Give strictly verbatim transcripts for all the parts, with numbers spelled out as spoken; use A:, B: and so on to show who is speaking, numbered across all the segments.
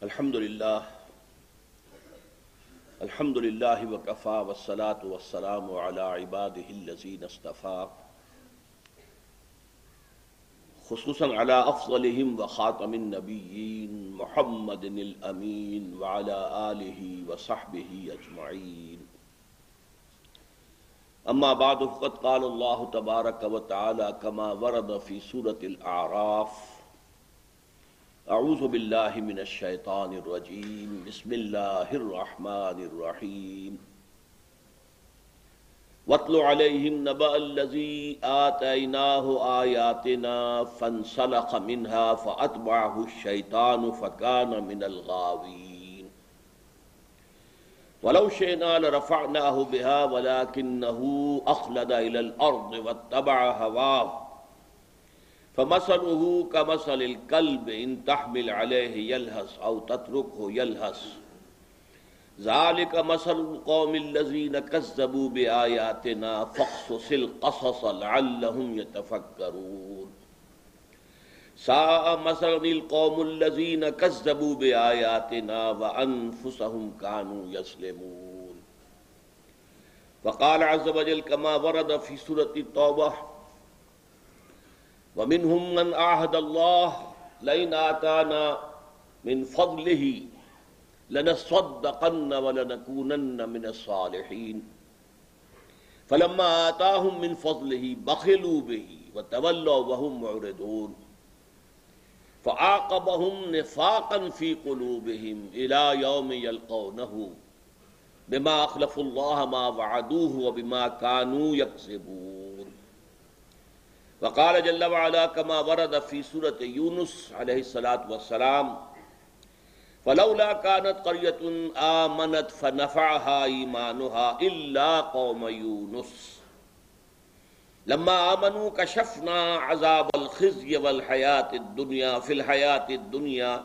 A: الحمد للہ الحمد للہ وکفا والصلاة والسلام علی عبادہ الذین اصطفیٰ خصوصاً علی افضلہم وخاتم النبیین محمد الامین وعلی آلہ وصحبہ اجمعین اما بعد فقد قال اللہ تبارک وتعالی کما ورد فی سورة الاعراف اعوذ باللہ من الشیطان الرجیم بسم اللہ الرحمن الرحیم واتل علیہم نبأ الذی آتیناہ آیاتنا فانسلخ منها فاتبعہ الشیطان فکان من الغاوین ولو شئنا لرفعناہ بها ولکنہ اخلد الی الارض واتبع ہواہ فمثله كمثل الكلب إن تحمل عليه يلهث أو تتركه يلهث ذلك مثل القوم الذين كذبوا بآياتنا فاقصص القصص لعلهم يتفكرون ساء مثلا القوم الذين كذبوا بآياتنا وأنفسهم كانوا يظلمون وقال عز وجل كما ورد في سورة التوبة ومنهم من عاهد الله لئن آتانا من فضله لنصدقن ولنكونن من الصالحين فلما آتاهم من فضله بخلوا به وتولوا وهم معرضون فعاقبهم نفاقا في قلوبهم إلى يوم يلقونه بما أخلفوا الله ما وعدوه وبما كانوا يكذبون وقال جل وعلا كما ورد في سورة يونس عليه الصلاة والسلام فلولا كانت قرية آمنت فنفعها إيمانها إلا قوم يونس لما آمنوا كشفنا عذاب الخزي والحياة الدنيا في الحياة الدنيا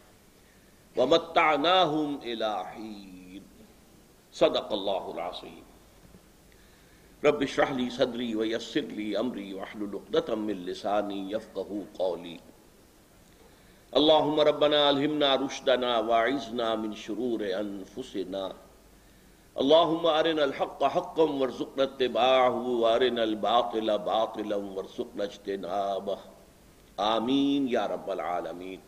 A: ومتعناهم إلى حين صدق الله العظيم رب اشرح لي صدري ويسر لي امري واحلل عقدة من لساني يفقهوا قولي اللهم ربنا الهمنا رشدنا واعذنا من شرور انفسنا اللهم ارنا الحق حقا وارزقنا اتباعه وارنا الباطل باطلا وارزقنا اجتنابه آمین یا رب العالمین۔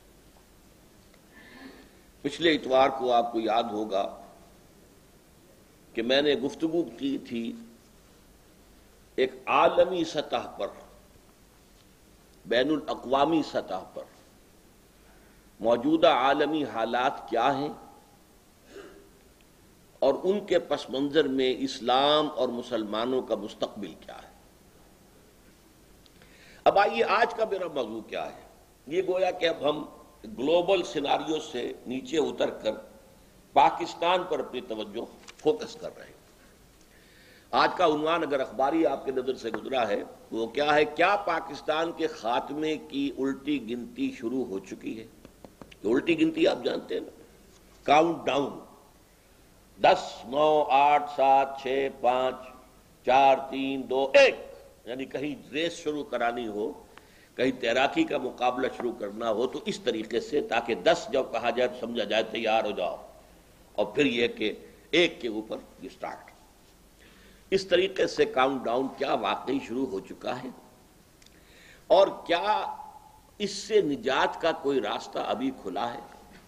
A: پچھلے اتوار کو آپ کو یاد ہوگا کہ میں نے گفتگو کی تھی ایک عالمی سطح پر، بین الاقوامی سطح پر موجودہ عالمی حالات کیا ہیں اور ان کے پس منظر میں اسلام اور مسلمانوں کا مستقبل کیا ہے۔ اب آئیے آج کا میرا موضوع کیا ہے۔ یہ گویا کہ اب ہم گلوبل سیناریو سے نیچے اتر کر پاکستان پر اپنی توجہ فوکس کر رہے ہیں۔ آج کا عنوان اگر اخباری آپ کے نظر سے گزرا ہے وہ کیا ہے؟ کیا پاکستان کے خاتمے کی الٹی گنتی شروع ہو چکی ہے؟ تو الٹی گنتی آپ جانتے ہیں نا، کاؤنٹ ڈاؤن، دس نو آٹھ سات چھ پانچ چار تین دو ایک، یعنی کہیں ریس شروع کرانی ہو، کہیں تیراکی کا مقابلہ شروع کرنا ہو تو اس طریقے سے، تاکہ دس جب کہا جائے تو سمجھا جائے تیار ہو جاؤ، اور پھر یہ کہ ایک کے اوپر یہ سٹارٹ۔ اس طریقے سے کاؤنٹ ڈاؤن کیا واقعی شروع ہو چکا ہے، اور کیا اس سے نجات کا کوئی راستہ ابھی کھلا ہے؟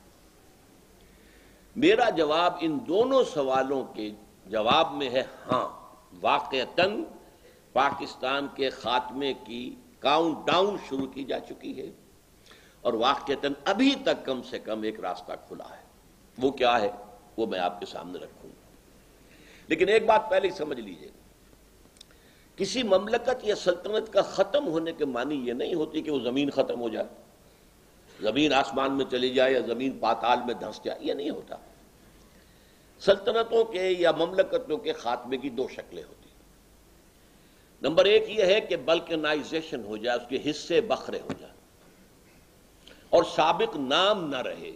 A: میرا جواب ان دونوں سوالوں کے جواب میں ہے ہاں، واقعتاً پاکستان کے خاتمے کی کاؤنٹ ڈاؤن شروع کی جا چکی ہے، اور واقعتاً ابھی تک کم سے کم ایک راستہ کھلا ہے۔ وہ کیا ہے وہ میں آپ کے سامنے رکھوں گا، لیکن ایک بات پہلے سمجھ لیجئے، کسی مملکت یا سلطنت کا ختم ہونے کے معنی یہ نہیں ہوتی کہ وہ زمین ختم ہو جائے، زمین آسمان میں چلی جائے یا زمین پاتال میں دھنس جائے، یہ نہیں ہوتا۔ سلطنتوں کے یا مملکتوں کے خاتمے کی دو شکلیں ہوتی ہیں۔ نمبر ایک یہ ہے کہ بلکنائزیشن ہو جائے، اس کے حصے بکھرے ہو جائیں اور سابق نام نہ رہے،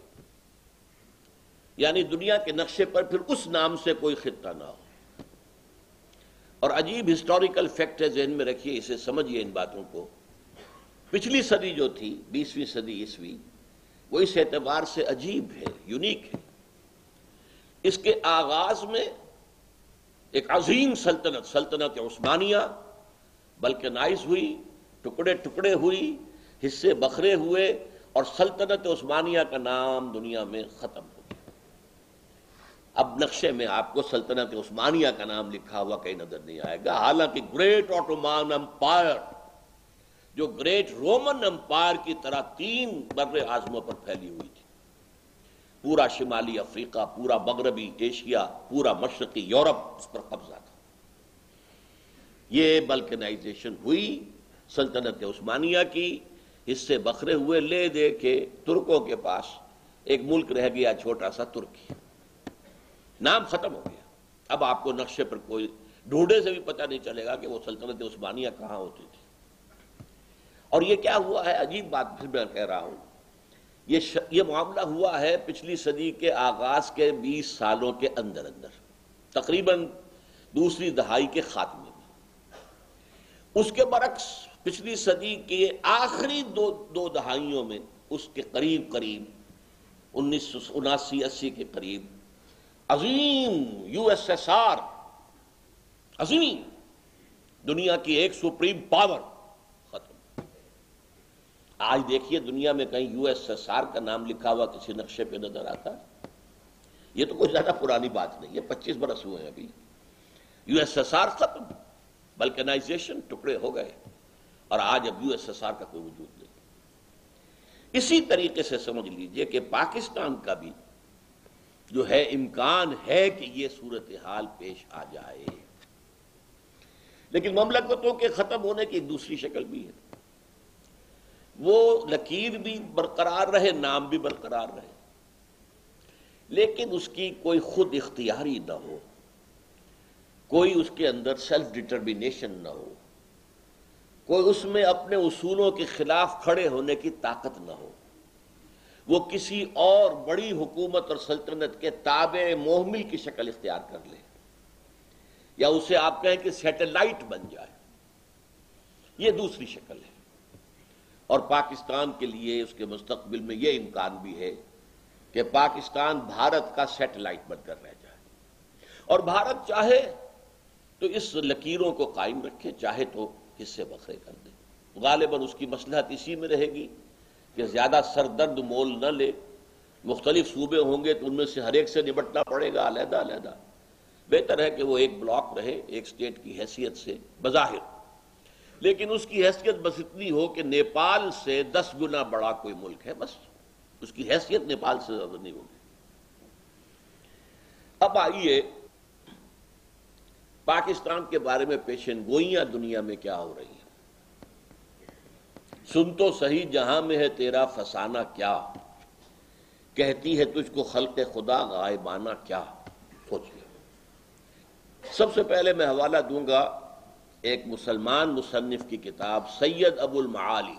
A: یعنی دنیا کے نقشے پر پھر اس نام سے کوئی خطہ نہ ہو۔ اور عجیب ہسٹوریکل فیکٹ ہے، ذہن میں رکھیے، اسے سمجھیے ان باتوں کو۔ پچھلی صدی جو تھی، بیسویں صدی عیسوی، وہ اس اعتبار سے عجیب ہے، یونیک ہے۔ اس کے آغاز میں ایک عظیم سلطنت سلطنت عثمانیہ بلکنائز ہوئی، ٹکڑے ٹکڑے ہوئی، حصے بکھرے ہوئے، اور سلطنت عثمانیہ کا نام دنیا میں ختم ہو گیا۔ اب نقشے میں آپ کو سلطنت عثمانیہ کا نام لکھا ہوا کہیں نظر نہیں آئے گا، حالانکہ گریٹ آٹومان امپائر جو گریٹ رومن امپائر کی طرح تین بر اعظموں پر پھیلی ہوئی تھی، پورا شمالی افریقہ، پورا مغربی ایشیا، پورا مشرقی یورپ اس پر قبضہ تھا۔ یہ بلکنائزیشن ہوئی سلطنت عثمانیہ کی، حصے بکھرے ہوئے، لے دے کے ترکوں کے پاس ایک ملک رہ گیا چھوٹا سا ترکی، نام ختم ہو گیا۔ اب آپ کو نقشے پر کوئی ڈھونڈے سے بھی پتہ نہیں چلے گا کہ وہ سلطنت عثمانیہ کہاں ہوتی تھی۔ اور یہ کیا ہوا ہے، عجیب بات پھر میں کہہ رہا ہوں، یہ ش... یہ معاملہ ہوا ہے پچھلی صدی کے آغاز کے بیس سالوں کے اندر اندر، تقریباً دوسری دہائی کے خاتمے میں۔ اس کے برعکس پچھلی صدی کے آخری دو دو دہائیوں میں، اس کے قریب قریب انیس سو اناسی اسی کے قریب، عظیم یو ایس ایس آر، عظیم دنیا کی ایک سپریم پاور ختم۔ آج دیکھیے دنیا میں کہیں یو ایس ایس آر کا نام لکھا ہوا کسی نقشے پہ نظر آتا ہے؟ یہ تو کوئی زیادہ پرانی بات نہیں ہے، پچیس برس ہوئے ہیں ابھی۔ یو ایس ایس آر ختم، بلکنائزیشن، ٹکڑے ہو گئے، اور آج اب یو ایس ایس آر کا کوئی وجود نہیں۔ اسی طریقے سے سمجھ لیجئے کہ پاکستان کا بھی جو ہے امکان ہے کہ یہ صورتحال پیش آ جائے، لیکن مملکتوں کے ختم ہونے کی ایک دوسری شکل بھی ہے، وہ لکیر بھی برقرار رہے، نام بھی برقرار رہے، لیکن اس کی کوئی خود اختیاری نہ ہو، کوئی اس کے اندر سیلف ڈٹرمینیشن نہ ہو، کوئی اس میں اپنے اصولوں کے خلاف کھڑے ہونے کی طاقت نہ ہو، وہ کسی اور بڑی حکومت اور سلطنت کے تابع محمل کی شکل اختیار کر لے، یا اسے آپ کہیں کہ سیٹلائٹ بن جائے، یہ دوسری شکل ہے۔ اور پاکستان کے لیے اس کے مستقبل میں یہ امکان بھی ہے کہ پاکستان بھارت کا سیٹلائٹ بن کر رہ جائے، اور بھارت چاہے تو اس لکیروں کو قائم رکھے، چاہے تو حصے بکھرے کر دے۔ غالباً اس کی مصلحت اسی میں رہے گی کہ زیادہ سر درد مول نہ لے، مختلف صوبے ہوں گے تو ان میں سے ہر ایک سے نمٹنا پڑے گا علیحدہ علیحدہ، بہتر ہے کہ وہ ایک بلاک رہے ایک اسٹیٹ کی حیثیت سے بظاہر، لیکن اس کی حیثیت بس اتنی ہو کہ نیپال سے دس گنا بڑا کوئی ملک ہے، بس اس کی حیثیت نیپال سے زیادہ نہیں ہوگی۔ اب آئیے پاکستان کے بارے میں پیشن گوئیاں دنیا میں کیا ہو رہی ہیں۔ سن تو صحیح جہاں میں ہے تیرا فسانہ کیا، کہتی ہے تجھ کو خلق خدا غائبانہ کیا، سوچئے۔ سب سے پہلے میں حوالہ دوں گا ایک مسلمان مصنف کی کتاب، سید ابو المعالی،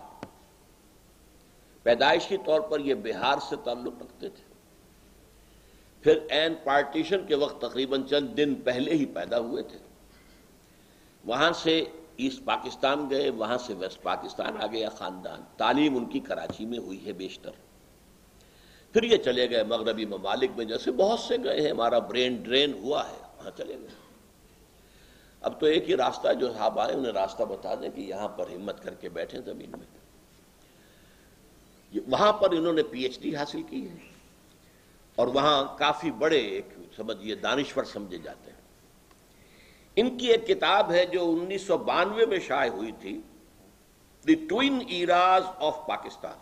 A: پیدائشی طور پر یہ بہار سے تعلق رکھتے تھے، پھر این پارٹیشن کے وقت تقریباً چند دن پہلے ہی پیدا ہوئے تھے، وہاں سے ایسٹ پاکستان گئے، وہاں سے ویسٹ پاکستان آ گیا خاندان، تعلیم ان کی کراچی میں ہوئی ہے بیشتر، پھر یہ چلے گئے مغربی ممالک میں، جیسے بہت سے گئے ہیں، ہمارا برین ڈرین ہوا ہے، وہاں چلے گئے۔ اب تو ایک ہی راستہ، جو صاحب آئے انہیں راستہ بتا دیں کہ یہاں پر ہمت کر کے بیٹھیں زمین میں۔ وہاں پر انہوں نے پی ایچ ڈی حاصل کی ہے، اور وہاں کافی بڑے ایک سمجھیے دانشور سمجھے جاتے ہیں۔ ان کی ایک کتاب ہے جو انیس سو بانوے میں شائع ہوئی تھی، the twin eras of Pakistan,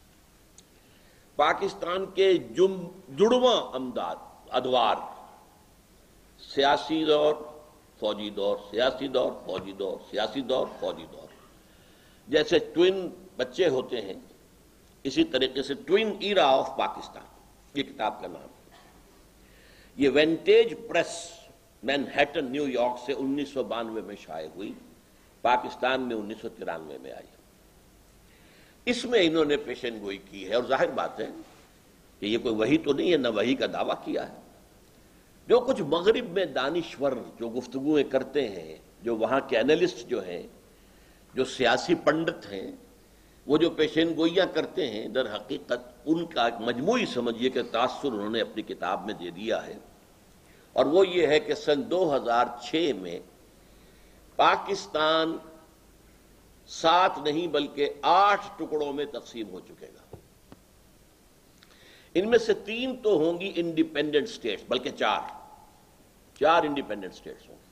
A: Pakistan کے جڑواں امداد ادوار، سیاسی دور، فوجی دور، سیاسی دور، فوجی دور، سیاسی دور، فوجی دور، جیسے ٹوئن بچے ہوتے ہیں اسی طریقے سے ٹوئن ایرا آف پاکستان یہ کتاب کا نام ہے۔ یہ vintage press Manhattan New York سے انیس سو بانوے میں شائع ہوئی، پاکستان میں انیس سو ترانوے میں آئی۔ اس میں انہوں نے پیشن گوئی کی ہے، اور ظاہر بات ہے کہ یہ کوئی وحی تو نہیں ہے، نہ وحی کا دعویٰ کیا ہے۔ جو کچھ مغرب میں دانشور جو گفتگویں کرتے ہیں، جو وہاں کے انالسٹ جو ہیں، جو سیاسی پنڈت ہیں، وہ جو پیشین گوئیاں کرتے ہیں در حقیقت ان کا ایک مجموعی سمجھیے کہ تاثر انہوں نے اپنی کتاب میں دے دیا ہے، اور وہ یہ ہے کہ سن دو ہزار چھ میں پاکستان سات نہیں بلکہ آٹھ ٹکڑوں میں تقسیم ہو چکے گا۔ ان میں سے تین تو ہوں گی انڈیپینڈنٹ سٹیٹس، بلکہ چار چار انڈیپینڈنٹ سٹیٹس ہوں گی۔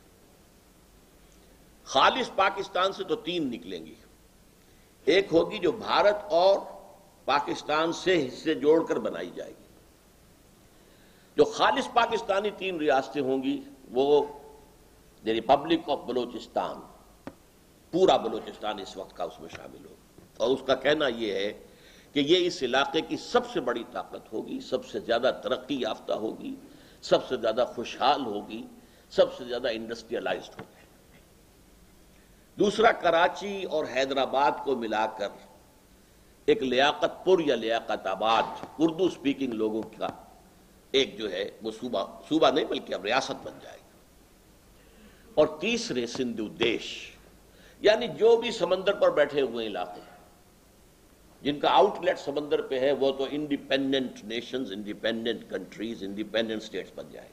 A: خالص پاکستان سے تو تین نکلیں گی، ایک ہوگی جو بھارت اور پاکستان سے حصے جوڑ کر بنائی جائے گی۔ جو خالص پاکستانی تین ریاستیں ہوں گی وہ دی ریپبلک آف بلوچستان، پورا بلوچستان اس وقت کا اس میں شامل ہوگا، اور اس کا کہنا یہ ہے کہ یہ اس علاقے کی سب سے بڑی طاقت ہوگی، سب سے زیادہ ترقی یافتہ ہوگی، سب سے زیادہ خوشحال ہوگی، سب سے زیادہ انڈسٹریلائزڈ ہوگی۔ دوسرا کراچی اور حیدرآباد کو ملا کر ایک لیاقت پور یا لیاقت آباد اردو سپیکنگ لوگوں کا ایک جو ہے وہ صوبہ صوبہ نہیں بلکہ اب ریاست بن جائے گی۔ اور تیسرے سندھو دیش، یعنی جو بھی سمندر پر بیٹھے ہوئے علاقے جن کا آؤٹ لیٹ سمندر پہ ہے وہ تو independent nations, independent countries, independent states بن جائے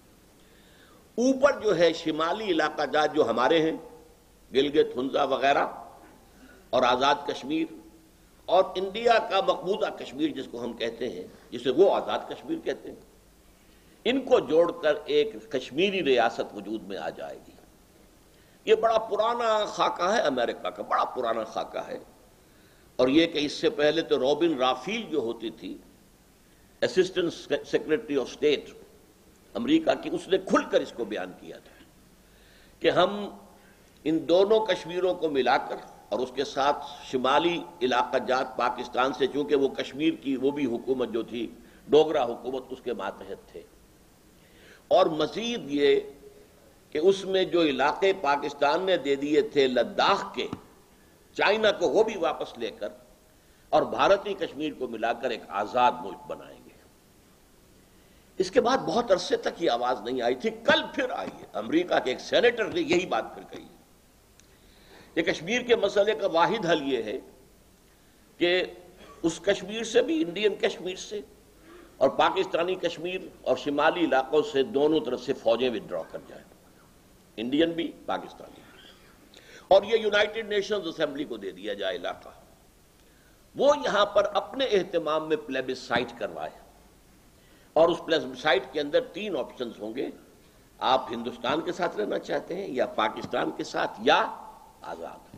A: گی۔ اوپر جو ہے شمالی علاقہ جات جو ہمارے ہیں، گلگت ہنزا وغیرہ اور آزاد کشمیر، اور انڈیا کا مقبوضہ کشمیر جس کو ہم کہتے ہیں، جسے وہ آزاد کشمیر کہتے ہیں، ان کو جوڑ کر ایک کشمیری ریاست وجود میں آ جائے گی۔ یہ بڑا پرانا خاکہ ہے، امریکہ کا بڑا پرانا خاکہ ہے، اور یہ کہ اس سے پہلے تو روبن رافیل جو ہوتی تھی اسسٹنٹ سیکرٹری آف اسٹیٹ امریکہ کی، اس نے کھل کر اس کو بیان کیا تھا کہ ہم ان دونوں کشمیروں کو ملا کر اور اس کے ساتھ شمالی علاقہ جات پاکستان سے، چونکہ وہ کشمیر کی وہ بھی حکومت جو تھی ڈوگرا حکومت اس کے ماتحت تھے، اور مزید یہ کہ اس میں جو علاقے پاکستان نے دے دیے تھے لداخ کے، چائنا کو وہ بھی واپس لے کر اور بھارتی کشمیر کو ملا کر ایک آزاد ملک بنائیں گے۔ اس کے بعد بہت عرصے تک یہ آواز نہیں آئی تھی، کل پھر آئی ہے۔ امریکہ کے ایک سینیٹر نے یہی بات پھر کہی ہے کہ کشمیر کے مسئلے کا واحد حل یہ ہے کہ اس کشمیر سے بھی، انڈین کشمیر سے اور پاکستانی کشمیر اور شمالی علاقوں سے، دونوں طرف سے فوجیں وڈرا کر جائیں، انڈین بھی پاکستانی بھی، اور یہ یونائٹڈ نیشنز اسمبلی کو دے دیا جائے علاقہ، وہ یہاں پر اپنے اہتمام میں پلیبسائٹ کروائے، اور اس پلیبسائٹ کے اندر تین آپشنز ہوں گے، آپ ہندوستان کے ساتھ رہنا چاہتے ہیں یا پاکستان کے ساتھ یا آزاد۔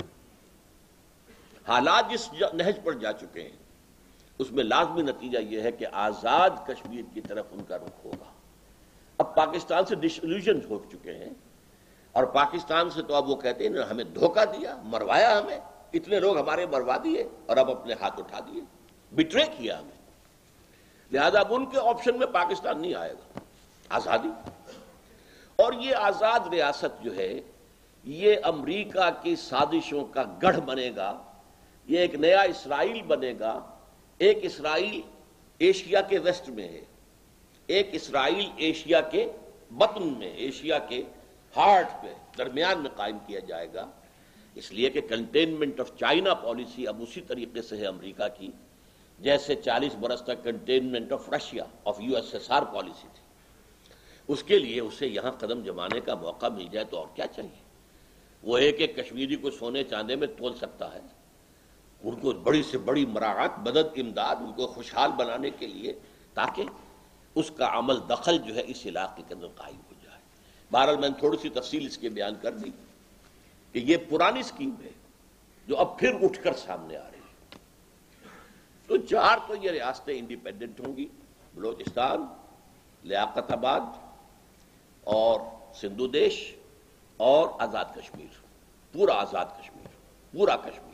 A: حالات جس نہج پر جا چکے ہیں اس میں لازمی نتیجہ یہ ہے کہ آزاد کشمیر کی طرف ان کا رخ ہوگا۔ اب پاکستان سے ڈسلیوژن ہو چکے ہیں، اور پاکستان سے تو اب وہ کہتے ہیں ہمیں دھوکہ دیا، مروایا ہمیں، اتنے لوگ ہمارے مروا دیے اور اب اپنے ہاتھ اٹھا دیے، بٹرے کیا ہمیں، لہذا اب ان کے آپشن میں پاکستان نہیں آئے گا، آزادی۔ اور یہ آزاد ریاست جو ہے یہ امریکہ کی سازشوں کا گڑھ بنے گا، یہ ایک نیا اسرائیل بنے گا۔ ایک اسرائیل ایشیا کے ویسٹ میں ہے، ایک اسرائیل ایشیا کے بطن میں، ایشیا کے ہارٹ پہ درمیان میں قائم کیا جائے گا، اس لیے کہ کنٹینمنٹ آف چائنا پالیسی اب اسی طریقے سے ہے امریکہ کی جیسے چالیس برس تک containment of Russia of U S S R policy تھی۔ اس کے لیے اسے یہاں قدم جمانے کا موقع مل جائے تو اور کیا چاہیے۔ وہ ایک ایک کشمیری کو سونے چاندے میں تول سکتا ہے، ان کو بڑی سے بڑی مراعات، مدد، امداد، ان کو خوشحال بنانے کے لیے، تاکہ اس کا عمل دخل جو ہے اس علاقے کے اندر قائم ہو جائے۔ بہرحال میں نے تھوڑی سی تفصیل اس کے بیان کر دی کہ یہ پرانی سکیم ہے جو اب پھر اٹھ کر سامنے آ رہی ہے۔ تو چار تو یہ ریاستیں انڈیپینڈنٹ ہوں گی، بلوچستان، لیاقت آباد اور سندھو دیش اور آزاد کشمیر، پورا آزاد کشمیر، پورا کشمیر۔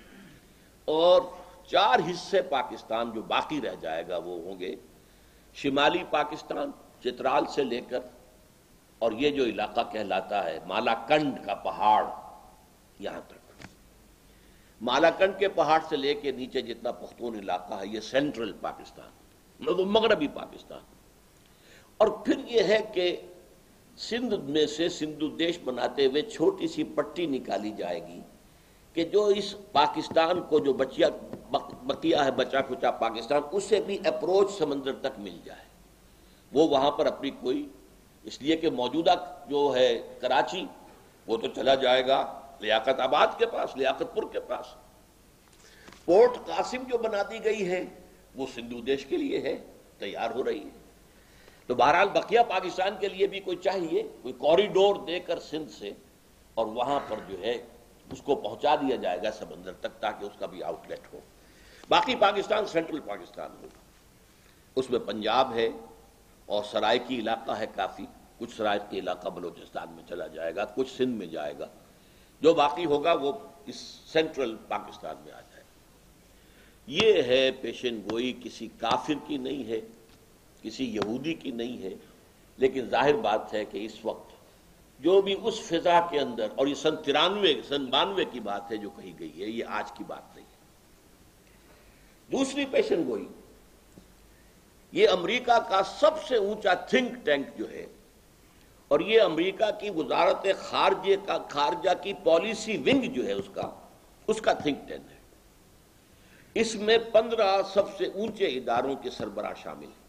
A: اور چار حصے پاکستان جو باقی رہ جائے گا وہ ہوں گے شمالی پاکستان، چترال سے لے کر اور یہ جو علاقہ کہلاتا ہے مالاکنڈ کا پہاڑ، یہاں تک۔ مالاکنڈ کے پہاڑ سے لے کے نیچے جتنا پختون علاقہ ہے یہ سینٹرل پاکستان، مغربی پاکستان۔ اور پھر یہ ہے کہ سندھ میں سے سندھو دیش بناتے ہوئے چھوٹی سی پٹی نکالی جائے گی کہ جو اس پاکستان کو جو بچیا بقیہ ہے بچا کچا پاکستان، اسے بھی اپروچ سمندر تک مل جائے، وہ وہاں پر اپنی کوئی، اس لیے کہ موجودہ جو ہے کراچی وہ تو چلا جائے گا لیاقت آباد کے پاس، لیاقت پور کے پاس، پورٹ قاسم جو بنا دی گئی ہے وہ سندھو دیش کے لیے ہے، تیار ہو رہی ہے۔ تو بہرحال بقیہ پاکستان کے لیے بھی کوئی چاہیے، کوئی کوریڈور دے کر سندھ سے، اور وہاں پر جو ہے اس کو پہنچا دیا جائے گا سمندر تک، تاکہ اس کا بھی آؤٹ لیٹ ہو۔ باقی پاکستان سینٹرل پاکستان ہوگا، اس میں پنجاب ہے اور سرائکی علاقہ ہے کافی، کچھ سرائکی علاقہ بلوچستان میں چلا جائے گا، کچھ سندھ میں جائے گا، جو باقی ہوگا وہ اس سینٹرل پاکستان میں آ جائے گا۔ یہ ہے پیشن گوئی، کسی کافر کی نہیں ہے، کسی یہودی کی نہیں ہے، لیکن ظاہر بات ہے کہ اس وقت جو بھی اس فضا کے اندر، اور یہ سن ترانوے سن بانوے کی بات ہے جو کہی گئی ہے، یہ آج کی بات نہیں ہے۔ دوسری پیشن گوئی، یہ امریکہ کا سب سے اونچا تھنک ٹینک جو ہے، اور یہ امریکہ کی وزارت خارجہ کا خارجہ کی پالیسی ونگ جو ہے اس کا اس کا تھنک ٹینک ہے۔ اس میں پندرہ سب سے اونچے اداروں کے سربراہ شامل ہیں۔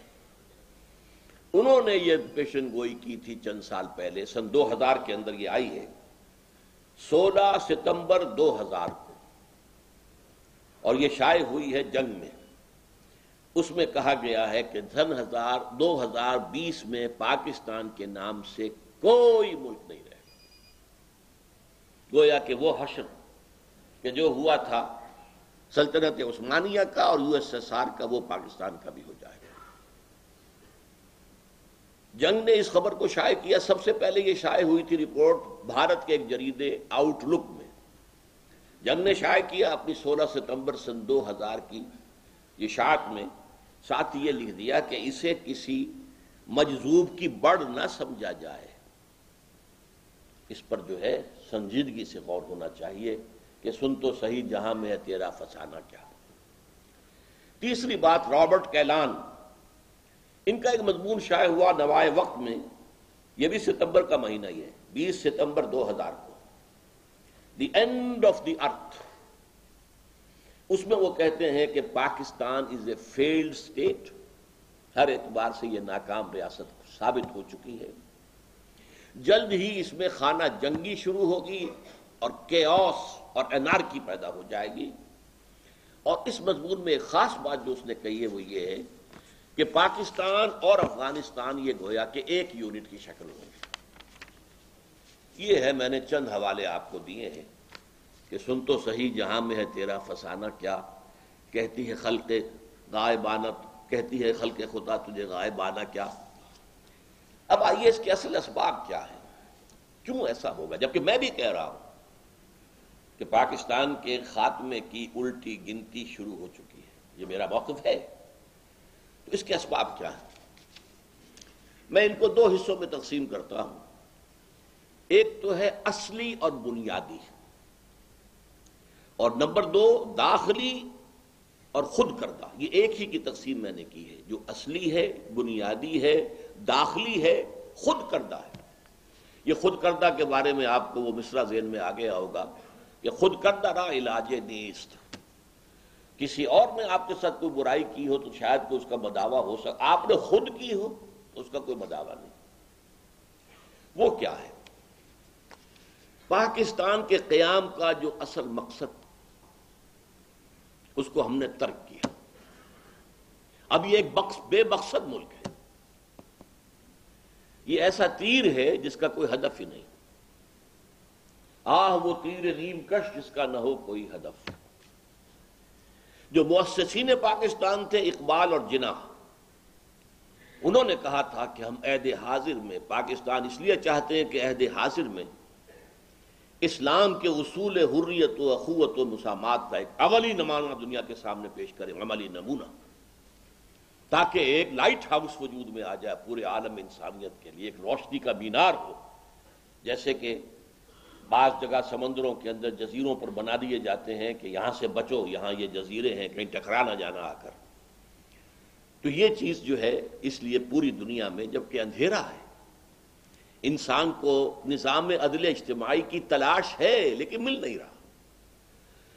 A: انہوں نے یہ پیشن گوئی کی تھی چند سال پہلے، سن دو ہزار کے اندر یہ آئی ہے، سولہ ستمبر دو ہزار کو، اور یہ شائع ہوئی ہے جنگ میں۔ اس میں کہا گیا ہے کہ سن ہزار دو ہزار بیس میں پاکستان کے نام سے کوئی ملک نہیں رہے، گویا کہ وہ حشر کہ جو ہوا تھا سلطنت عثمانیہ کا اور یو ایس ایس آر کا، وہ پاکستان کا بھی ہو جائے گا۔ جنگ نے اس خبر کو شائع کیا، سب سے پہلے یہ شائع ہوئی تھی رپورٹ بھارت کے ایک جریدے آؤٹ لک میں، جنگ نے شائع کیا اپنی سولہ ستمبر سن دو ہزار کی اشاعت میں، ساتھ یہ لکھ دیا کہ اسے کسی مجذوب کی بڑھ نہ سمجھا جائے، اس پر جو ہے سنجیدگی سے غور ہونا چاہیے کہ سن تو صحیح جہاں میں ہے تیرا فسانہ کیا۔ تیسری بات، رابرٹ کیلان، ان کا ایک مضمون شائع ہوا نوائے وقت میں، یہ بھی ستمبر کا مہینہ ہی ہے، بیس ستمبر دو ہزار کو، دی اینڈ آف دی ارتھ۔ اس میں وہ کہتے ہیں کہ Pakistan is a failed state, ہر اعتبار سے یہ ناکام ریاست ثابت ہو چکی ہے، جلد ہی اس میں خانہ جنگی شروع ہوگی اور کیوس اور انارکی پیدا ہو جائے گی۔ اور اس مضمون میں ایک خاص بات جو اس نے کہی ہے وہ یہ ہے کہ پاکستان اور افغانستان یہ گویا کہ ایک یونٹ کی شکل ہوں گے۔ یہ ہے، میں نے چند حوالے آپ کو دیے ہیں کہ سن تو صحیح جہاں میں ہے تیرا فسانہ کیا، کہتی ہے خلق غائبانہ، کہتی ہے خلق خدا تجھے غائبانہ کیا۔ اب آئیے اس کے اصل اسباب کیا ہیں، کیوں ایسا ہوگا، جبکہ میں بھی کہہ رہا ہوں کہ پاکستان کے خاتمے کی الٹی گنتی شروع ہو چکی ہے، یہ میرا موقف ہے۔ تو اس کے اسباب کیا ہیں، میں ان کو دو حصوں میں تقسیم کرتا ہوں۔ ایک تو ہے اصلی اور بنیادی، اور نمبر دو داخلی اور خود کردہ۔ یہ ایک ہی کی تقسیم میں نے کی ہے، جو اصلی ہے، بنیادی ہے، داخلی ہے، خود کردہ ہے۔ یہ خود کردہ کے بارے میں آپ کو وہ مصرع ذہن میں آ گیا ہوگا کہ خود کردہ را علاج نیست، کسی اور نے آپ کے ساتھ کوئی برائی کی ہو تو شاید کوئی اس کا مداوع ہو سکتا، آپ نے خود کی ہو تو اس کا کوئی مداوع نہیں۔ وہ کیا ہے؟ پاکستان کے قیام کا جو اصل مقصد اس کو ہم نے ترک کیا۔ اب یہ ایک بے مقصد ملک ہے، یہ ایسا تیر ہے جس کا کوئی ہدف ہی نہیں، آہ وہ تیر نیم کش جس کا نہ ہو کوئی ہدف۔ جو مؤسسین پاکستان تھے اقبال اور جناح، انہوں نے کہا تھا کہ ہم عہد حاضر میں پاکستان اس لیے چاہتے ہیں کہ عہد حاضر میں اسلام کے اصول حریت و اخوت و مسامات کا ایک عملی نمونہ دنیا کے سامنے پیش کریں، عملی نمونہ، تاکہ ایک لائٹ ہاؤس وجود میں آ جائے پورے عالم انسانیت کے لیے، ایک روشنی کا مینار ہو، جیسے کہ بعض جگہ سمندروں کے اندر جزیروں پر بنا دیے جاتے ہیں کہ یہاں سے بچو، یہاں یہ جزیرے ہیں، کہیں ٹکرا نہ جانا آ کر۔ تو یہ چیز جو ہے اس لیے پوری دنیا میں، جبکہ اندھیرا ہے، انسان کو نظام عدل اجتماعی کی تلاش ہے لیکن مل نہیں رہا،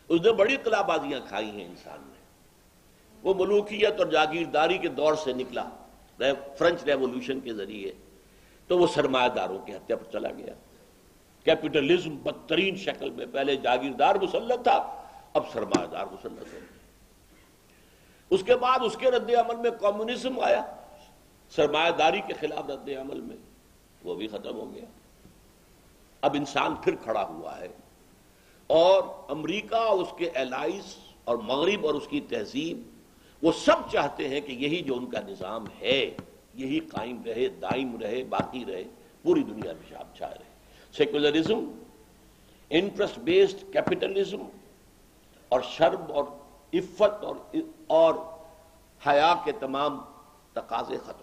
A: اس نے بڑی قلعہ بازیاں کھائی ہیں انسان نے. وہ ملوکیت اور جاگیرداری کے دور سے نکلا فرنچ ریولوشن کے ذریعے تو وہ سرمایہ داروں کی ہتیا پر چلا گیا. کیپٹلزم بدترین شکل میں، پہلے جاگیردار مسلط تھا، اب سرمایہ دار مسلط ہے. اس کے بعد اس کے رد عمل میں کمیونزم آیا، سرمایہ داری کے خلاف رد عمل میں، وہ بھی ختم ہو گیا. اب انسان پھر کھڑا ہوا ہے اور امریکہ اور اس کے الائز اور مغرب اور اس کی تہذیب وہ سب چاہتے ہیں کہ یہی جو ان کا نظام ہے یہی قائم رہے، دائم رہے، باقی رہے، پوری دنیا میں شاب چھائے رہے. سیکولرزم، انٹرسٹ بیسڈ کیپٹلزم اور شرم اور عفت اور اور حیا کے تمام تقاضے ختم.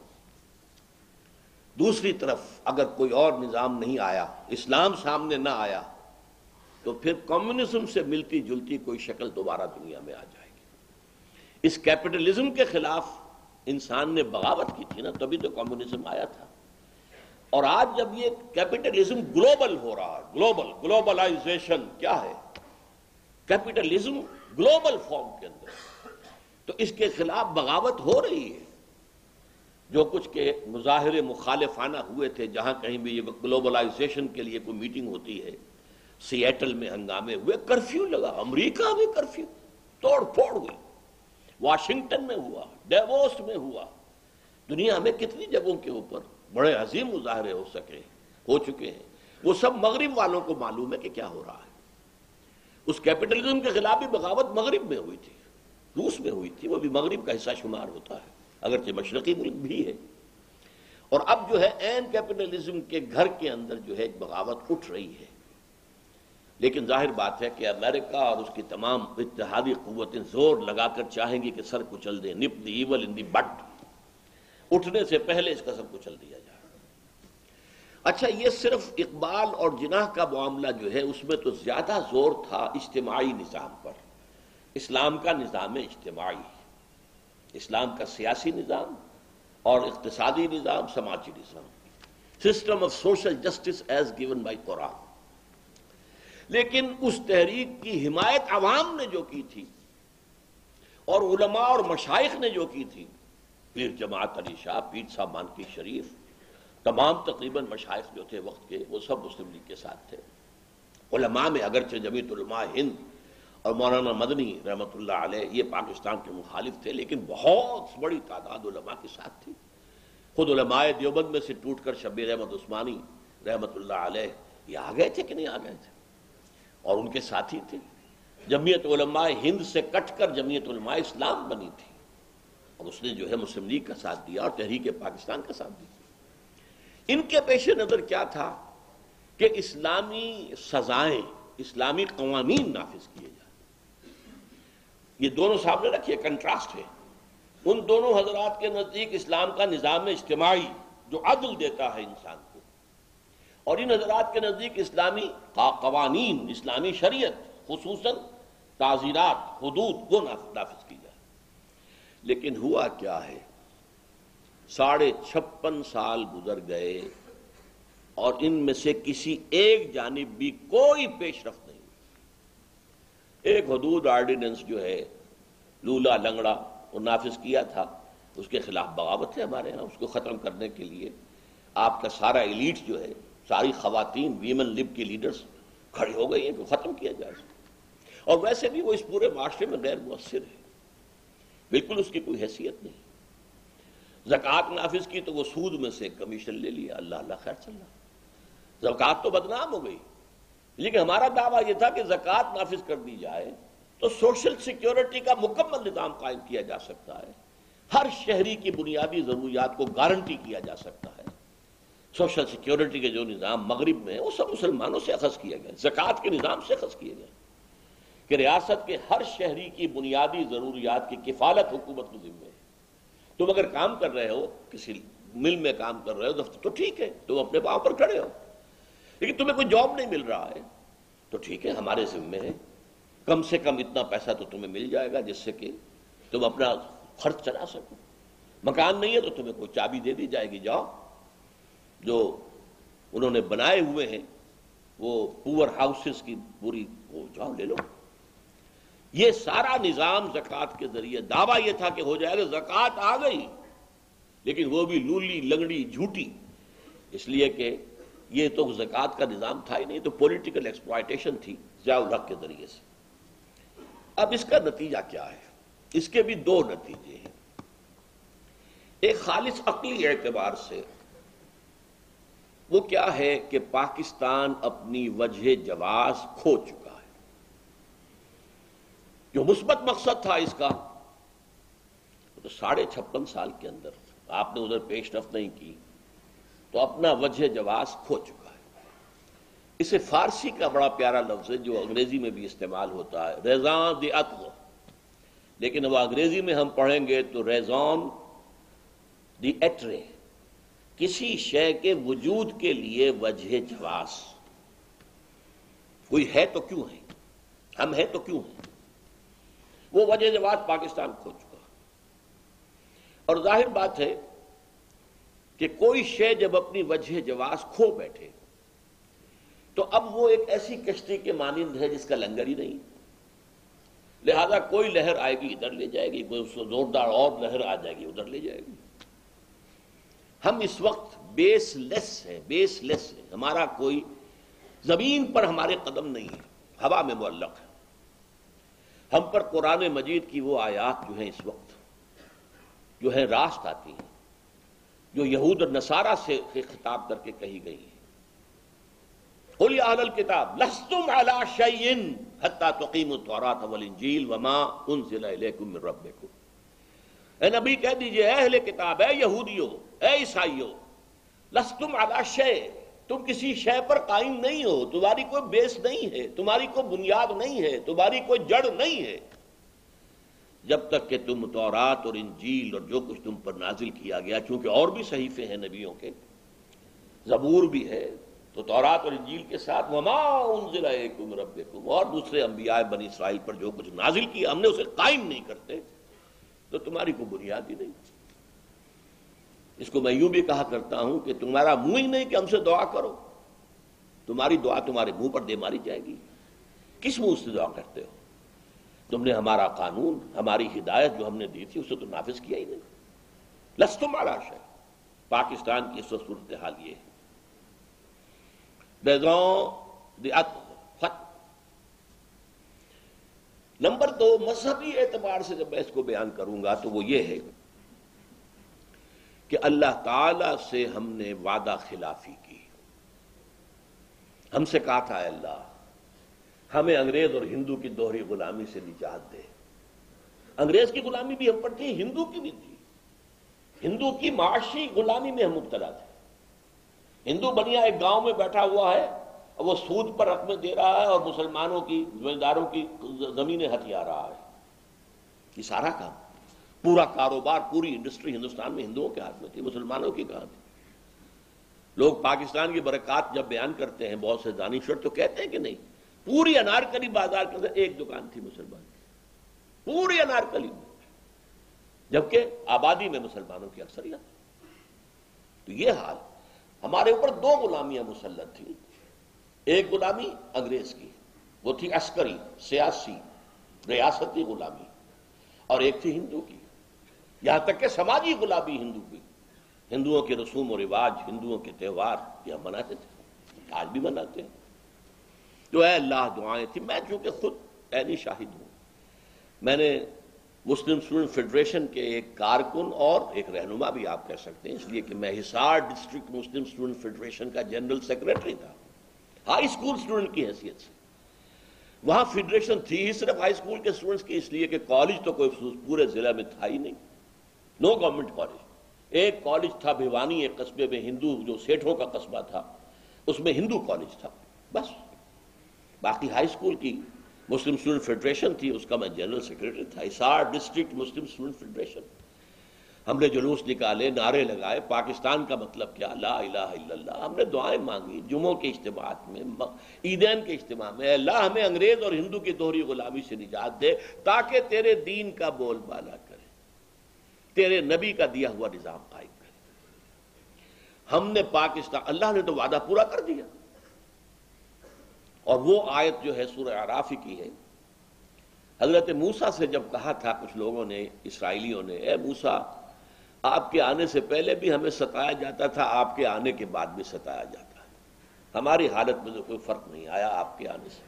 A: دوسری طرف اگر کوئی اور نظام نہیں آیا، اسلام سامنے نہ آیا، تو پھر کمیونزم سے ملتی جلتی کوئی شکل دوبارہ دنیا میں آ جائے گی. اس کیپٹلزم کے خلاف انسان نے بغاوت کی تھی نا، تبھی تو کمیونزم آیا تھا. اور آج جب یہ کیپٹلزم گلوبل ہو رہا ہے، گلوبل گلوبلائزیشن کیا ہے؟ کیپٹلزم گلوبل فارم کے اندر، تو اس کے خلاف بغاوت ہو رہی ہے. جو کچھ کے مظاہرے مخالفانہ ہوئے تھے، جہاں کہیں بھی یہ گلوبلائزیشن کے لیے کوئی میٹنگ ہوتی ہے، سیئٹل میں ہنگامے ہوئے، کرفیو لگا، امریکہ میں کرفیو، توڑ پھوڑ ہوئی، واشنگٹن میں ہوا، ڈیووس میں ہوا، دنیا میں کتنی جگہوں کے اوپر بڑے عظیم مظاہرے ہو سکے ہو چکے ہیں. وہ سب مغرب والوں کو معلوم ہے کہ کیا ہو رہا ہے. اس کیپٹلزم کے خلاف بھی بغاوت مغرب میں ہوئی تھی، روس میں ہوئی تھی، وہ بھی مغرب کا حصہ شمار ہوتا ہے اگرچہ مشرقی ملک بھی ہے. اور اب جو ہے این کیپٹلزم کے گھر کے اندر جو ہے ایک بغاوت اٹھ رہی ہے. لیکن ظاہر بات ہے کہ امریکہ اور اس کی تمام اتحادی قوتیں زور لگا کر چاہیں گی کہ سر کچل دیں، نپ دی ایول ان دی بٹ، اٹھنے سے پہلے اس کا سر کچل دیا جائے. اچھا، یہ صرف اقبال اور جناح کا معاملہ جو ہے اس میں تو زیادہ زور تھا اجتماعی نظام پر. اسلام کا نظام اجتماعی، اسلام کا سیاسی نظام اور اقتصادی نظام، سماجی نظام، system of social justice as given by Quran. لیکن اس تحریک کی حمایت عوام نے جو کی تھی اور علماء اور مشائخ نے جو کی تھی، پیر جماعت علی شاہ، پیر صاحب مانکی شریف، تمام تقریباً مشائخ جو تھے وقت کے، وہ سب مسلم لیگ کے ساتھ تھے. علماء میں اگرچہ جمعیت علماء ہند اور مولانا مدنی رحمۃ اللہ علیہ یہ پاکستان کے مخالف تھے، لیکن بہت بڑی تعداد علماء کے ساتھ تھی. خود علماء دیوبند میں سے ٹوٹ کر شبیر احمد عثمانی رحمۃ اللہ علیہ یہ آ گئے تھے کہ نہیں آ گئے تھے، اور ان کے ساتھی تھے. جمعیت علماء ہند سے کٹ کر جمعیت علماء اسلام بنی تھی، اور اس نے جو ہے مسلم لیگ کا ساتھ دیا اور تحریک پاکستان کا ساتھ دیا. ان کے پیش نظر کیا تھا کہ اسلامی سزائیں، اسلامی قوانین نافذ کیے جائیں. یہ دونوں سامنے رکھیے، کنٹراسٹ ہے. ان دونوں حضرات کے نزدیک اسلام کا نظام اجتماعی جو عدل دیتا ہے انسان کو، اور ان حضرات کے نزدیک اسلامی قوانین، اسلامی شریعت، خصوصاً تعزیرات، حدود، وہ نافذ کی جائے. لیکن ہوا کیا ہے، ساڑھے چھپن سال گزر گئے اور ان میں سے کسی ایک جانب بھی کوئی پیش رفت نہیں. ایک حدود آرڈیننس جو ہے لولا لنگڑا وہ نافذ کیا تھا، اس کے خلاف بغاوت ہے ہمارے ہاں. اس کو ختم کرنے کے لیے آپ کا سارا ایلیٹ جو ہے، ساری خواتین ویمن لب کی لیڈرز کھڑی ہو گئی ہیں کہ ختم کیا جائے. اور ویسے بھی وہ اس پورے معاشرے میں غیر مؤثر ہے، بالکل اس کی کوئی حیثیت نہیں. زکوٰۃ نافذ کی تو وہ سود میں سے کمیشن لے لیا، اللہ اللہ خیر چل رہا. زکوٰۃ تو بدنام ہو گئی، لیکن ہمارا دعویٰ یہ تھا کہ زکوٰۃ نافذ کر دی جائے تو سوشل سیکیورٹی کا مکمل نظام قائم کیا جا سکتا ہے، ہر شہری کی بنیادی ضروریات کو گارنٹی کیا جا سکتا ہے. سوشل سیکیورٹی کے جو نظام مغرب میں ہیں وہ سب مسلمانوں سے اخذ کیے گئے، زکوٰۃ کے نظام سے اخذ کیے گئے کہ ریاست کے ہر شہری کی بنیادی ضروریات کی کفالت حکومت کے ذمہ ہے. تم اگر کام کر رہے ہو، کسی مل میں کام کر رہے ہو دفتر، تو ٹھیک ہے، تم اپنے پاؤں پر کھڑے ہو. لیکن تمہیں کوئی جاب نہیں مل رہا ہے تو ٹھیک ہے، ہمارے ذمہ ہے، کم سے کم اتنا پیسہ تو تمہیں مل جائے گا جس سے کہ تم اپنا خرچ چلا سکو. مکان نہیں ہے تو تمہیں کوئی چابی دے دی جائے گی، جاؤ جو انہوں نے بنائے ہوئے ہیں وہ پور ہاؤسز کی پوری، وہ جاؤ لے لو. یہ سارا نظام زکوٰۃ کے ذریعے، دعویٰ یہ تھا کہ ہو جائے گا، زکوٰۃ آ گئی لیکن وہ بھی لولی لنگڑی جھوٹی، اس لیے کہ یہ تو زکوٰۃ کا نظام تھا ہی نہیں، تو پولیٹیکل ایکسپلائٹیشن تھی ضیاء الحق کے ذریعے سے۔ اب اس کا نتیجہ کیا ہے؟ اس کے بھی دو نتیجے ہیں۔ ایک خالص عقلی اعتبار سے وہ کیا ہے کہ پاکستان اپنی وجہ جواز کھو چکا ہے۔ جو مثبت مقصد تھا اس کا، تو ساڑھے چھپن سال کے اندر آپ نے ادھر پیش رفت نہیں کی تو اپنا وجہ جواز کھو چکا ہے۔ اسے فارسی کا بڑا پیارا لفظ ہے جو انگریزی میں بھی استعمال ہوتا ہے، ریزان دی عطو، لیکن وہ انگریزی میں ہم پڑھیں گے تو ریزون دی ایٹرے، کسی شے کے وجود کے لیے وجہ جواز۔ کوئی ہے تو کیوں ہے، ہم ہیں تو کیوں ہیں، وہ وجہ جواز پاکستان کھو چکا۔ اور ظاہر بات ہے کہ کوئی شے جب اپنی وجہ جواز کھو بیٹھے تو اب وہ ایک ایسی کشتی کے مانند ہے جس کا لنگر ہی نہیں، لہذا کوئی لہر آئے گی ادھر لے جائے گی، کوئی زوردار اور لہر آ جائے گی ادھر لے جائے گی۔ ہم اس وقت بیس لیس ہیں، بیس لیس ہیں، ہمارا کوئی زمین پر ہمارے قدم نہیں ہے، ہوا میں معلق ہے۔ ہم پر قرآن مجید کی وہ آیات جو ہیں اس وقت جو ہیں راست آتی ہیں، جو یہود اور نصارہ سے خطاب کر کے کہی گئی ہیں۔ قُلْ يَا أَهْلَ الْكِتَابِ لَسْتُمْ عَلَىٰ شَيْءٍ حَتَّىٰ تُقِیمُوا التَّوْرَاةَ وَالْإِنجِیلَ وَمَا أُنزِلَ إِلَیْکُم مِّن رَّبِّکُم۔ اے نبی کہہ دیجئے، اے اہل کتاب، اے یہودیوں، اے عیسائیوں، لستم علی شیء، تم کسی شے پر قائم نہیں ہو، تمہاری کوئی بیس نہیں ہے، تمہاری کوئی بنیاد نہیں ہے، تمہاری کوئی جڑ نہیں ہے، جب تک کہ تم تورات اور انجیل اور جو کچھ تم پر نازل کیا گیا، چونکہ اور بھی صحیفے ہیں نبیوں کے، زبور بھی ہے، تو تورات اور انجیل کے ساتھ وما انزل الیکم من ربکم، اور دوسرے انبیاء بنی اسرائیل پر جو کچھ نازل کیا ہم نے اسے قائم نہیں کرتے، تو تمہاری کوئی بنیاد ہی نہیں۔ اس کو میں یوں بھی کہا کرتا ہوں کہ تمہارا منہ ہی نہیں کہ ہم سے دعا کرو، تمہاری دعا تمہارے منہ پر دے ماری جائے گی۔ کس منہ سے دعا کرتے ہو؟ تم نے ہمارا قانون، ہماری ہدایت جو ہم نے دی تھی اسے تو نافذ کیا ہی نہیں۔ لستم علی شیء۔ پاکستان کی اس وقت صورتحال یہ ہے، بیزون دی عطو، خط۔ نمبر دو، مذہبی اعتبار سے جب میں اس کو بیان کروں گا تو وہ یہ ہے کہ اللہ تعالی سے ہم نے وعدہ خلافی کی۔ ہم سے کہا تھا اے اللہ ہمیں انگریز اور ہندو کی دوہری غلامی سے نجات دے۔ انگریز کی غلامی بھی ہم پر تھی، ہندو کی بھی تھی، ہندو کی معاشی غلامی میں ہم مبتلا تھے۔ ہندو بنیا ایک گاؤں میں بیٹھا ہوا ہے، وہ سود پر رقمیں دے رہا ہے اور مسلمانوں کی زمینداروں کی زمینیں ہتھیا رہا ہے۔ یہ سارا کام، پورا کاروبار، پوری انڈسٹری ہندوستان میں ہندوؤں کے ہاتھ میں تھی، مسلمانوں کی کہاں تھی؟ لوگ پاکستان کی برکات جب بیان کرتے ہیں بہت سے دانشور تو کہتے ہیں کہ نہیں، پوری انارکلی بازار کے اندر ایک دکان تھی مسلمان کی، پوری انارکلی میں، جبکہ آبادی میں مسلمانوں کی اکثریت۔ تو یہ حال، ہمارے اوپر دو غلامیاں مسلط تھیں، ایک غلامی انگریز کی، وہ تھی عسکری، سیاسی، ریاستی غلامی، اور ایک تھی ہندو کی، یہاں تک کہ سماجی غلامی ہندو کی۔ ہندوؤں کے رسوم و رواج، ہندوؤں کے تہوار یہ ہم مناتے تھے، آج بھی مناتے ہیں۔ تو اے اللہ دعائیں تھی، میں چونکہ خود عینی شاہد ہوں، میں نے مسلم اسٹوڈنٹ فیڈریشن کے ایک کارکن اور ایک رہنما بھی آپ کہہ سکتے ہیں، اس لیے کہ میں Hisar district Muslim student federation کا جنرل سیکریٹری تھا، ہائی اسکول اسٹوڈنٹ کی حیثیت سے۔ وہاں فیڈریشن تھی ہی صرف ہائی اسکول کے اسٹوڈنٹس کی، اس لیے کہ کالج تو کوئی پورے ضلع میں تھا ہی نہیں، نو گورنمنٹ کالج۔ ایک کالج تھا بھیوانی، ایک قصبے میں، ہندو جو سیٹھوں کا قصبہ تھا، اس میں ہندو کالج تھا بس۔ باقی ہائی اسکول کی مسلم اسٹوڈنٹ فیڈریشن تھی، اس کا میں جنرل سیکریٹری تھا، Hisar district Muslim student federation. ہم نے جلوس نکالے، نعرے لگائے، پاکستان کا مطلب کیا، لا الہ الا اللہ۔ ہم نے دعائیں مانگی جمعوں کے اجتماعات میں، عیدین کے اجتماع میں، اے اللہ ہمیں انگریز اور ہندو کی دوہری غلامی سے نجات دے تاکہ تیرے دین کا بول بالا کرے، تیرے نبی کا دیا ہوا نظام قائم کرے۔ ہم نے پاکستان، اللہ نے تو وعدہ پورا کر دیا، اور وہ آیت جو ہے سورہ اعراف کی ہے، حضرت موسیٰ سے جب کہا تھا کچھ لوگوں نے، اسرائیلیوں نے، اے موسیٰ آپ کے آنے سے پہلے بھی ہمیں ستایا جاتا تھا، آپ کے آنے کے بعد بھی ستایا جاتا ہے، ہماری حالت میں تو کوئی فرق نہیں آیا آپ کے آنے سے۔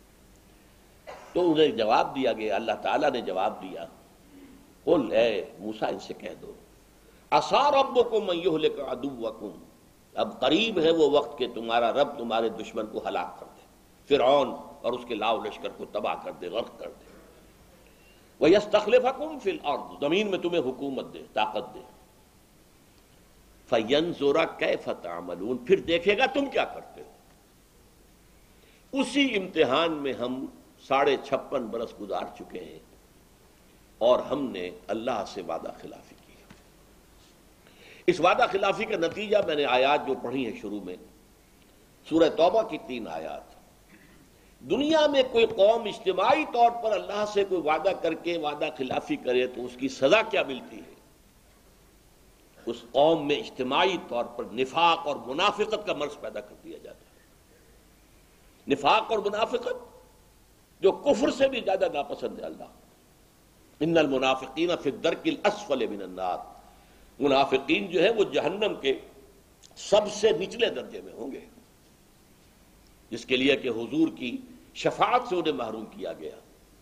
A: تو انہیں جواب دیا گیا، اللہ تعالیٰ نے جواب دیا، قل اے موسیٰ ان سے کہہ دو عسیٰ ربکم ان یہلک عدوکم، اب قریب ہے وہ وقت کہ تمہارا رب تمہارے دشمن کو ہلاک کر دے، فرعون اور اس کے لاؤ لشکر کو تباہ کر دے، غرق کر دے، وَيَسْتَخْلِفَكُمْ فِي الْأَرْضِ، زمین میں تمہیں حکومت دے، طاقت دے، فَيَنْظُرَ كَيْفَ تَعْمَلُونَ، پھر دیکھے گا تم کیا کرتے ہو۔ اسی امتحان میں ہم ساڑھے چھپن برس گزار چکے ہیں اور ہم نے اللہ سے وعدہ خلافی کی۔ اس وعدہ خلافی کا نتیجہ میں نے آیات جو پڑھی ہیں شروع میں، سورہ توبہ کی تین آیات۔ دنیا میں کوئی قوم اجتماعی طور پر اللہ سے کوئی وعدہ کر کے وعدہ خلافی کرے تو اس کی سزا کیا ملتی ہے؟ اس قوم میں اجتماعی طور پر نفاق اور منافقت کا مرض پیدا کر دیا جاتا ہے۔ نفاق اور منافقت جو کفر سے بھی زیادہ ناپسند ہے اللہ۔ ان المنافقین فی الدرک الاسفل من النار، منافقین جو ہے وہ جہنم کے سب سے نچلے درجے میں ہوں گے، جس کے لیے کہ حضور کی شفاعت سے انہیں محروم کیا گیا۔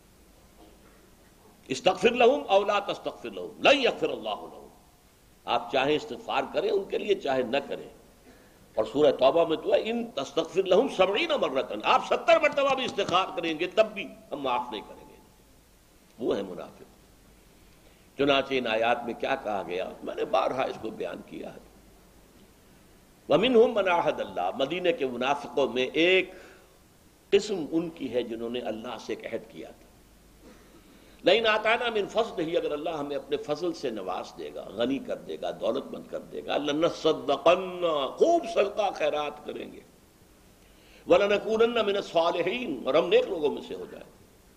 A: استغفر لہم او لا تستغفر لہم لن یغفر اللہ لہم، آپ چاہیں استغفار کریں ان کے لیے، چاہے نہ کریں۔ اور سورہ توبہ میں تو ہے ان تستغفر لہم سبعین مرتن، آپ ستر مرتبہ بھی استغفار کریں گے تب بھی ہم معاف نہیں کریں گے۔ وہ ہے منافق۔ چنانچہ ان آیات میں کیا کہا گیا، میں نے بارہا اس کو بیان کیا ہے۔ وَمِنْهُمْ مَنْ عَاهَدَ اللَّهَ، مدینے کے منافقوں میں ایک قسم ان کی ہے جنہوں نے اللہ سے ایک عہد کیا تھا، لَئِنْ آتَانَا مِنْ فَضْلِهِ، اگر اللہ ہمیں اپنے فضل سے نواز دے گا، غنی کر دے گا، دولت مند کر دے گا، لَنَصَّدَّقَنَّ، خوب صدقہ خیرات کریں گے، وَلَنَكُونَنَّ مِنَ الصَّالِحِينَ، اور ہم نیک لوگوں میں سے ہو جائیں۔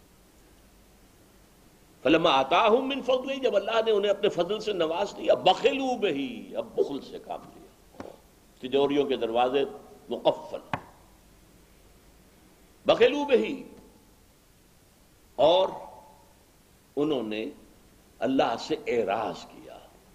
A: فَلَمَّا آتَاهُم مِّن فَضْلِهِ، جب اللہ نے انہیں اپنے فضل سے نواز دیا، بَخِلُوا بِهِ، اب بخل سے کام لیا، تجوریوں کے دروازے مقفل، بخلوا بہی، اور انہوں نے اللہ سے اعراض کیا۔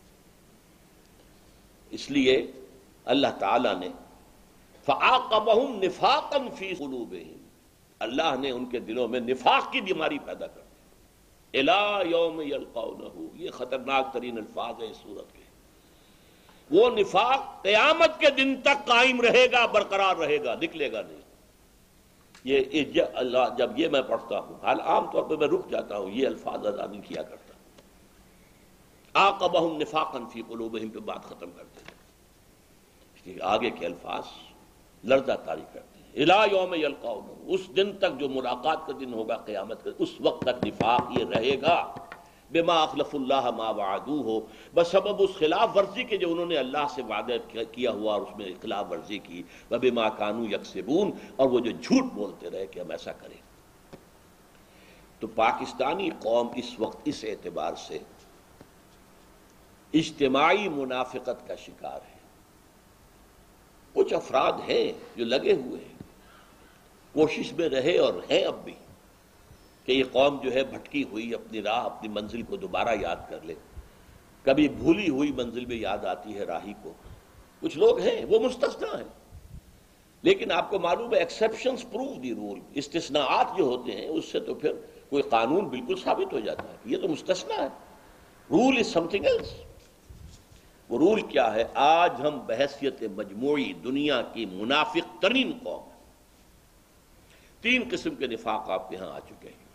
A: اس لیے اللہ تعالی نے فَعَاقَبَهُمْ نِفَاقًا فِي قُلُوبِهِمْ، اللہ نے ان کے دلوں میں نفاق کی بیماری پیدا کر دی۔ إِلَىٰ يَوْمِ يَلْقَوْنَهُ، یہ خطرناک ترین الفاظ ہیں اس صورت کے۔ وہ نفاق قیامت کے دن تک قائم رہے گا، برقرار رہے گا، نکلے گا نہیں۔ یہ اللہ جب یہ میں پڑھتا ہوں، حال عام طور پہ میں رک جاتا ہوں، یہ الفاظ ادا نہیں کیا کرتا۔ عاقبہم نفاقا فی قلوبہم پہ بات ختم کرتے ہیں، اس لیے آگے کے الفاظ لرزہ طاری کرتے ہیں۔ الی یوم یلقونہ، اس دن تک جو ملاقات کا دن ہوگا قیامت کا، اس وقت تک نفاق یہ رہے گا۔ بما اخلف اللہ ما وعدوہ، بسبب اس خلاف ورزی کے جو انہوں نے اللہ سے وعدہ کیا ہوا اور اس میں خلاف ورزی کی، وبما کانوا یکسبون، اور وہ جو جھوٹ بولتے رہے کہ ہم ایسا کریں۔ تو پاکستانی قوم اس وقت اس اعتبار سے اجتماعی منافقت کا شکار ہے۔ کچھ افراد ہیں جو لگے ہوئے ہیں، کوشش میں رہے اور ہیں اب بھی، کہ یہ قوم جو ہے بھٹکی ہوئی اپنی راہ، اپنی منزل کو دوبارہ یاد کر لے۔ کبھی بھولی ہوئی منزل بھی یاد آتی ہے راہی کو۔ کچھ لوگ ہیں وہ مستثنیٰ ہیں، لیکن آپ کو معلوم ہے ایکسیپشنز پروو دی رول، استثناءات جو ہوتے ہیں اس سے تو پھر کوئی قانون بالکل ثابت ہو جاتا ہے، یہ تو مستثنیٰ ہے، rule is something else. وہ رول کیا ہے؟ آج ہم بحیثیت مجموعی دنیا کی منافق ترین قوم ہے۔ تین قسم کے نفاق آپ کے ہاں آ چکے ہیں۔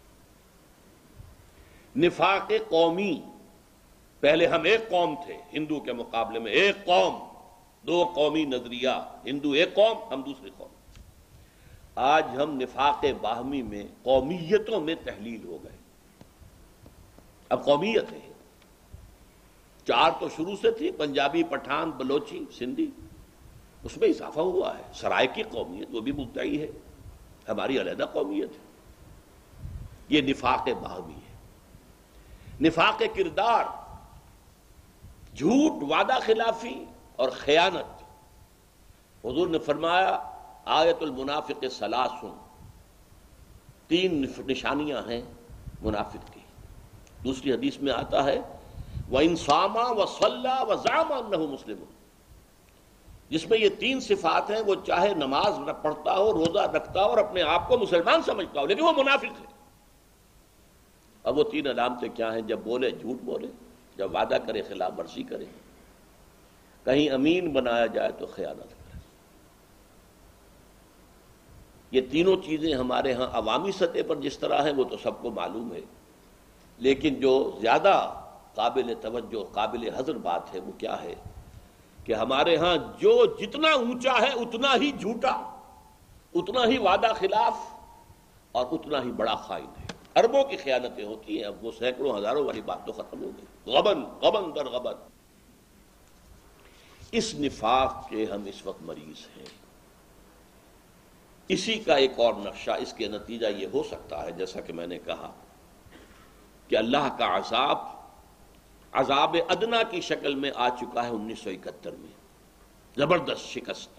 A: نفاق قومی، پہلے ہم ایک قوم تھے، ہندو کے مقابلے میں ایک قوم، دو قومی نظریہ، ہندو ایک قوم، ہم دوسری قوم۔ آج ہم نفاق باہمی میں قومیتوں میں تحلیل ہو گئے، اب قومیت ہے، چار تو شروع سے تھی، پنجابی، پٹھان، بلوچی، سندھی، اس میں اضافہ ہوا ہے، سرائکی قومیت وہ بھی مدعی ہے، ہماری علیحدہ قومیت ہے۔ یہ نفاق باہمی ہے۔ نفاق کردار، جھوٹ، وعدہ خلافی اور خیانت۔ حضور نے فرمایا آیت المنافق ثلاث، تین نشانیاں ہیں منافق کی۔ دوسری حدیث میں آتا ہے وَإِن صَامَ وَصَلَّى وَزَعَمَ أَنَّهُ مُسْلِمٌ، جس میں یہ تین صفات ہیں، وہ چاہے نماز نہ پڑھتا ہو، روزہ رکھتا ہو اور اپنے آپ کو مسلمان سمجھتا ہو، لیکن وہ منافق ہے۔ اب وہ تین علامتیں کیا ہیں؟ جب بولے جھوٹ بولے، جب وعدہ کرے خلاف ورزی کرے، کہیں امین بنایا جائے تو خیانت کرے۔ یہ تینوں چیزیں ہمارے ہاں عوامی سطح پر جس طرح ہیں وہ تو سب کو معلوم ہے، لیکن جو زیادہ قابل توجہ قابل حذر بات ہے وہ کیا ہے کہ ہمارے ہاں جو جتنا اونچا ہے اتنا ہی جھوٹا، اتنا ہی وعدہ خلاف اور اتنا ہی بڑا خائن ہے۔ اربوں کی خیانتیں ہوتی ہیں، اب وہ سینکڑوں ہزاروں والی بات تو ختم ہو گئی۔ غبن غبن در غبن، اس نفاق کے ہم اس وقت مریض ہیں۔ اسی کا ایک اور نقشہ، اس کے نتیجہ یہ ہو سکتا ہے جیسا کہ میں نے کہا کہ اللہ کا عذاب عذاب ادنا کی شکل میں آ چکا ہے انیس سو اکہتر میں، زبردست شکست۔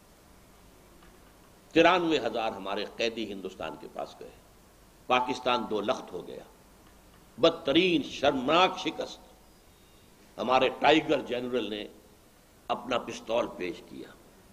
A: ترانوے ہزار ہمارے قیدی ہندوستان کے پاس گئے، پاکستان دو لخت ہو گیا، بدترین شرمناک شکست۔ ہمارے ٹائیگر جنرل نے اپنا پستول پیش کیا۔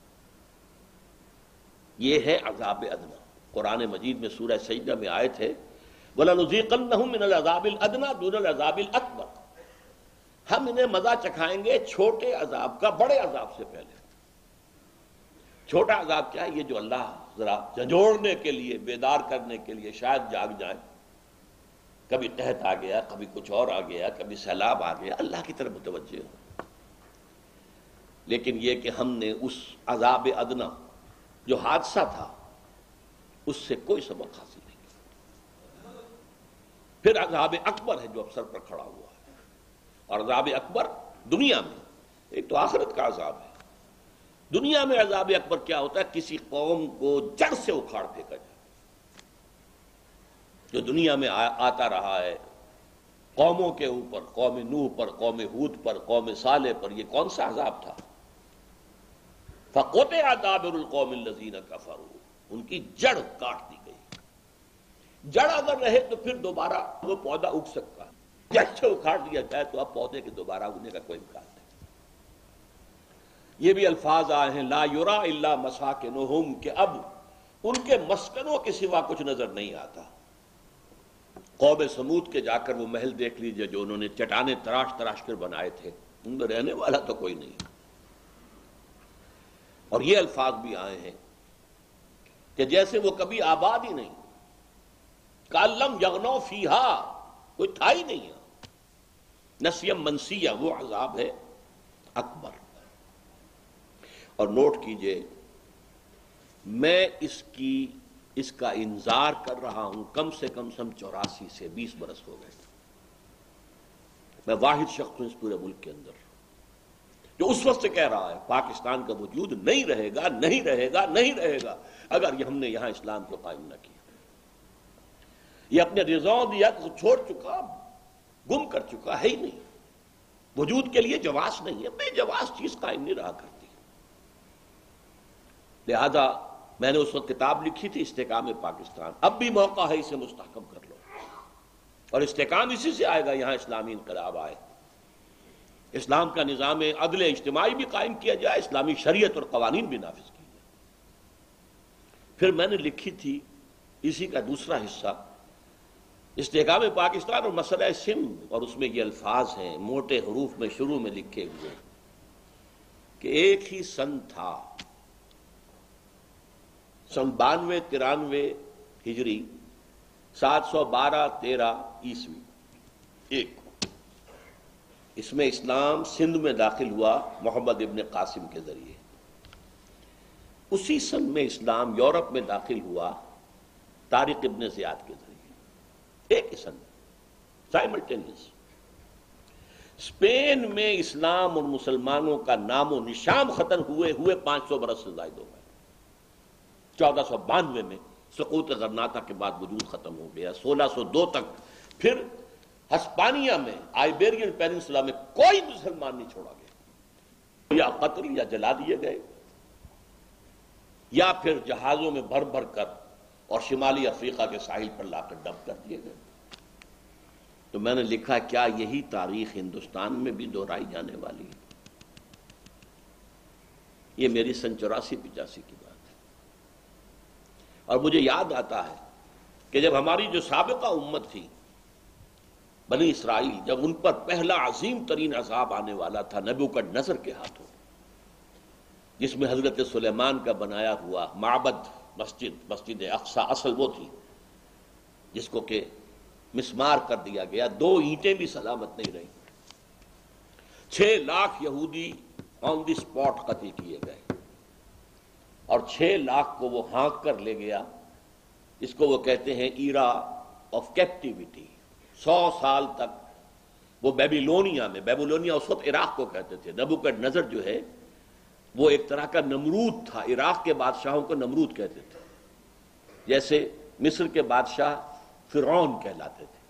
A: یہ ہے عذاب ادنا۔ قرآن مجید میں سورہ سجدہ میں آیت ہے وَلَنُذِيقَنَّهُم مِّنَ الْعَذَابِ الْأَدْنَىٰ دُونَ الْعَذَابِ الْأَكْبَرِ، ہم انہیں مزہ چکھائیں گے چھوٹے عذاب کا بڑے عذاب سے پہلے۔ چھوٹا عذاب کیا ہے؟ یہ جو اللہ ذرا جھنجھوڑنے کے لیے، بیدار کرنے کے لیے شاید جاگ جائیں، کبھی قحط آ گیا، کبھی کچھ اور آ گیا، کبھی سیلاب آ گیا، اللہ کی طرف متوجہ ہو۔ لیکن یہ کہ ہم نے اس عذاب ادنا جو حادثہ تھا اس سے کوئی سبق حاصل نہیں کیا۔ پھر عذاب اکبر ہے جو اب سر پر کھڑا ہوا ہے، اور عذاب اکبر دنیا میں، ایک تو آخرت کا عذاب ہے، دنیا میں عذاب اکبر کیا ہوتا ہے؟ کسی قوم کو جڑ سے اکھاڑ پھینکا جائے، جو دنیا میں آتا رہا ہے قوموں کے اوپر، قوم نوح پر، قوم ہود پر، قوم صالح پر۔ یہ کون سا عذاب تھا؟ فَقُطِعَ دَابِرُ الْقَوْمِ الَّذِينَ كَفَرُوا، ان کی جڑ کاٹ دی گئی۔ جڑ اگر رہے تو پھر دوبارہ وہ پودا اگ سکتا ہے، جڑ سے اکھاڑ دیا جائے تو اب پودے کے دوبارہ اگنے کا کوئی امکان نہیں۔ یہ بھی الفاظ آئے ہیں لا یرا الا مساکنہم، کہ اب ان کے مسکنوں کے سوا کچھ نظر نہیں آتا۔ قوم سمود کے جا کر وہ محل دیکھ لیجئے جو انہوں نے چٹانیں تراش تراش کر بنائے تھے، ان میں رہنے والا تو کوئی نہیں۔ اور یہ الفاظ بھی آئے ہیں کہ جیسے وہ کبھی آباد ہی نہیں، کالم یغنو فیہا، کوئی تھا ہی نہیں ہے، نسیم منسیہ، وہ عذاب ہے اکبر۔ اور نوٹ کیجئے، میں اس کی اس کا انذار کر رہا ہوں کم سے کم سم چوراسی سے بیس برس ہو گئے۔ میں واحد شخص ہوں اس پورے ملک کے اندر جو اس وقت سے کہہ رہا ہے پاکستان کا وجود نہیں رہے گا، نہیں رہے گا، نہیں رہے گا اگر یہ ہم نے یہاں اسلام کو قائم نہ کیا۔ یہ اپنے رضاؤں دیا کو چھوڑ چکا، گم کر چکا ہے ہی نہیں، وجود کے لیے جواز نہیں ہے، بے جواز چیز قائم نہیں رہا کرتی۔ لہذا میں نے اس وقت کتاب لکھی تھی استحکام پاکستان، اب بھی موقع ہے اسے مستحکم کر لو، اور استحکام اسی سے آئے گا یہاں اسلامی انقلاب آئے، اسلام کا نظام عدل اجتماعی بھی قائم کیا جائے، اسلامی شریعت اور قوانین بھی نافذ کی جائے۔ پھر میں نے لکھی تھی اسی کا دوسرا حصہ استحکام پاکستان اور مسئلہ سندھ، اور اس میں یہ الفاظ ہیں موٹے حروف میں شروع میں لکھے ہوئے کہ ایک ہی سن تھا، سن بانوے ترانوے ہجری، سات سو بارہ تیرہ عیسوی، ایک اس میں اسلام سندھ میں داخل ہوا محمد ابن قاسم کے ذریعے، اسی سن میں اسلام یورپ میں داخل ہوا طارق ابن زیاد کے ذریعے، ایک ہی سن، سائملٹینیس۔ اسپین میں اسلام اور مسلمانوں کا نام و نشان ختم ہوئے ہوئے پانچ سو برس سے زائد ہو گئے، چودہ سو بانوے میں سقوط غرناطہ کے بعد وجود ختم ہو گیا، سولہ سو دو تک پھر ہسپانیہ میں آئیبیرین پیننسلا میں کوئی مسلمان نہیں چھوڑا گیا، یا قتل یا جلا دیے گئے، یا پھر جہازوں میں بھر بھر کر اور شمالی افریقہ کے ساحل پر لا کر ڈمپ کر دیے گئے۔ تو میں نے لکھا کیا یہی تاریخ ہندوستان میں بھی دہرائی جانے والی ہے؟ یہ میری سن چوراسی پچاسی کی بات ہے، اور مجھے یاد آتا ہے کہ جب ہماری جو سابقہ امت تھی بنی اسرائیل، جب ان پر پہلا عظیم ترین عذاب آنے والا تھا نبوکدنضر کے ہاتھوں، جس میں حضرت سلیمان کا بنایا ہوا معبد مسجد مسجد اقصی اصل وہ تھی جس کو کہ مسمار کر دیا گیا، دو اینٹیں بھی سلامت نہیں رہی، چھ لاکھ یہودی آن دی اسپاٹ قتل کیے گئے، اور چھ لاکھ کو وہ ہانک کر لے گیا، اس کو وہ کہتے ہیں ایرا آف کیپٹیوٹی۔ سو سال تک وہ بیبیلونیا میں، بیبیلونیا اس وقت عراق کو کہتے تھے، نبوکدنضر جو ہے وہ ایک طرح کا نمرود تھا، عراق کے بادشاہوں کو نمرود کہتے تھے، جیسے مصر کے بادشاہ فرعون کہلاتے تھے،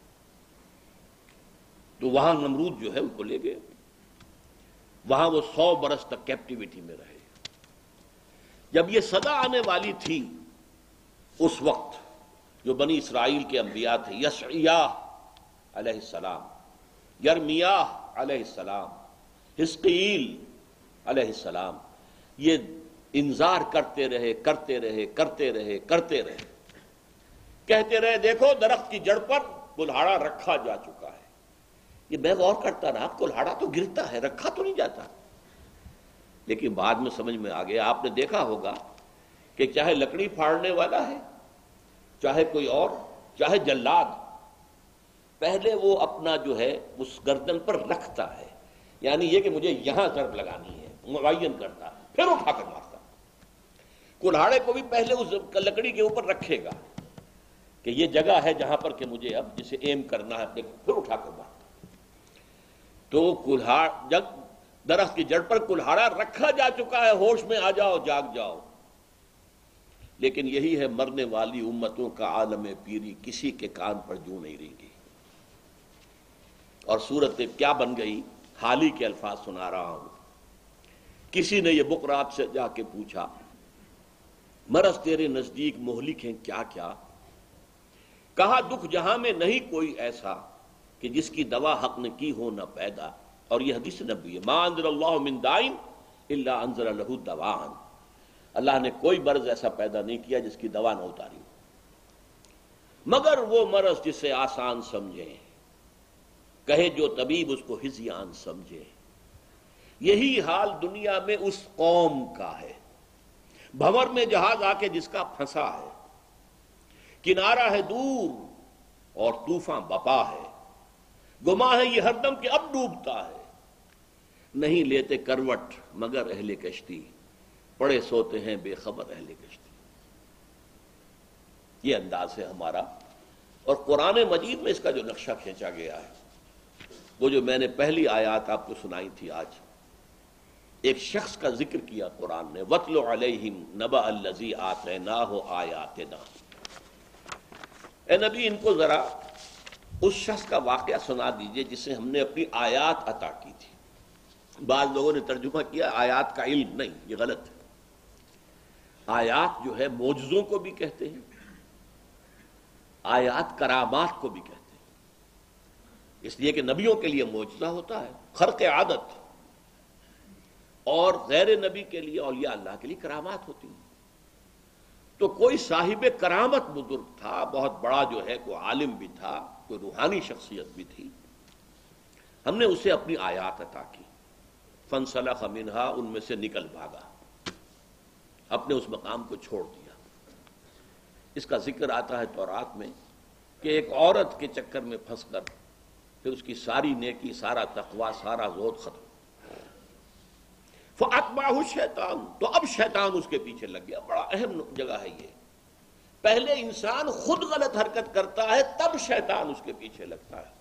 A: تو وہاں نمرود جو ہے ان کو لے گئے، وہاں وہ سو برس تک کیپٹیوٹی میں رہے۔ جب یہ صدا آنے والی تھی اس وقت جو بنی اسرائیل کے انبیاء تھے، یشعیاہ علیہ السلام، یرمیاہ علیہ السلام، حزقیل علیہ السلام، یہ انذار کرتے رہے کرتے رہے کرتے رہے کرتے رہے کہتے رہے دیکھو درخت کی جڑ پر کلہاڑا رکھا جا چکا ہے۔ یہ میں غور کرتا رہا، کلہاڑا تو گرتا ہے، رکھا تو نہیں جاتا، لیکن بعد میں سمجھ میں آ گیا۔ آپ نے دیکھا ہوگا کہ چاہے لکڑی پھاڑنے والا ہے، چاہے کوئی اور، چاہے جلاد، پہلے وہ اپنا جو ہے اس گردن پر رکھتا ہے، یعنی یہ کہ مجھے یہاں ضرب لگانی ہے، معین کرتا ہے، پھر اٹھا کر مارتا۔ کلہاڑے کو بھی پہلے اس لکڑی کے اوپر رکھے گا کہ یہ جگہ ہے جہاں پر کہ مجھے اب جسے ایم کرنا ہے، پھر اٹھا کر مارتا۔ تو کلہاڑ جب درخت کی جڑ پر کلہاڑا رکھا جا چکا ہے، ہوش میں آ جاؤ، جاگ جاؤ، لیکن یہی ہے مرنے والی امتوں کا عالم پیری، کسی کے کان پر جوں نہیں رینگی۔ اور صورت کیا بن گئی، حال ہی کے الفاظ سنا رہا ہوں۔ کسی نے یہ بقرات سے جا کے پوچھا، مرض تیرے نزدیک مہلک ہیں کیا کیا؟ کہا دکھ جہاں میں نہیں کوئی ایسا کہ جس کی دوا حق نے کی ہو نہ پیدا، اور یہ حدیث نبوی ہے، ما انزل اللہ من دائن الا انزل لہ دواء، اللہ نے کوئی مرض ایسا پیدا نہیں کیا جس کی دوا نہ اتاری ہو، مگر وہ مرض جسے آسان سمجھے، کہے جو طبیب اس کو ہذیان سمجھے۔ یہی حال دنیا میں اس قوم کا ہے، بھنور میں جہاز آ کے جس کا پھنسا ہے، کنارہ ہے دور اور طوفان بپا ہے، گما ہے یہ ہر دم کہ اب ڈوبتا ہے، نہیں لیتے کروٹ مگر اہل کشتی، پڑے سوتے ہیں بے خبر اہل کشتی۔ یہ انداز ہے ہمارا، اور قرآن مجید میں اس کا جو نقشہ کھینچا گیا ہے، وہ جو میں نے پہلی آیات آپ کو سنائی تھی آج، ایک شخص کا ذکر کیا قرآن نے، وَاتْلُ عَلَيْهِمْ نَبَأَ الَّذِي آتَيْنَاهُ آيَاتِنَا، اے نبی ان کو ذرا اس شخص کا واقعہ سنا دیجئے جسے ہم نے اپنی آیات عطا کی تھی۔ بعض لوگوں نے ترجمہ کیا آیات کا علم، نہیں، یہ غلط ہے۔ آیات جو ہے معجزوں کو بھی کہتے ہیں، آیات کرامات کو بھی کہتے ہیں، اس لیے کہ نبیوں کے لیے معجزہ ہوتا ہے، خرق عادت، اور غیر نبی کے لیے، اولیاء اللہ کے لیے کرامات ہوتی ہیں۔ تو کوئی صاحب کرامت بزرگ تھا، بہت بڑا جو ہے، کوئی عالم بھی تھا، کوئی روحانی شخصیت بھی تھی، ہم نے اسے اپنی آیات عطا کی، فانسلخ منہا، ان میں سے نکل بھاگا، اپنے اس مقام کو چھوڑ دیا۔ اس کا ذکر آتا ہے تورات میں کہ ایک عورت کے چکر میں پھنس کر پھر اس کی ساری نیکی، سارا تقوی، سارا زہد ختم۔ فَأَتْبَعَهُ الشَّيْطَانُ، تو اب شیطان اس کے پیچھے لگ گیا۔ بڑا اہم جگہ ہے یہ، پہلے انسان خود غلط حرکت کرتا ہے، تب شیطان اس کے پیچھے لگتا ہے،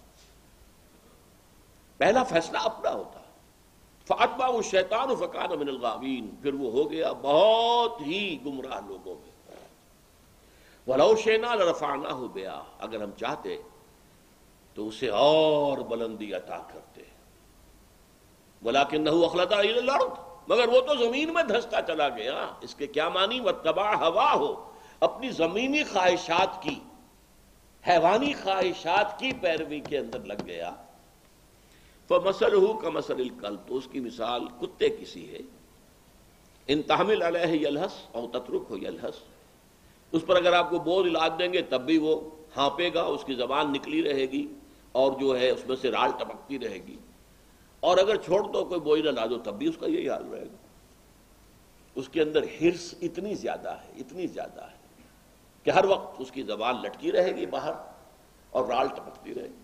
A: پہلا فیصلہ اپنا ہوتا ہے۔ فَأَتْبَعَهُ الشَّيْطَانُ فَكَانَ مِنَ الْغَاوِينَ، پھر وہ ہو گیا بہت ہی گمراہ لوگوں میں۔ وَلَوْ شِئْنَا لَرَفَعْنَاهُ بِهَا، اگر ہم چاہتے تو اسے اور بلندی عطا کرتے، وَلَكِنَّهُ أَخْلَدَ إِلَى الْأَرْضِ، مگر وہ تو زمین میں دھستا چلا گیا۔ اس کے کیا معنی؟ وَاتَّبَعَ هَوَاهُ، اپنی زمینی خواہشات کی حیوانی خواہشات کی پیروی کے اندر لگ گیا، فَمَثَلُهُ كَمَثَلِ الْكَلْبِ، تو اس کی مثال کتے کی سی ہے، ان تحمل علیہ یلہس او تترکہ یلہس، اس پر اگر آپ کو بوجھ لاد دیں گے تب بھی وہ ہانپے گا، اس کی زبان نکلی رہے گی اور جو ہے اس میں سے رال ٹپکتی رہے گی، اور اگر چھوڑ دو کوئی بوجھ نہ لادو تب بھی اس کا یہی حال رہے گا۔ اس کے اندر ہرس اتنی زیادہ ہے، اتنی زیادہ ہے کہ ہر وقت اس کی زبان لٹکی رہے گی باہر اور رال ٹپکتی رہے گی۔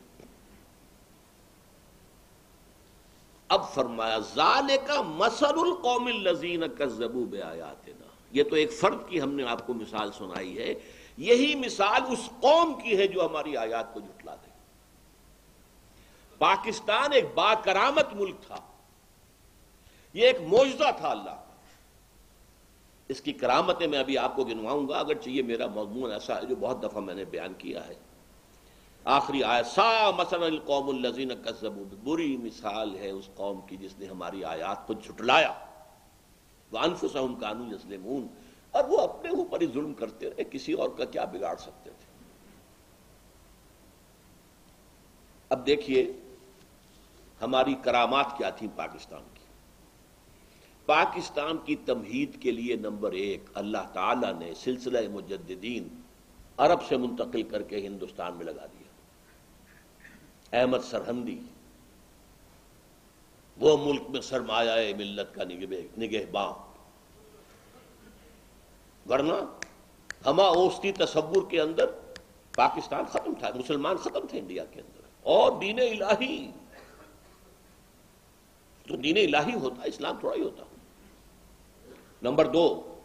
A: اب فرمایا ذالک مثل القوم الذین کذبوا بآیاتنا، یہ تو ایک فرد کی ہم نے آپ کو مثال سنائی ہے، یہی مثال اس قوم کی ہے جو ہماری آیات کو جھٹلا دے۔ پاکستان ایک با کرامت ملک تھا، یہ ایک معجزہ تھا اللہ کا، اس کی کرامتیں میں ابھی آپ کو گنواؤں گا، اگرچہ یہ میرا مضمون ایسا ہے جو بہت دفعہ میں نے بیان کیا ہے۔ آخری آیت سا مثلا القوم الذین کذبوا، بری مثال ہے اس قوم کی جس نے ہماری آیات کو جھٹلایا، وانفسہم کانوا یظلمون، اور وہ اپنے اوپر ہی ظلم کرتے رہے، کسی اور کا کیا بگاڑ سکتے تھے۔ اب دیکھیے ہماری کرامات کیا تھیں پاکستان کی۔ پاکستان کی تمہید کے لیے نمبر ایک اللہ تعالیٰ نے سلسلہ مجددین عرب سے منتقل کر کے ہندوستان میں لگا دیا۔ احمد سرہندی وہ ملک میں سرمایہ ملت کا نگہباں، ورنہ ہما اوسطی تصور کے اندر پاکستان ختم تھا، مسلمان ختم تھے انڈیا کے اندر، اور دین الہی تو دین الہی ہوتا، اسلام تھوڑا ہی ہوتا۔ نمبر دو،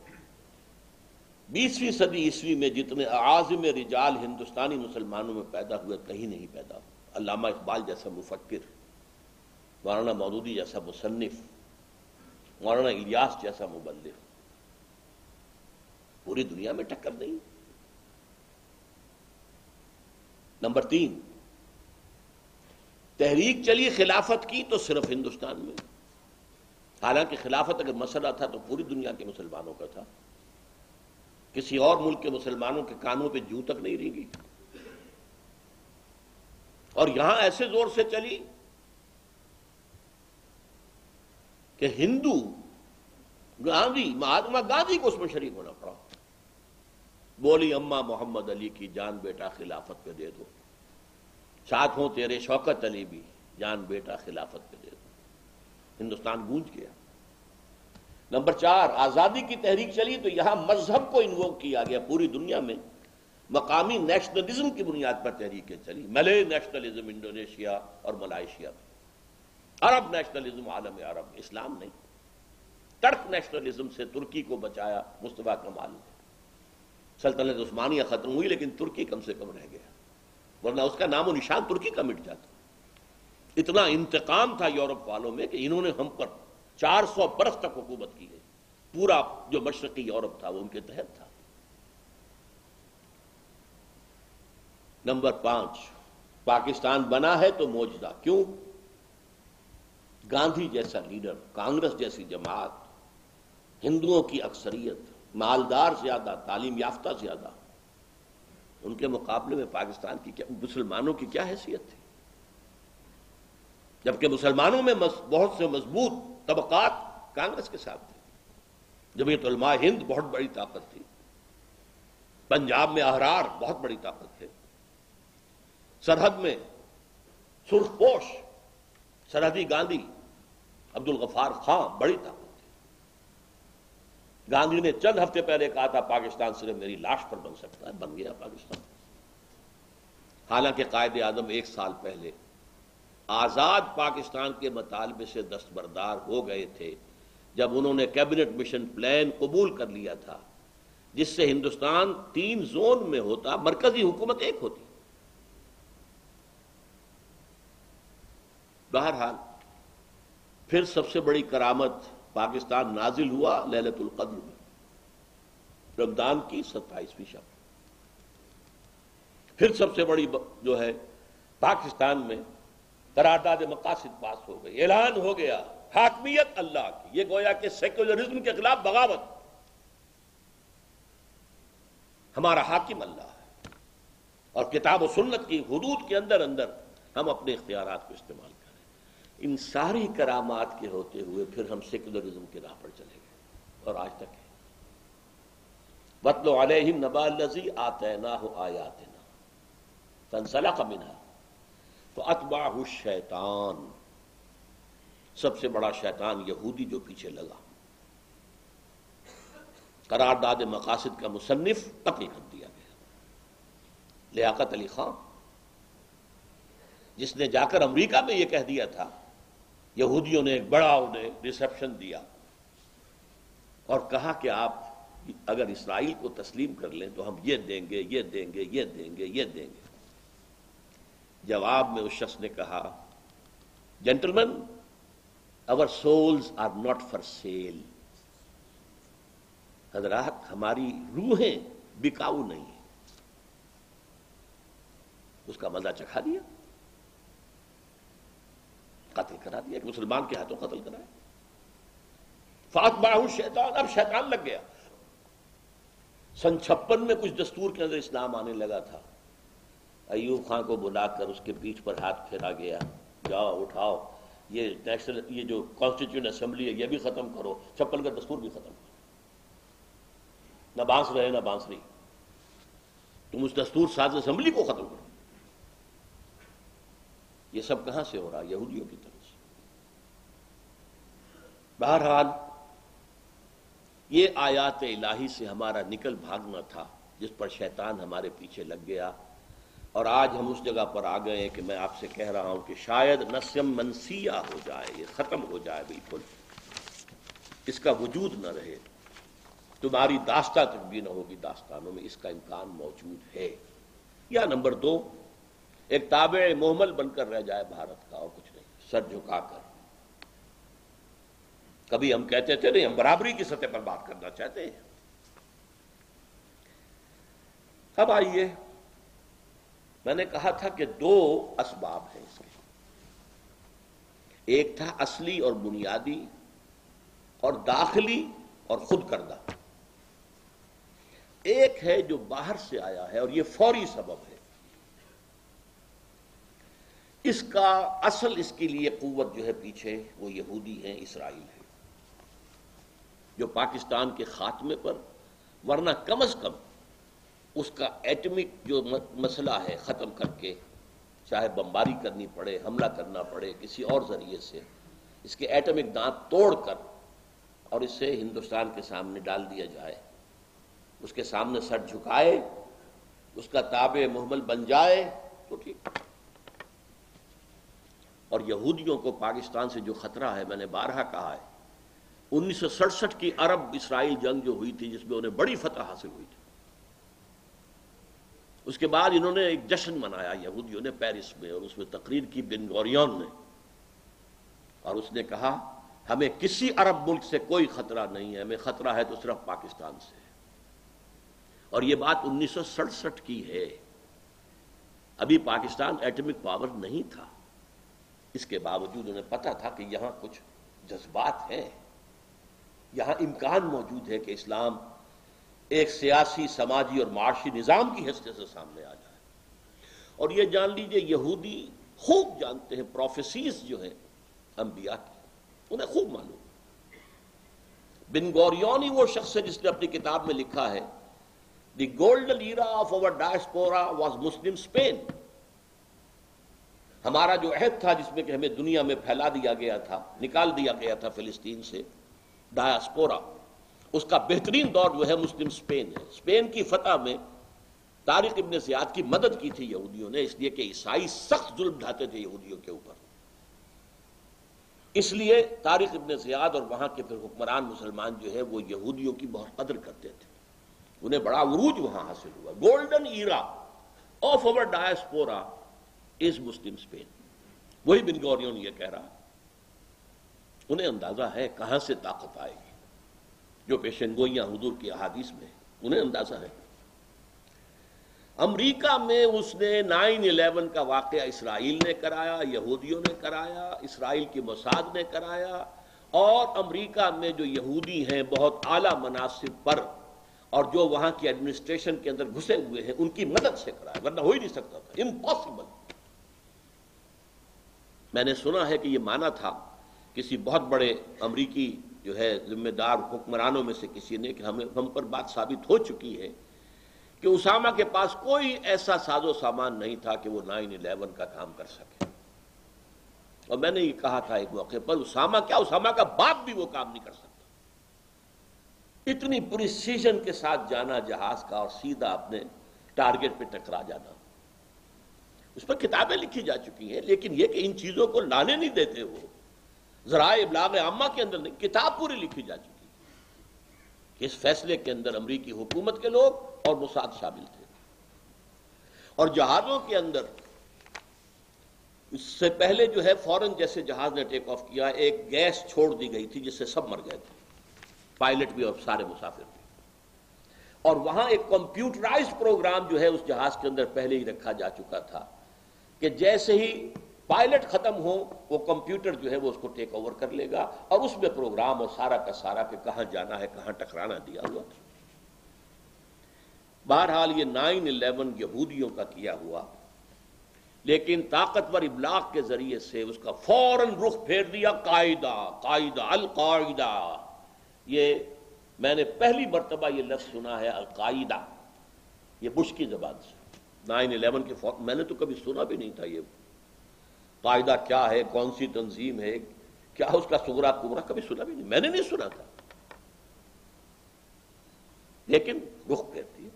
A: بیسویں صدی عیسوی میں جتنے اعاظم رجال ہندوستانی مسلمانوں میں پیدا ہوئے کہیں نہیں پیدا ہوئے۔ علامہ اقبال جیسا مفکر، مولانا مودودی جیسا مصنف، مولانا الیاس جیسا مبلغ، پوری دنیا میں ٹکر نہیں۔ نمبر تین، تحریک چلی خلافت کی تو صرف ہندوستان میں، حالانکہ خلافت اگر مسئلہ تھا تو پوری دنیا کے مسلمانوں کا تھا، کسی اور ملک کے مسلمانوں کے کانوں پہ جوں تک نہیں رینگی، اور یہاں ایسے زور سے چلی کہ ہندو گاندھی مہاتما گاندھی کو اس میں شریک ہونا پڑا۔ بولی اماں محمد علی کی جان بیٹا خلافت پہ دے دو، ساتھ ہوں تیرے شوکت علی بھی جان بیٹا خلافت پہ دے دو۔ ہندوستان گونج گیا۔ نمبر چار، آزادی کی تحریک چلی تو یہاں مذہب کو انووک کیا گیا، پوری دنیا میں مقامی نیشنلزم کی بنیاد پر تحریکیں چلی، ملے نیشنلزم انڈونیشیا اور ملائیشیا میں، عرب نیشنلزم عالم عرب، اسلام نہیں۔ ترک نیشنلزم سے ترکی کو بچایا مصطفیٰ کمال نے، سلطنت عثمانیہ ختم ہوئی لیکن ترکی کم سے کم رہ گیا، ورنہ اس کا نام و نشان ترکی کا مٹ جاتا۔ اتنا انتقام تھا یورپ والوں میں کہ انہوں نے ہم پر چار سو برس تک حکومت کی ہے، پورا جو مشرقی یورپ تھا وہ ان کے تحت تھا۔ نمبر پانچ، پاکستان بنا ہے تو معجزہ، کیوں؟ گاندھی جیسا لیڈر، کانگریس جیسی جماعت، ہندوؤں کی اکثریت، مالدار زیادہ، تعلیم یافتہ زیادہ، ان کے مقابلے میں پاکستان کی کیا، مسلمانوں کی کیا حیثیت تھی؟ جبکہ مسلمانوں میں بہت سے مضبوط طبقات کانگریس کے ساتھ تھے۔ جمعیت علماء ہند بہت بڑی طاقت تھی، پنجاب میں احرار بہت بڑی طاقت تھے، سرحد میں سرخ پوش سرحدی گاندھی عبد الغفار خان بڑی طاقت تھی۔ گاندھی نے چند ہفتے پہلے کہا تھا پاکستان صرف میری لاش پر بن سکتا ہے، بن گیا پاکستان۔ حالانکہ قائد اعظم ایک سال پہلے آزاد پاکستان کے مطالبے سے دستبردار ہو گئے تھے جب انہوں نے کیبنٹ مشن پلان قبول کر لیا تھا، جس سے ہندوستان تین زون میں ہوتا، مرکزی حکومت ایک ہوتی۔ بہرحال پھر سب سے بڑی کرامت پاکستان نازل ہوا لیلۃ القدر میں، رمضان کی ستائیسویں شب۔ پھر سب سے بڑی جو ہے پاکستان میں قرارداد مقاصد پاس ہو گئی، اعلان ہو گیا حاکمیت اللہ کی، یہ گویا کہ سیکولرزم کے خلاف بغاوت، ہمارا حاکم اللہ ہے، اور کتاب و سنت کی حدود کے اندر اندر ہم اپنے اختیارات کو استعمال کریں۔ ان ساری کرامات کے ہوتے ہوئے پھر ہم سیکولرزم کی راہ پر چلے گئے اور آج تک ہے۔ وَاتْلُ عَلَيْهِمْ نَبَأَ الَّذِي آتَيْنَاهُ آيَاتِنَا فَانسَلَخَ مِنْهَا فَأَتْبَعَهُ الشَّيْطَانُ، سب سے بڑا شیطان یہودی جو پیچھے لگا، قرارداد مقاصد کا مصنف قتل کر دیا گیا۔ لیاقت علی خان جس نے جا کر امریکہ میں یہ کہہ دیا تھا، یہودیوں نے ایک بڑا انہیں ریسیپشن دیا اور کہا کہ آپ اگر اسرائیل کو تسلیم کر لیں تو ہم یہ دیں گے، یہ دیں گے، یہ دیں گے، یہ دیں گے۔ جواب میں اس شخص نے کہا، gentlemen, our souls are not for sale۔ حضرات، ہماری روحیں بکاؤ نہیں ہیں۔ اس کا مزہ چکھا دیا، قتل کرا دیا کہ مسلمان کے ہاتھوں قتل کرائے۔ فاتبعہ الشیطان، اب شیطان لگ گیا۔ سن چھپن میں کچھ دستور کے اندر اسلام آنے لگا تھا، ایوب خان کو بلا کر اس کے پیٹھ پر ہاتھ پھیرا گیا، جاؤ اٹھاؤ یہ نیشنل یہ جو کانسٹیٹیوشن اسمبلی ہے یہ بھی ختم کرو، چھپن کا دستور بھی ختم کرو، نہ بانس رہے نہ بانسری، تم اس دستور ساز اسمبلی کو ختم کرو۔ یہ سب کہاں سے ہو رہا؟ یہودیوں کی طرف سے۔ بہرحال یہ آیات الہی سے ہمارا نکل بھاگنا تھا جس پر شیطان ہمارے پیچھے لگ گیا، اور آج ہم اس جگہ پر آ گئے ہیں کہ میں آپ سے کہہ رہا ہوں کہ شاید نسیم منسیہ ہو جائے، یہ ختم ہو جائے، بالکل اس کا وجود نہ رہے، تمہاری داستان تک بھی نہ ہوگی، داستانوں میں اس کا امکان موجود ہے۔ یا نمبر دو، ایک تابع محمل بن کر رہ جائے بھارت کا، اور کچھ نہیں، سر جھکا کر۔ کبھی ہم کہتے تھے نہیں، ہم برابری کی سطح پر بات کرنا چاہتے ہیں۔ اب آئیے، میں نے کہا تھا کہ دو اسباب ہیں اس کے، ایک تھا اصلی اور بنیادی، اور داخلی اور خود کردہ۔ ایک ہے جو باہر سے آیا ہے اور یہ فوری سبب ہے، اس کا اصل اس کے لیے قوت جو ہے پیچھے وہ یہودی ہیں، اسرائیل ہے، جو پاکستان کے خاتمے پر، ورنہ کم از کم اس کا ایٹمک جو مسئلہ ہے ختم کر کے، چاہے بمباری کرنی پڑے، حملہ کرنا پڑے کسی اور ذریعے سے، اس کے ایٹمک دانت توڑ کر اور اسے ہندوستان کے سامنے ڈال دیا جائے، اس کے سامنے سر جھکائے، اس کا تابع محمل بن جائے تو ٹھیک۔ اور یہودیوں کو پاکستان سے جو خطرہ ہے، میں نے بارہا کہا ہے، انیس سو سڑسٹھ کی عرب اسرائیل جنگ جو ہوئی تھی جس میں انہیں بڑی فتح حاصل ہوئی تھی، اس کے بعد انہوں نے ایک جشن منایا یہودیوں نے پیرس میں، اور اس میں تقریر کی بن گوریون نے، اور اس نے کہا ہمیں کسی عرب ملک سے کوئی خطرہ نہیں ہے، ہمیں خطرہ ہے تو صرف پاکستان سے۔ اور یہ بات انیس سو سڑسٹھ کی ہے، ابھی پاکستان ایٹمک پاور نہیں تھا، اس کے باوجود انہیں پتا تھا کہ یہاں کچھ جذبات ہیں، یہاں امکان موجود ہے کہ اسلام ایک سیاسی، سماجی اور معاشی نظام کی حیثیت سے سامنے آ جائے۔ اور یہ جان لیجئے یہودی خوب جانتے ہیں پروفیسیز جو ہیں انبیاء کی، انہیں خوب معلوم۔ بن گوریون ہی وہ شخص ہے جس نے اپنی کتاب میں لکھا ہے the golden era of our diaspora was Muslim Spain. ہمارا جو عہد تھا جس میں کہ ہمیں دنیا میں پھیلا دیا گیا تھا، نکال دیا گیا تھا فلسطین سے، ڈائسپورا، اس کا بہترین دور جو ہے مسلم اسپین ہے۔ اسپین کی فتح میں طارق ابن زیاد کی مدد کی تھی یہودیوں نے، اس لیے کہ عیسائی سخت ظلم ڈھاتے تھے یہودیوں کے اوپر، اس لیے طارق ابن زیاد اور وہاں کے پھر حکمران مسلمان جو ہے وہ یہودیوں کی بہت قدر کرتے تھے، انہیں بڑا عروج وہاں حاصل ہوا۔ Golden era of our diaspora is Muslim Spain, وہی بن گوریون یہ کہہ رہا۔ انہیں اندازہ ہے کہاں سے طاقت آئے گی، جو پیشن گوئیاں حضور کی احادیث میں، انہیں اندازہ ہے۔ امریکہ میں اس نے نائن الیون کا واقعہ اسرائیل نے کرایا، یہودیوں نے کرایا، اسرائیل کی موساد نے کرایا، اور امریکہ میں جو یہودی ہیں بہت اعلیٰ مناصب پر اور جو وہاں کی ایڈمنسٹریشن کے اندر گھسے ہوئے ہیں ان کی مدد سے کرائے، ورنہ ہو ہی نہیں سکتا تھا، امپاسبل۔ میں نے سنا ہے کہ یہ مانا تھا کسی بہت بڑے امریکی جو ہے ذمہ دار حکمرانوں میں سے کسی نے کہ ہمیں ہم پر بات ثابت ہو چکی ہے کہ اسامہ کے پاس کوئی ایسا ساز و سامان نہیں تھا کہ وہ نائن الیون کا کام کر سکے، اور میں نے یہ کہا تھا ایک موقع پر اسامہ کیا، اسامہ کا باپ بھی وہ کام نہیں کر سکتا۔ اتنی پریسیژن کے ساتھ جانا جہاز کا اور سیدھا اپنے ٹارگٹ پہ ٹکرا جانا، اس پر کتابیں لکھی جا چکی ہیں، لیکن یہ کہ ان چیزوں کو لانے نہیں دیتے، وہ ذرائع ابلاغ عامہ کے اندر نہیں، کتاب پوری لکھی جا چکی ہے کہ اس فیصلے کے اندر امریکی حکومت کے لوگ اور موساد شامل تھے۔ اور جہازوں کے اندر اس سے پہلے جو ہے فوراً جیسے جہاز نے ٹیک آف کیا ایک گیس چھوڑ دی گئی تھی جس سے سب مر گئے تھے، پائلٹ بھی اور سارے مسافر بھی، اور وہاں ایک کمپیوٹرائزڈ پروگرام جو ہے اس جہاز کے اندر پہلے ہی رکھا جا چکا تھا کہ جیسے ہی پائلٹ ختم ہو وہ کمپیوٹر جو ہے وہ اس کو ٹیک اوور کر لے گا، اور اس میں پروگرام اور سارا کا سارا کہ کہاں جانا ہے کہاں ٹکرانا دیا ہوا تھا۔ بہرحال یہ نائن الیون یہودیوں کا کیا ہوا، لیکن طاقتور ابلاغ کے ذریعے سے اس کا فوراً رخ پھیر دیا قاعدہ قاعدہ القاعدہ۔ یہ میں نے پہلی مرتبہ یہ لفظ سنا ہے القاعدہ، یہ بش کی زبان سے۔ نائن الیون کے فوراً میں نے تو کبھی سنا بھی نہیں تھا یہ قاعدہ کیا ہے، کون سی تنظیم ہے، کیا اس کا صغرا کبرا، کبھی سنا بھی نہیں، میں نے نہیں سنا تھا، لیکن رخ پھیرتی ہے۔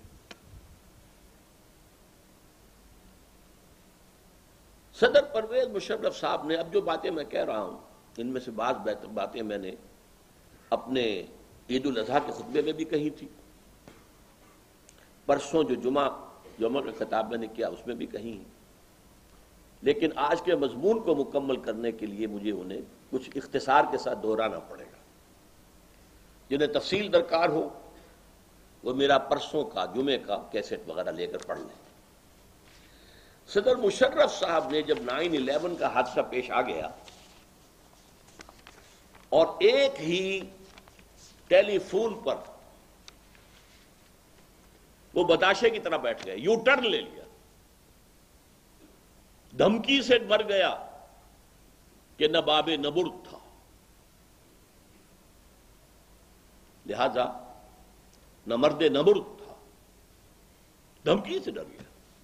A: صدر پرویز مشرف صاحب نے، اب جو باتیں میں کہہ رہا ہوں ان میں سے بعض باتیں میں نے اپنے عید الاضحیٰ کے خطبے میں بھی کہی تھی، پرسوں جو جمعہ جمعہ کا خطاب میں نے کیا اس میں بھی کہی ہیں، لیکن آج کے مضمون کو مکمل کرنے کے لیے مجھے انہیں کچھ اختصار کے ساتھ دہرانا پڑے گا۔ جنہیں تفصیل درکار ہو وہ میرا پرسوں کا جمعے کا کیسٹ وغیرہ لے کر پڑھ لیں۔ صدر مشرف صاحب نے جب نائن الیون کا حادثہ پیش آ گیا اور ایک ہی ٹیلی فون پر وہ بتاشے کی طرح بیٹھ گئے، یو ٹرن لے لیا، دھمکی سے مر گیا کہ نہ باب نبرد تھا، لہذا نہ مرد نبرد تھا، دھمکی سے ڈر گیا۔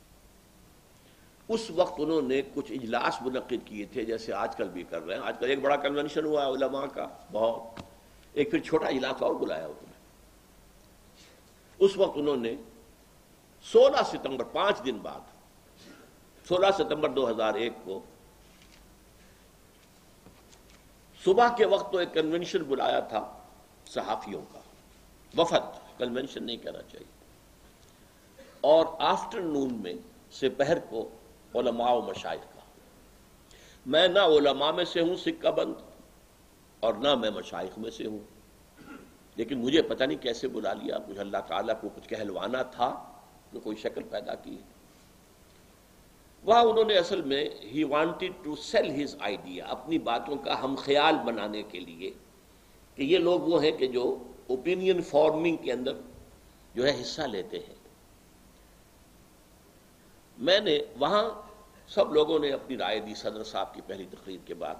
A: اس وقت انہوں نے کچھ اجلاس منعقد کیے تھے جیسے آج کل بھی کر رہے ہیں، آج کل ایک بڑا کنونشن ہوا ہے علماء کا بہت، ایک پھر چھوٹا اجلاس اور بلایا انہوں نے۔ اس وقت انہوں نے سولہ ستمبر پانچ دن بعد سولہ ستمبر دو ہزار ایک کو صبح کے وقت تو ایک کنونشن بلایا تھا صحافیوں کا، وفد، کنونشن نہیں کہنا چاہیے، اور آفٹر نون میں سپہر کو علماء و مشائخ کا۔ میں نہ علماء میں سے ہوں سکہ بند اور نہ میں مشائخ میں سے ہوں، لیکن مجھے پتہ نہیں کیسے بلا لیا، مجھے اللہ تعالیٰ کو کچھ کہلوانا تھا کہ کوئی شکل پیدا کی۔ وہاں انہوں نے اصل میں ہی wanted to sell his idea, اپنی باتوں کا ہم خیال بنانے کے لیے کہ یہ لوگ وہ ہیں کہ جو اوپینین فارمنگ کے اندر جو ہے حصہ لیتے ہیں۔ میں نے وہاں سب لوگوں نے اپنی رائے دی صدر صاحب کی پہلی تقریر کے بعد،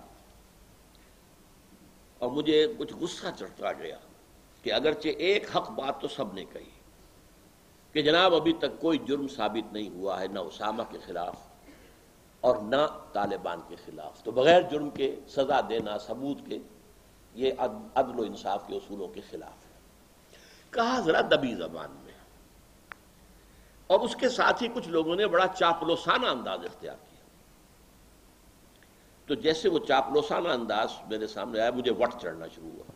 A: اور مجھے کچھ غصہ چڑھتا گیا کہ اگرچہ ایک حق بات تو سب نے کہی کہ جناب ابھی تک کوئی جرم ثابت نہیں ہوا ہے، نہ اسامہ کے خلاف اور نہ طالبان کے خلاف، تو بغیر جرم کے سزا دینا ثبوت کے یہ عدل و انصاف کے اصولوں کے خلاف ہے۔ کہا ذرا دبی زبان میں، اور اس کے ساتھ ہی کچھ لوگوں نے بڑا چاپلوسانہ انداز اختیار کیا، تو جیسے وہ چاپلوسانہ انداز میرے سامنے آیا مجھے وٹ چڑھنا شروع ہوا۔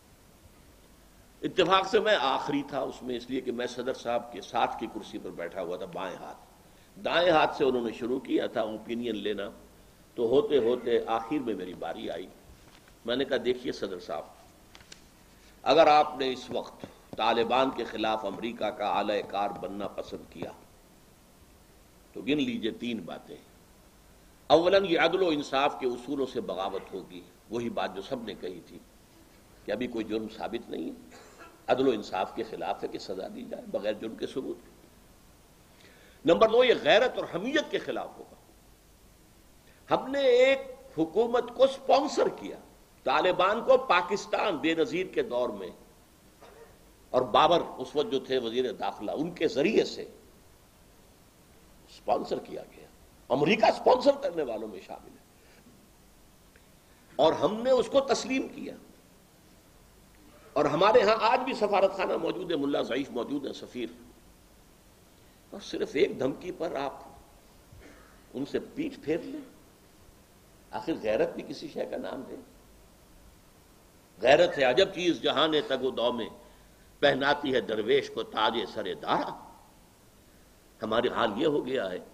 A: اتفاق سے میں آخری تھا اس میں، اس لیے کہ میں صدر صاحب کے ساتھ کی کرسی پر بیٹھا ہوا تھا، بائیں ہاتھ دائیں ہاتھ سے انہوں نے شروع کیا تھا اوپینین لینا، تو ہوتے ہوتے آخر میں میری باری آئی۔ میں نے کہا دیکھیے صدر صاحب، اگر آپ نے اس وقت طالبان کے خلاف امریکہ کا اعلی کار بننا پسند کیا تو گن لیجئے تین باتیں۔ اولاً یہ عدل و انصاف کے اصولوں سے بغاوت ہوگی، وہی بات جو سب نے کہی تھی کہ ابھی کوئی جرم ثابت نہیں ہے۔ عدل و انصاف کے خلاف ہے کہ سزا دی جائے بغیر جرم کے ثبوت کے۔ نمبر دو، یہ غیرت اور حمیت کے خلاف ہوگا۔ ہم نے ایک حکومت کو سپانسر کیا، طالبان کو پاکستان بے نظیر کے دور میں، اور بابر اس وقت جو تھے وزیر داخلہ، ان کے ذریعے سے سپانسر کیا گیا۔ امریکہ سپانسر کرنے والوں میں شامل ہے، اور ہم نے اس کو تسلیم کیا۔ اور ہمارے ہاں آج بھی سفارت خانہ موجود ہے، ملا ضعیف موجود ہے، سفیر، اور صرف ایک دھمکی پر آپ ان سے پیٹھ پھیر لیں۔ آخر غیرت بھی کسی شے کا نام ہے۔ غیرت ہے عجب چیز جہاں نے تگ و دو میں، پہناتی ہے درویش کو تاج سر دارا۔ ہمارے حال یہ ہو گیا ہے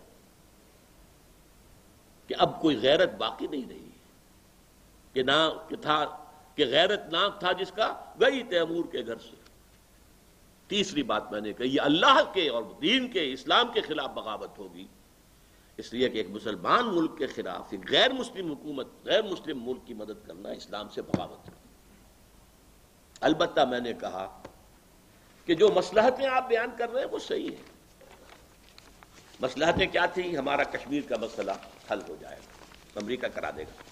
A: کہ اب کوئی غیرت باقی نہیں رہی، کہ نہ کہ تھا کہ غیرت نام تھا جس کا گئی تیمور کے گھر سے۔ تیسری بات میں نے کہی، یہ اللہ کے اور دین کے، اسلام کے خلاف بغاوت ہوگی، اس لیے کہ ایک مسلمان ملک کے خلاف ایک غیر مسلم حکومت، غیر مسلم ملک کی مدد کرنا اسلام سے بغاوت ہے۔ البتہ میں نے کہا کہ جو مصلحتیں آپ بیان کر رہے ہیں وہ صحیح ہیں۔ مصلحتیں کیا تھی؟ ہمارا کشمیر کا مسئلہ حل ہو جائے گا، امریکہ کرا دے گا،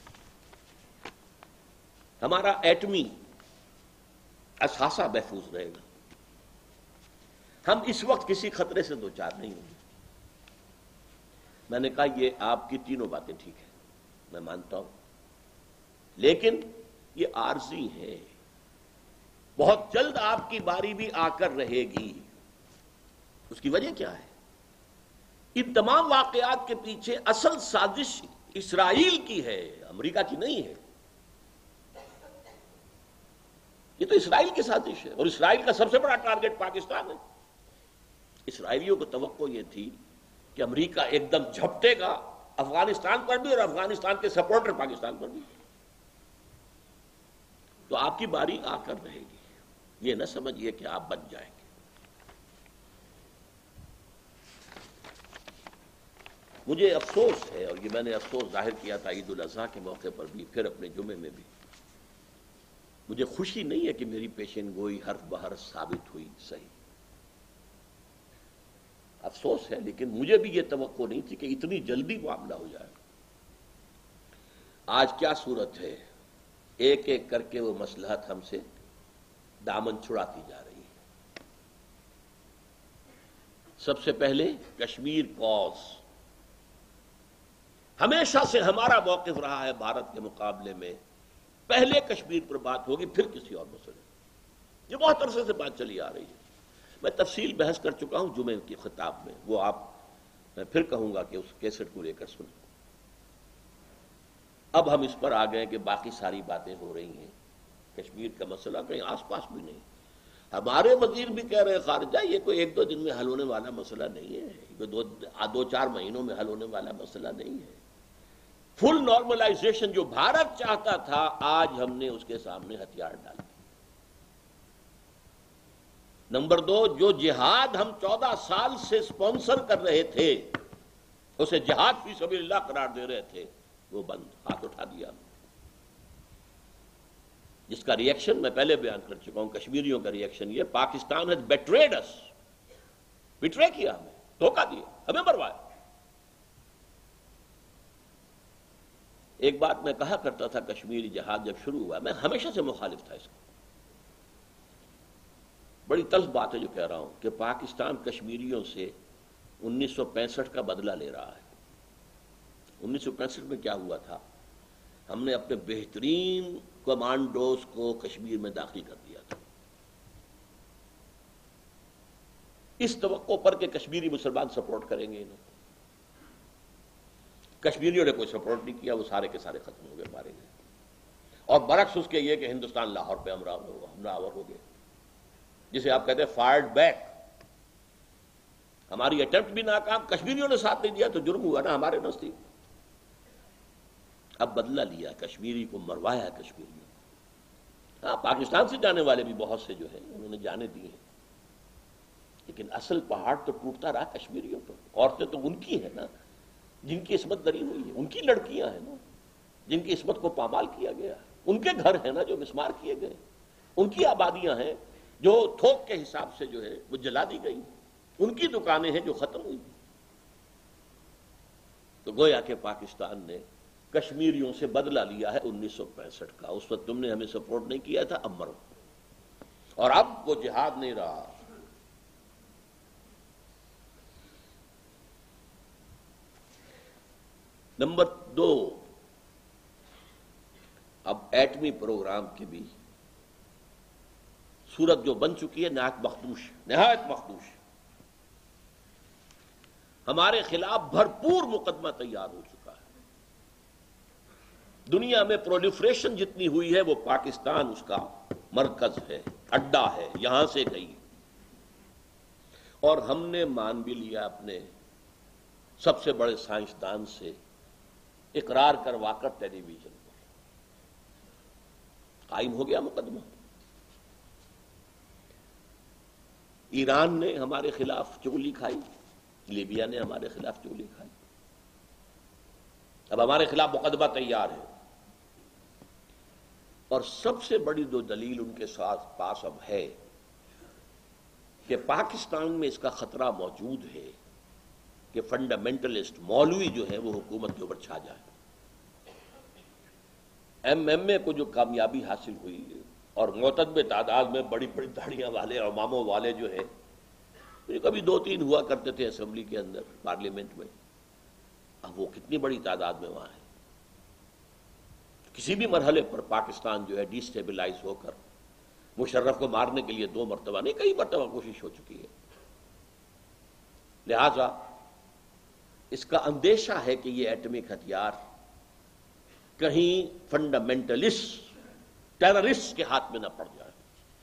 A: ہمارا ایٹمی اثاثہ محفوظ رہے گا، ہم اس وقت کسی خطرے سے دوچار نہیں ہوں گے۔ میں نے کہا یہ آپ کی تینوں باتیں ٹھیک ہیں، میں مانتا ہوں، لیکن یہ عارضی ہے، بہت جلد آپ کی باری بھی آ کر رہے گی۔ اس کی وجہ کیا ہے؟ ان تمام واقعات کے پیچھے اصل سازش اسرائیل کی ہے، امریکہ کی نہیں ہے۔ یہ تو اسرائیل کی سازش ہے، اور اسرائیل کا سب سے بڑا ٹارگٹ پاکستان ہے۔ اسرائیلیوں کو توقع یہ تھی کہ امریکہ ایک دم جھپٹے گا افغانستان پر بھی اور افغانستان کے سپورٹر پاکستان پر بھی، تو آپ کی باری آ کر رہے گی، یہ نہ سمجھیے کہ آپ بچ جائیں گے۔ مجھے افسوس ہے، اور یہ میں نے افسوس ظاہر کیا تھا عید الاضحیٰ کے موقع پر بھی، پھر اپنے جمعے میں بھی، مجھے خوشی نہیں ہے کہ میری پیشن گوئی حرف بحرف ثابت ہوئی صحیح، افسوس ہے، لیکن مجھے بھی یہ توقع نہیں تھی کہ اتنی جلدی معاملہ ہو جائے۔ آج کیا صورت ہے؟ ایک ایک کر کے وہ مصلحت ہم سے دامن چھڑاتی جا رہی ہے۔ سب سے پہلے کشمیر کوز، ہمیشہ سے ہمارا موقف رہا ہے بھارت کے مقابلے میں، پہلے کشمیر پر بات ہوگی پھر کسی اور مسئلے، یہ بہت عرصے سے بات چلی آ رہی ہے۔ میں تفصیل بحث کر چکا ہوں جمعے کی خطاب میں، وہ آپ میں پھر کہوں گا کہ اس کیسٹ کو لے کر سنیں۔ اب ہم اس پر آ گئے کہ باقی ساری باتیں ہو رہی ہیں، کشمیر کا مسئلہ کہیں آس پاس بھی نہیں۔ ہمارے وزیر بھی کہہ رہے خارجہ یہ کوئی ایک دو دن میں حل ہونے والا مسئلہ نہیں ہے، یہ دو دو چار مہینوں میں حل ہونے والا مسئلہ نہیں ہے۔ فل نارملائزیشن جو بھارت چاہتا تھا، آج ہم نے اس کے سامنے ہتھیار ڈال دیے۔ نمبر دو، جو جہاد ہم چودہ سال سے سپانسر کر رہے تھے، اسے جہاد فی سبیل اللہ قرار دے رہے تھے، وہ بند، ہاتھ اٹھا دیا، جس کا ری ایکشن میں پہلے بیان کر چکا ہوں۔ کشمیریوں کا ری ایکشن یہ، پاکستان has betrayed us، بٹرے کیا ہمیں، دھوکہ دیا، ہمیں مروایا۔ ایک بات میں کہا کرتا تھا، کشمیری جہاد جب شروع ہوا، میں ہمیشہ سے مخالف تھا اس کا، بڑی تلخ بات ہے جو کہہ رہا ہوں، کہ پاکستان کشمیریوں سے انیس سو پینسٹھ کا بدلہ لے رہا ہے۔ انیس سو پینسٹھ میں کیا ہوا تھا؟ ہم نے اپنے بہترین کمانڈوز کو کشمیر میں داخل کر دیا تھا، اس توقع پر کہ کشمیری مسلمان سپورٹ کریں گے انہیں۔ کشمیریوں نے کوئی سپورٹ نہیں کیا، وہ سارے کے سارے ختم ہو گئے، مارے گئے، اور برعکس اس کے یہ کہ ہندوستان لاہور پہ حملہ آور ہو گئے، جسے آپ کہتے ہیں فائرڈ بیک۔ ہماری اٹیمپٹ بھی ناکام، کشمیریوں نے ساتھ نہیں دیا تو جرم ہوا نا ہمارے نزدیک۔ اب بدلہ لیا، کشمیری کو مروایا کشمیریوں۔ ہاں، پاکستان سے جانے والے بھی بہت سے جو ہیں انہوں نے جانے دی ہیں، لیکن اصل پہاڑ تو ٹوٹتا رہا کشمیریوں پر۔ عورتیں تو ان کی ہیں نا جن کی عصمت دری ہوئی ہے، ان کی لڑکیاں ہیں نا جن کی عصمت کو پامال کیا گیا، ان کے گھر ہیں نا جو مسمار کیے گئے، ان کی آبادیاں ہیں جو تھوک کے حساب سے جو ہے وہ جلا دی گئی، ان کی دکانیں ہیں جو ختم ہوئی۔ تو گویا کہ پاکستان نے کشمیریوں سے بدلہ لیا ہے انیس سو پینسٹھ کا، اس وقت تم نے ہمیں سپورٹ نہیں کیا تھا، اب مرو، اور اب وہ جہاد نہیں رہا۔ نمبر دو، اب ایٹمی پروگرام کی بھی صورت جو بن چکی ہے نہایت مخدوش نہایت مخدوش ہمارے خلاف بھرپور مقدمہ تیار ہو چکا ہے۔ دنیا میں پرولیفریشن جتنی ہوئی ہے وہ پاکستان اس کا مرکز ہے، اڈا ہے، یہاں سے گئی، اور ہم نے مان بھی لیا اپنے سب سے بڑے سائنسدان سے اقرار کروا کر ٹیلی ویژن پر قائم ہو گیا مقدمہ۔ ایران نے ہمارے خلاف چغلی کھائی، لیبیا نے ہمارے خلاف چغلی کھائی، اب ہمارے خلاف مقدمہ تیار ہے، اور سب سے بڑی جو دلیل ان کے ساتھ پاس اب ہے کہ پاکستان میں اس کا خطرہ موجود ہے کہ فنڈامنٹلسٹ مولوی جو ہے وہ حکومت کے اوپر چھا جائے۔ ایم ایم اے کو جو کامیابی حاصل ہوئی اور معتدب تعداد میں بڑی بڑی داڑیاں والے اور اماموں والے جو ہے، کبھی دو تین ہوا کرتے تھے اسمبلی کے اندر، پارلیمنٹ میں، اب وہ کتنی بڑی تعداد میں وہاں ہے۔ کسی بھی مرحلے پر پاکستان جو ہے ڈی سٹیبلائز ہو کر مشرف کو مارنے کے لیے دو مرتبہ نہیں کئی مرتبہ کوشش ہو چکی ہے، لہذا اس کا اندیشہ ہے کہ یہ ایٹمک ہتھیار کہیں فنڈامنٹلسٹ ٹیررسٹ کے ہاتھ میں نہ پڑ جائے،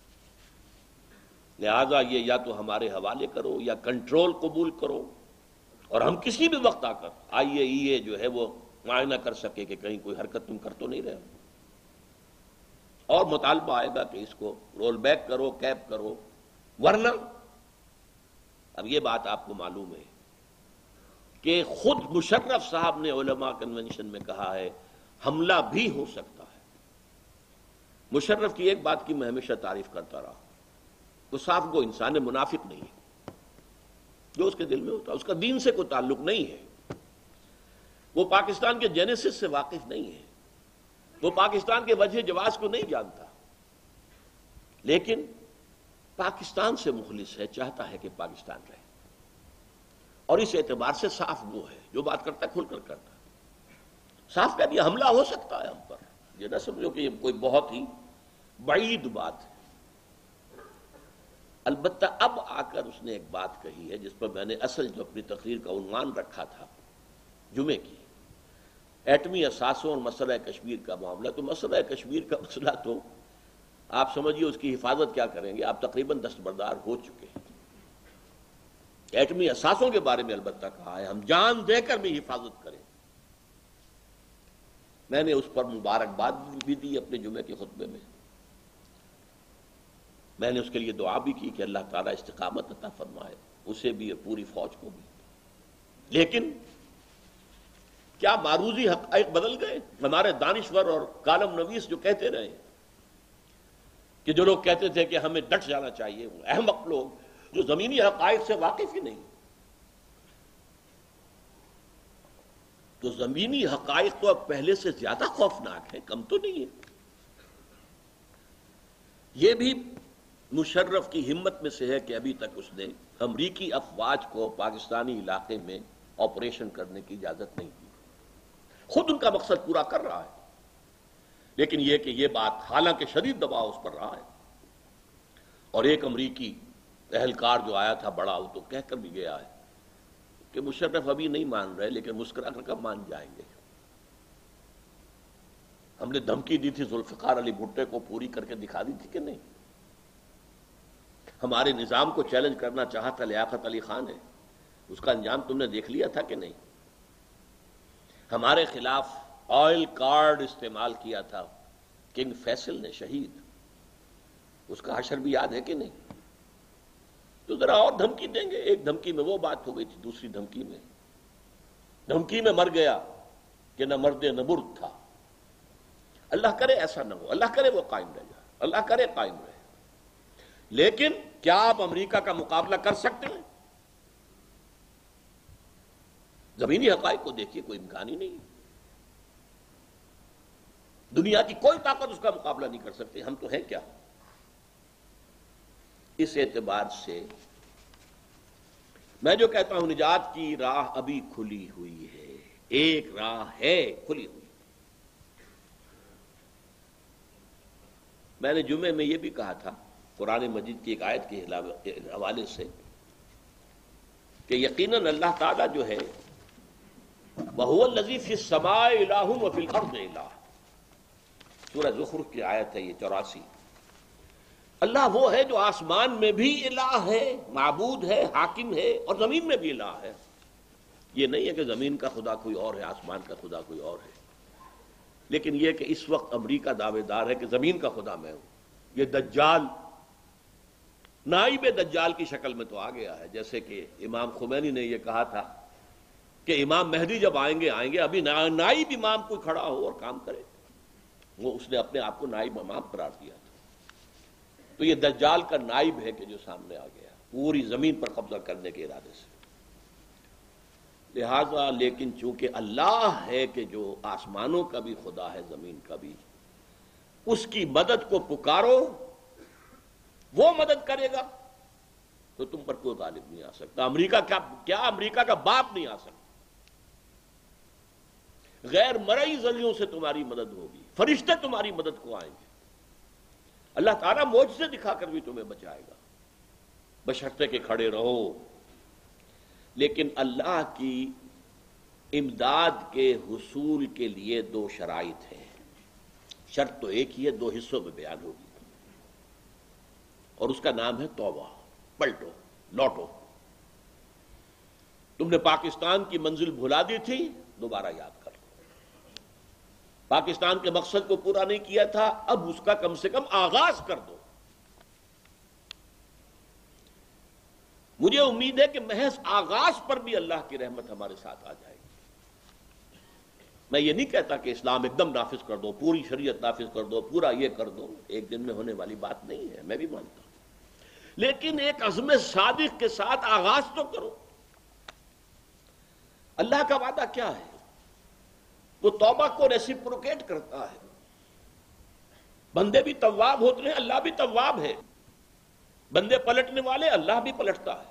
A: لہذا یہ یا تو ہمارے حوالے کرو یا کنٹرول قبول کرو، اور ہم کسی بھی وقت آ کر آئی اے ای اے جو ہے وہ معائنہ کر سکے کہ کہیں کوئی حرکت تم کر تو نہیں رہے، اور مطالبہ آئے گا کہ اس کو رول بیک کرو، کیپ کرو، ورنہ اب یہ بات آپ کو معلوم ہے کہ خود مشرف صاحب نے علماء کنونشن میں کہا ہے حملہ بھی ہو سکتا ہے۔ مشرف کی ایک بات کی میں ہمیشہ تعریف کرتا رہا، وہ صاحب کو انسان منافق نہیں ہے، جو اس کے دل میں ہوتا ہے، اس کا دین سے کوئی تعلق نہیں ہے، وہ پاکستان کے جینیسس سے واقف نہیں ہے، وہ پاکستان کے وجہ جواز کو نہیں جانتا، لیکن پاکستان سے مخلص ہے، چاہتا ہے کہ پاکستان رہے، اور اس اعتبار سے صاف وہ ہے جو بات کرتا ہے کھل کر کرتا ہے، صاف کہ یہ حملہ ہو سکتا ہے ہم پر، یہ نہ سمجھو کہ یہ کوئی بہت ہی بعید بات ہے۔ البتہ اب آ کر اس نے ایک بات کہی ہے جس پر میں نے اصل جو اپنی تقریر کا عنوان رکھا تھا جمعے کی، ایٹمی اثاثوں اور مسئلہ کشمیر کا معاملہ، تو مسئلہ کشمیر کا مسئلہ تو آپ سمجھیے اس کی حفاظت کیا کریں گے، آپ تقریباً دستبردار ہو چکے ہیں۔ ایٹمی اثاثوں کے بارے میں البتہ کہا ہے ہم جان دے کر بھی حفاظت کریں، میں نے اس پر مبارکباد بھی دی اپنے جمعے کے خطبے میں، میں نے اس کے لیے دعا بھی کی کہ اللہ تعالیٰ استقامت عطا فرمائے اسے بھی اور پوری فوج کو بھی، لیکن کیا معروضی حقائق بدل گئے؟ ہمارے دانشور اور کالم نویس جو کہتے رہے کہ جو لوگ کہتے تھے کہ ہمیں ڈٹ جانا چاہیے، وہ احمق لوگ جو زمینی حقائق سے واقف ہی نہیں، تو زمینی حقائق تو اب پہلے سے زیادہ خوفناک ہے، کم تو نہیں ہے۔ یہ بھی مشرف کی ہمت میں سے ہے کہ ابھی تک اس نے امریکی افواج کو پاکستانی علاقے میں آپریشن کرنے کی اجازت نہیں دی، خود ان کا مقصد پورا کر رہا ہے، لیکن یہ کہ یہ بات حالانکہ شدید دباؤ اس پر رہا ہے، اور ایک امریکی اہلکار جو آیا تھا بڑا، وہ تو کہہ کر بھی گیا ہے کہ مشرف ابھی نہیں مان رہے لیکن مسکرا کر کب مان جائیں گے۔ ہم نے دھمکی دی تھی ذوالفقار علی بھٹو کو، پوری کر کے دکھا دی تھی کہ نہیں؟ ہمارے نظام کو چیلنج کرنا چاہا تھا لیاقت علی خان نے، اس کا انجام تم نے دیکھ لیا تھا کہ نہیں؟ ہمارے خلاف آئل کارڈ استعمال کیا تھا کنگ فیصل نے، شہید، اس کا حشر بھی یاد ہے کہ نہیں؟ تو ذرا اور دھمکی دیں گے، ایک دھمکی میں وہ بات ہو گئی تھی، دوسری دھمکی میں دھمکی میں مر گیا کہ نہ مرد نہ برد تھا۔ اللہ کرے ایسا نہ ہو، اللہ کرے وہ قائم رہ جائے، اللہ کرے قائم رہے۔ لیکن کیا آپ امریکہ کا مقابلہ کر سکتے ہیں؟ زمینی حقائق کو دیکھیے، کوئی امکان ہی نہیں۔ دنیا کی کوئی طاقت اس کا مقابلہ نہیں کر سکتی، ہم تو ہیں کیا؟ اس اعتبار سے میں جو کہتا ہوں نجات کی راہ ابھی کھلی ہوئی ہے، ایک راہ ہے کھلی ہوئی۔ میں نے جمعے میں یہ بھی کہا تھا قرآن مجید کی ایک آیت کے حوالے سے کہ یقیناً اللہ تعالیٰ جو ہے وَهُوَ الَّذِي فِي السَّمَاءِ إِلَٰهٌ وَفِي الْأَرْضِ إِلَٰهٌ، سورہ زخرف کی آیت ہے یہ چوراسی۔ اللہ وہ ہے جو آسمان میں بھی الہ ہے، معبود ہے، حاکم ہے، اور زمین میں بھی الہ ہے۔ یہ نہیں ہے کہ زمین کا خدا کوئی اور ہے، آسمان کا خدا کوئی اور ہے، لیکن یہ کہ اس وقت امریکہ دعوے دار ہے کہ زمین کا خدا میں ہوں۔ یہ دجال نائب دجال کی شکل میں تو آ گیا ہے، جیسے کہ امام خمینی نے یہ کہا تھا کہ امام مہدی جب آئیں گے آئیں گے ابھی نائب امام کوئی کھڑا ہو اور کام کرے، وہ اس نے اپنے آپ کو نائب امام قرار دیا تھا۔ تو یہ دجال کا نائب ہے کہ جو سامنے آ گیا پوری زمین پر قبضہ کرنے کے ارادے سے۔ لہذا لیکن چونکہ اللہ ہے کہ جو آسمانوں کا بھی خدا ہے، زمین کا بھی، اس کی مدد کو پکارو، وہ مدد کرے گا تو تم پر کوئی غالب نہیں آ سکتا۔ امریکہ کیا کیا امریکہ کا باپ نہیں آ سکتا؟ غیر مرئی ذریعوں سے تمہاری مدد ہوگی، فرشتے تمہاری مدد کو آئیں گے، اللہ تعالیٰ معجزے دکھا کر بھی تمہیں بچائے گا، بشرطے کہ کھڑے رہو۔ لیکن اللہ کی امداد کے حصول کے لیے دو شرائط ہیں، شرط تو ایک ہی ہے، دو حصوں میں بیان ہوگی، اور اس کا نام ہے توبہ، پلٹو، لوٹو۔ تم نے پاکستان کی منزل بھلا دی تھی، دوبارہ یاد کر لو۔ پاکستان کے مقصد کو پورا نہیں کیا تھا، اب اس کا کم سے کم آغاز کر دو۔ مجھے امید ہے کہ محض آغاز پر بھی اللہ کی رحمت ہمارے ساتھ آ جائے گی۔ میں یہ نہیں کہتا کہ اسلام ایک دم نافذ کر دو، پوری شریعت نافذ کر دو، پورا یہ کر دو، ایک دن میں ہونے والی بات نہیں ہے، میں بھی مانتا ہوں، لیکن ایک عزم صادق کے ساتھ آغاز تو کرو۔ اللہ کا وعدہ کیا ہے؟ وہ توبہ کو ریسیپروکیٹ کرتا ہے۔ بندے بھی تواب ہوتے ہیں، اللہ بھی تواب ہے۔ بندے پلٹنے والے، اللہ بھی پلٹتا ہے۔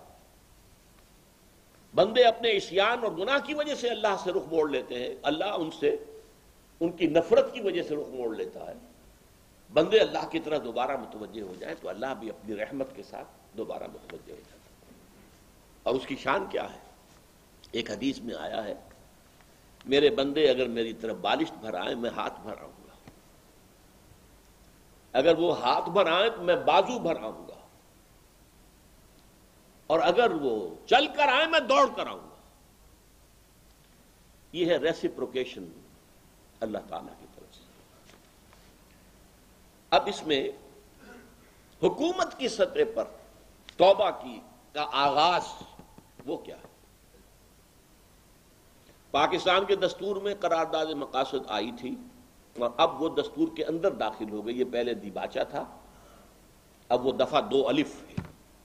A: بندے اپنے عصیان اور گناہ کی وجہ سے اللہ سے رخ موڑ لیتے ہیں، اللہ ان سے ان کی نفرت کی وجہ سے رخ موڑ لیتا ہے۔ بندے اللہ کی طرح دوبارہ متوجہ ہو جائیں تو اللہ بھی اپنی رحمت کے ساتھ دوبارہ متوجہ ہو جاتا ہے۔ اور اس کی شان کیا ہے؟ ایک حدیث میں آیا ہے، میرے بندے اگر میری طرف بالشت بھر آئیں میں ہاتھ بھر آؤں گا، اگر وہ ہاتھ بھر آئیں تو میں بازو بھر آؤں گا، اور اگر وہ چل کر آئیں میں دوڑ کر آؤں گا۔ یہ ہے ریسیپروکیشن اللہ تعالیٰ کی طرف سے۔ اب اس میں حکومت کی سطح پر توبہ کی کا آغاز وہ کیا ہے؟ پاکستان کے دستور میں قرارداد مقاصد آئی تھی، اور اب وہ دستور کے اندر داخل ہو گئی۔ یہ پہلے دیباچہ تھا، اب وہ دفعہ دو الف ہے۔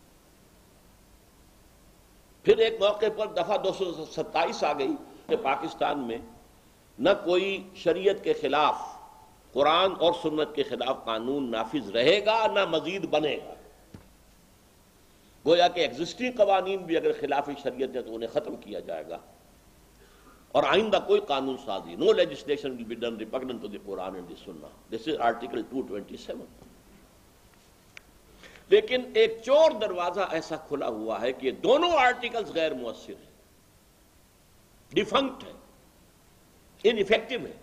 A: پھر ایک موقع پر دفعہ دو سو ستائیس آ گئی کہ پاکستان میں نہ کوئی شریعت کے خلاف، قرآن اور سنت کے خلاف قانون نافذ رہے گا، نہ مزید بنے گا۔ گویا کہ ایگزسٹنگ قوانین بھی اگر خلاف شریعت ہے تو انہیں ختم کیا جائے گا، اور آئندہ کوئی قانون سازی، no legislation will be done repugnant to the Quran and the Sunnah. This is article two twenty-seven. لیکن ایک چور دروازہ ایسا کھلا ہوا ہے کہ دونوں آرٹیکلز غیر مؤثر ہیں، ڈیفنکٹ ہے، ان ایفیکٹو ہے۔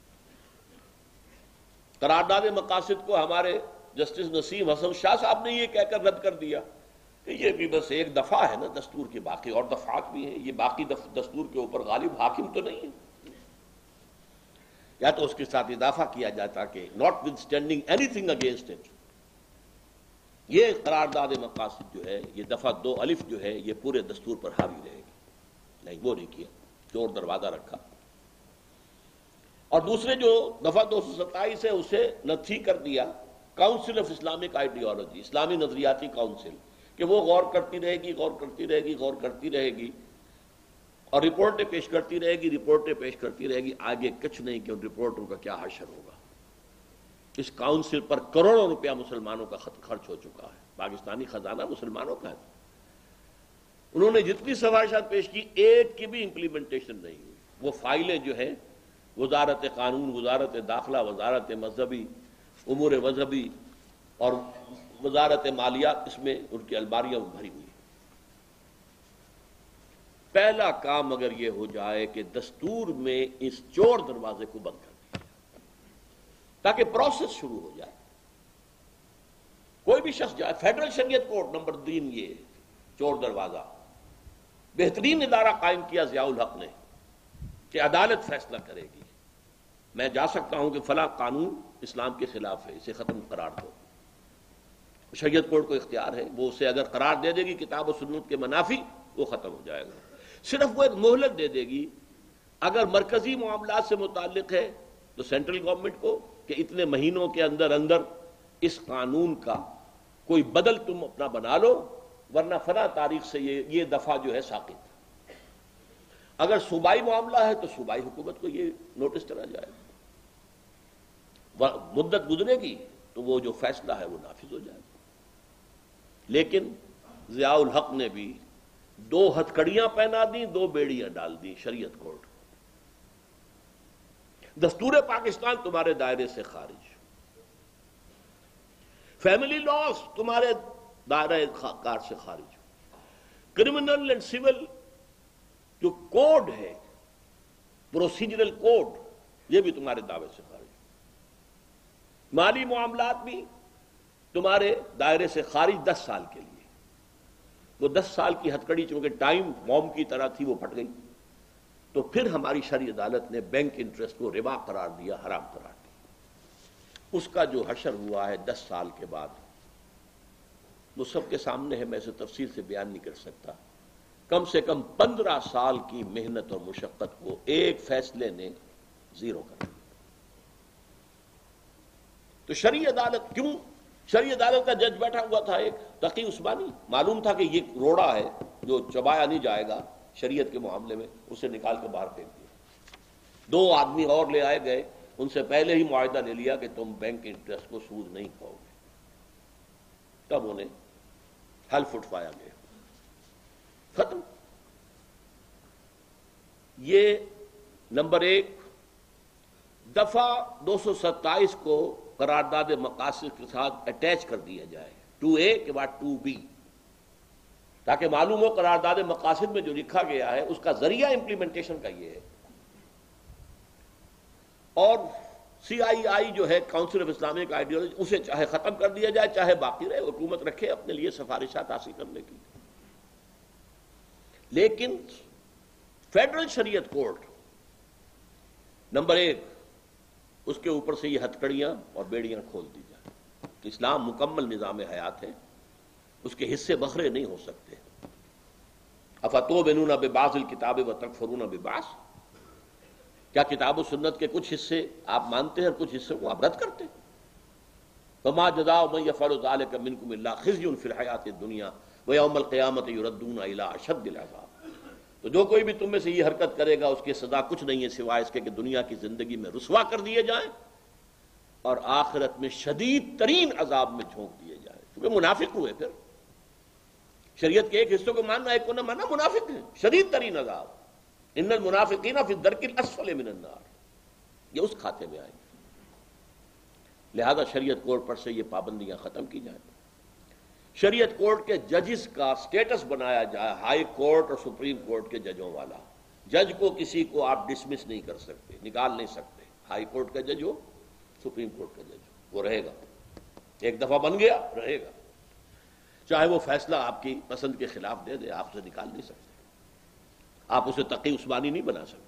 A: قرارداد مقاصد کو ہمارے جسٹس نسیم حسن شاہ صاحب نے یہ کہہ کر رد کر دیا کہ یہ بھی بس ایک دفعہ ہے نا دستور کی، باقی اور دفعات بھی ہیں، یہ باقی دستور کے اوپر غالب حاکم تو نہیں ہے۔ یا تو اس کے ساتھ اضافہ کیا جاتا کہ notwithstanding anything against it, یہ قرارداد مقاصد جو ہے، یہ دفعہ دو الف جو ہے، یہ پورے دستور پر حاوی رہے گی۔ نہیں، وہ نہیں کیا، چور دروازہ رکھا۔ اور دوسرے جو دفعہ دو سو ستائیس ہے اسے نتھی کر دیا کاؤنسل آف اسلامک آئیڈیالوجی، اسلامی نظریاتی کاؤنسل، کہ وہ غور کرتی رہے گی غور کرتی رہے گی غور کرتی رہے گی اور رپورٹیں پیش کرتی رہے گی رپورٹیں پیش کرتی رہے گی آگے کچھ نہیں کہ ان رپورٹوں کا کیا حشر ہوگا۔ اس کاؤنسل پر کروڑوں روپیہ مسلمانوں کا خرچ ہو چکا ہے، پاکستانی خزانہ مسلمانوں کا ہے۔ انہوں نے جتنی سفارشات پیش کی ایک کی بھی امپلیمنٹیشن نہیں ہوئی۔ وہ فائلیں جو ہیں وزارت قانون، وزارت داخلہ، وزارت مذہبی امور مذہبی اور وزارت مالیات، اس میں ان کی الماریاں بھری ہوئی ہیں۔ پہلا کام اگر یہ ہو جائے کہ دستور میں اس چور دروازے کو بند کر دیا تاکہ پروسیس شروع ہو جائے، کوئی بھی شخص جائے، فیڈرل شریعت کورٹ نمبر تین، یہ چور دروازہ بہترین ادارہ قائم کیا ضیاء الحق نے کہ عدالت فیصلہ کرے گی۔ میں جا سکتا ہوں کہ فلاں قانون اسلام کے خلاف ہے، اسے ختم قرار دو، شریعت کورٹ کو اختیار ہے، وہ اسے اگر قرار دے دے گی کتاب و سنت کے منافی، وہ ختم ہو جائے گا۔ صرف وہ ایک مہلت دے دے گی، اگر مرکزی معاملات سے متعلق ہے تو سینٹرل گورنمنٹ کو کہ اتنے مہینوں کے اندر اندر اس قانون کا کوئی بدل تم اپنا بنا لو، ورنہ فلاں تاریخ سے یہ یہ دفعہ جو ہے ساقط۔ اگر صوبائی معاملہ ہے تو صوبائی حکومت کو یہ نوٹس چلا جائے گا، مدت گزرے گی تو وہ جو فیصلہ ہے وہ نافذ ہو جائے گا۔ لیکن ضیاء الحق نے بھی دو ہتھکڑیاں پہنا دیں، دو بیڑیاں ڈال دیں شریعت کورٹ۔ دستور پاکستان تمہارے دائرے سے خارج، فیملی لاز تمہارے دائرہ کار سے خارج، کرمنل اینڈ سول جو کوڈ ہے، پروسیجرل کوڈ، یہ بھی تمہارے دعوے سے خارج، مالی معاملات بھی تمہارے دائرے سے خارج دس سال کے لیے۔ وہ دس سال کی ہتھکڑی چونکہ ٹائم موم کی طرح تھی، وہ پھٹ گئی، تو پھر ہماری شرعی عدالت نے بینک انٹرسٹ کو ربا قرار دیا، حرام قرار دیا۔ اس کا جو حشر ہوا ہے دس سال کے بعد، وہ سب کے سامنے ہے، میں اسے تفصیل سے بیان نہیں کر سکتا۔ کم سے کم پندرہ سال کی محنت اور مشقت کو ایک فیصلے نے زیرو کر دیا۔ تو شرعی عدالت کیوں؟ شرعی عدالت کا جج بیٹھا ہوا تھا ایک تقی عثمانی، معلوم تھا کہ یہ روڑا ہے جو چبایا نہیں جائے گا شریعت کے معاملے میں، اسے نکال کے باہر پھینک دیا۔ دو آدمی اور لے آئے گئے، ان سے پہلے ہی معاہدہ لے لیا کہ تم بینک انٹرسٹ کو سود نہیں کھاؤ گے، تب انہیں حلف اٹھوایا گیا، ختم۔ یہ نمبر ایک، دفعہ دو سو ستائیس کو قرارداد مقاصد کے ساتھ اٹیچ کر دیا جائے، ٹو اے کے بعد ٹو بی، تاکہ معلوم ہو قرارداد مقاصد میں جو لکھا گیا ہے اس کا ذریعہ امپلیمنٹیشن کا یہ ہے۔ اور سی آئی آئی جو ہے کاؤنسل آف اسلامک آئیڈیالوجی، اسے چاہے ختم کر دیا جائے چاہے باقی رہے، حکومت رکھے اپنے لیے سفارشات حاصل کرنے کی۔ لیکن فیڈرل شریعت کورٹ نمبر ایک، اس کے اوپر سے یہ ہتھکڑیاں اور بیڑیاں کھول دی جائیں کہ اسلام مکمل نظام حیات ہے، اس کے حصے بکھرے نہیں ہو سکتے۔ افتؤمنون ببعض الکتاب وتکفرون ببعض، کیا کتاب و سنت کے کچھ حصے آپ مانتے ہیں اور کچھ حصے کو آپ رد کرتے ہیں؟ فما جزاء من يفعل ذلك منكم الا خزي في الحیاۃ الدنیا ویوم القیامۃ یردون الی اشد العذاب۔ تو جو کوئی بھی تم میں سے یہ حرکت کرے گا اس کی سزا کچھ نہیں ہے سوائے اس کے کہ دنیا کی زندگی میں رسوا کر دیے جائیں اور آخرت میں شدید ترین عذاب میں جھونک دیے جائیں۔ کیونکہ منافق ہوئے، پھر شریعت کے ایک حصے کو ماننا ایک کو نہ ماننا، منافق ہے، شدید ترین عذاب۔ ان المنافقین فی الدرک الاسفل من النار، یہ اس کھاتے میں آئیں گے۔ لہذا شریعت کورٹ پر سے یہ پابندیاں ختم کی جائیں، شریعت کورٹ کے ججز کا سٹیٹس بنایا جائے ہائی کورٹ اور سپریم کورٹ کے ججوں والا۔ جج کو کسی کو آپ ڈسمس نہیں کر سکتے، نکال نہیں سکتے، ہائی کورٹ کا جج ہو سپریم کورٹ کا جج ہو، وہ رہے گا، ایک دفعہ بن گیا رہے گا، چاہے وہ فیصلہ آپ کی پسند کے خلاف دے دے، آپ اسے نکال نہیں سکتے، آپ اسے تقی عثمانی نہیں بنا سکتے۔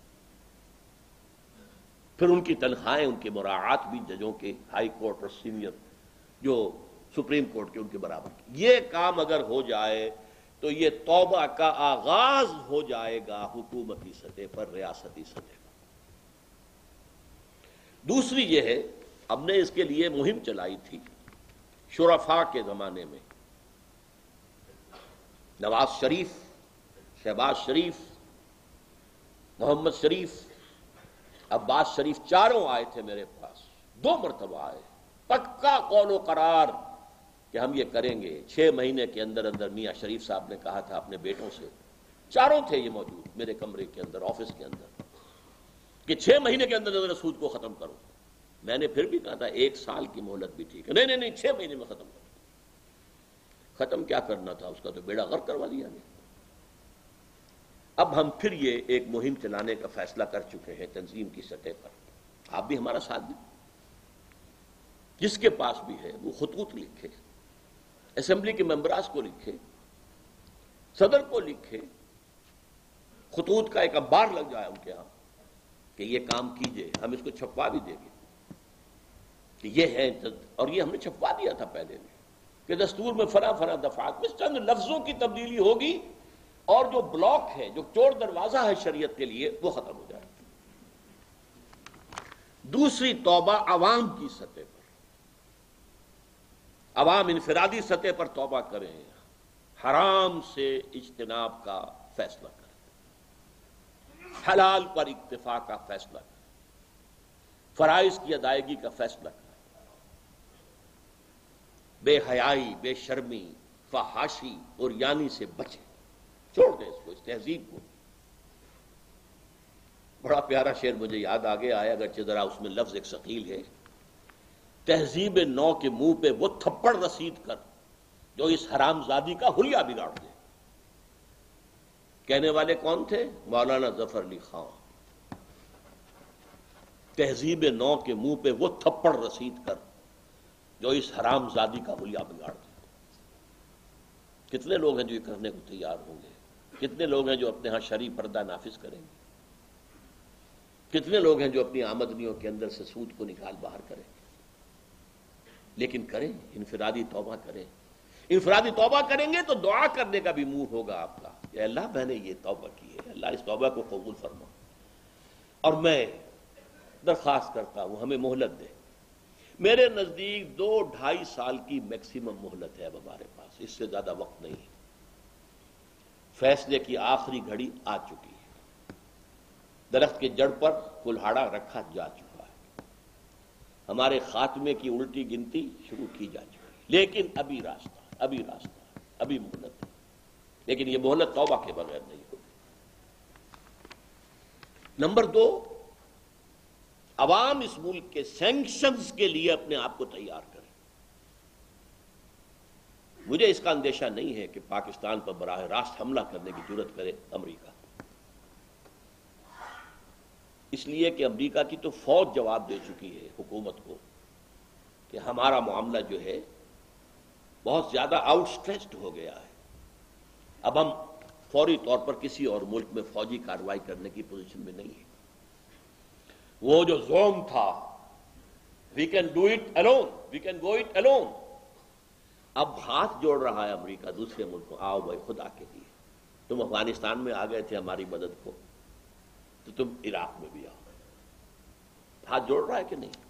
A: پھر ان کی تنخواہیں، ان کی مراعات بھی ججوں کے ہائی کورٹ اور سینئر جو سپریم کورٹ کے ان کے برابر کی۔ یہ کام اگر ہو جائے تو یہ توبہ کا آغاز ہو جائے گا حکومتی سطح پر، ریاستی سطح پر۔ دوسری یہ ہے ہم نے اس کے لیے مہم چلائی تھی شرفاء کے زمانے میں. نواز شریف، شہباز شریف، محمد شریف، عباس شریف چاروں آئے تھے میرے پاس، دو مرتبہ آئے، پکا قول و قرار کہ ہم یہ کریں گے. چھ مہینے کے اندر اندر میاں شریف صاحب نے کہا تھا اپنے بیٹوں سے، چاروں تھے یہ موجود میرے کمرے کے اندر، آفس کے اندر، کہ چھ مہینے کے اندر اندر سود کو ختم کرو. میں نے پھر بھی کہا تھا ایک سال کی مہلت بھی ٹھیک ہے. نہیں نہیں نہیں چھ مہینے میں ختم کرو. ختم کیا کرنا تھا، اس کا تو بیڑا غرق کروا دیا گیا. اب ہم پھر یہ ایک مہم چلانے کا فیصلہ کر چکے ہیں تنظیم کی سطح پر. آپ بھی ہمارا ساتھ دیں. جس کے پاس بھی ہے وہ خطوط لکھے، اسمبلی کے ممبراس کو لکھے، صدر کو لکھے، خطوط کا ایک انبار لگ جائے ان کے ہاں کہ یہ کام کیجئے. ہم اس کو چھپوا بھی دیں گے کہ یہ ہے، اور یہ ہم نے چھپوا دیا تھا پہلے بھی کہ دستور میں فلاں فلاں دفعات میں چند لفظوں کی تبدیلی ہوگی اور جو بلاک ہے، جو چور دروازہ ہے شریعت کے لیے، وہ ختم ہو جائے. دوسری توبہ عوام کی سطح پر، عوام انفرادی سطح پر توبہ کریں، حرام سے اجتناب کا فیصلہ کریں، حلال پر اکتفا کا فیصلہ کریں، فرائض کی ادائیگی کا فیصلہ کریں، بے حیائی، بے شرمی، فحاشی اور یانی سے بچیں. چھوڑ دیں اس کو، اس تہذیب کو. بڑا پیارا شعر مجھے یاد آگے آیا، اگرچہ ذرا اس میں لفظ ایک ثقیل ہے. تہذیب نو کے منہ پہ وہ تھپڑ رسید کر جو اس حرام زادی کا حلیہ بگاڑ دے. کہنے والے کون تھے؟ مولانا ظفر علی خان. تہذیب نو کے منہ پہ وہ تھپڑ رسید کر جو اس حرام زادی کا حلیہ بگاڑ دے. کتنے لوگ ہیں جو یہ کرنے کو تیار ہوں گے؟ کتنے لوگ ہیں جو اپنے ہاں شرعی پردہ نافذ کریں گے؟ کتنے لوگ ہیں جو اپنی آمدنیوں کے اندر سے سود کو نکال باہر کریں گے؟ لیکن کریں، انفرادی توبہ کریں. انفرادی توبہ کریں گے تو دعا کرنے کا بھی منہ ہوگا آپ کا کہ اللہ میں نے یہ توبہ کی ہے، اللہ اس توبہ کو قبول فرما. اور میں درخواست کرتا ہوں ہمیں مہلت دے. میرے نزدیک دو ڈھائی سال کی میکسیمم مہلت ہے اب ہمارے پاس، اس سے زیادہ وقت نہیں. فیصلے کی آخری گھڑی آ چکی ہے. درخت کے جڑ پر کلہاڑا رکھا جا چکا ہے. ہمارے خاتمے کی الٹی گنتی شروع کی جا چکی ہے. لیکن ابھی راستہ ابھی راستہ ابھی مہلت ہے. لیکن یہ مہلت توبہ کے بغیر نہیں ہوگی. نمبر دو، عوام اس ملک کے سینکشنز کے لیے اپنے آپ کو تیار کریں. مجھے اس کا اندیشہ نہیں ہے کہ پاکستان پر براہ راست حملہ کرنے کی جرات کرے امریکہ، اس لیے کہ امریکہ کی تو فوج جواب دے چکی ہے حکومت کو کہ ہمارا معاملہ جو ہے بہت زیادہ آؤٹ سٹریچڈ ہو گیا ہے. اب ہم فوری طور پر کسی اور ملک میں فوجی کارروائی کرنے کی پوزیشن میں نہیں ہے. وہ جو زوم تھا، we can do it alone, we can go it alone, اب ہاتھ جوڑ رہا ہے امریکہ دوسرے ملکوں، آؤ بھائی خدا کے لیے، تم افغانستان میں آ گئے تھے ہماری مدد کو، تو تم عراق میں بھی آؤ. ہاتھ جوڑ رہا ہے کہ نہیں؟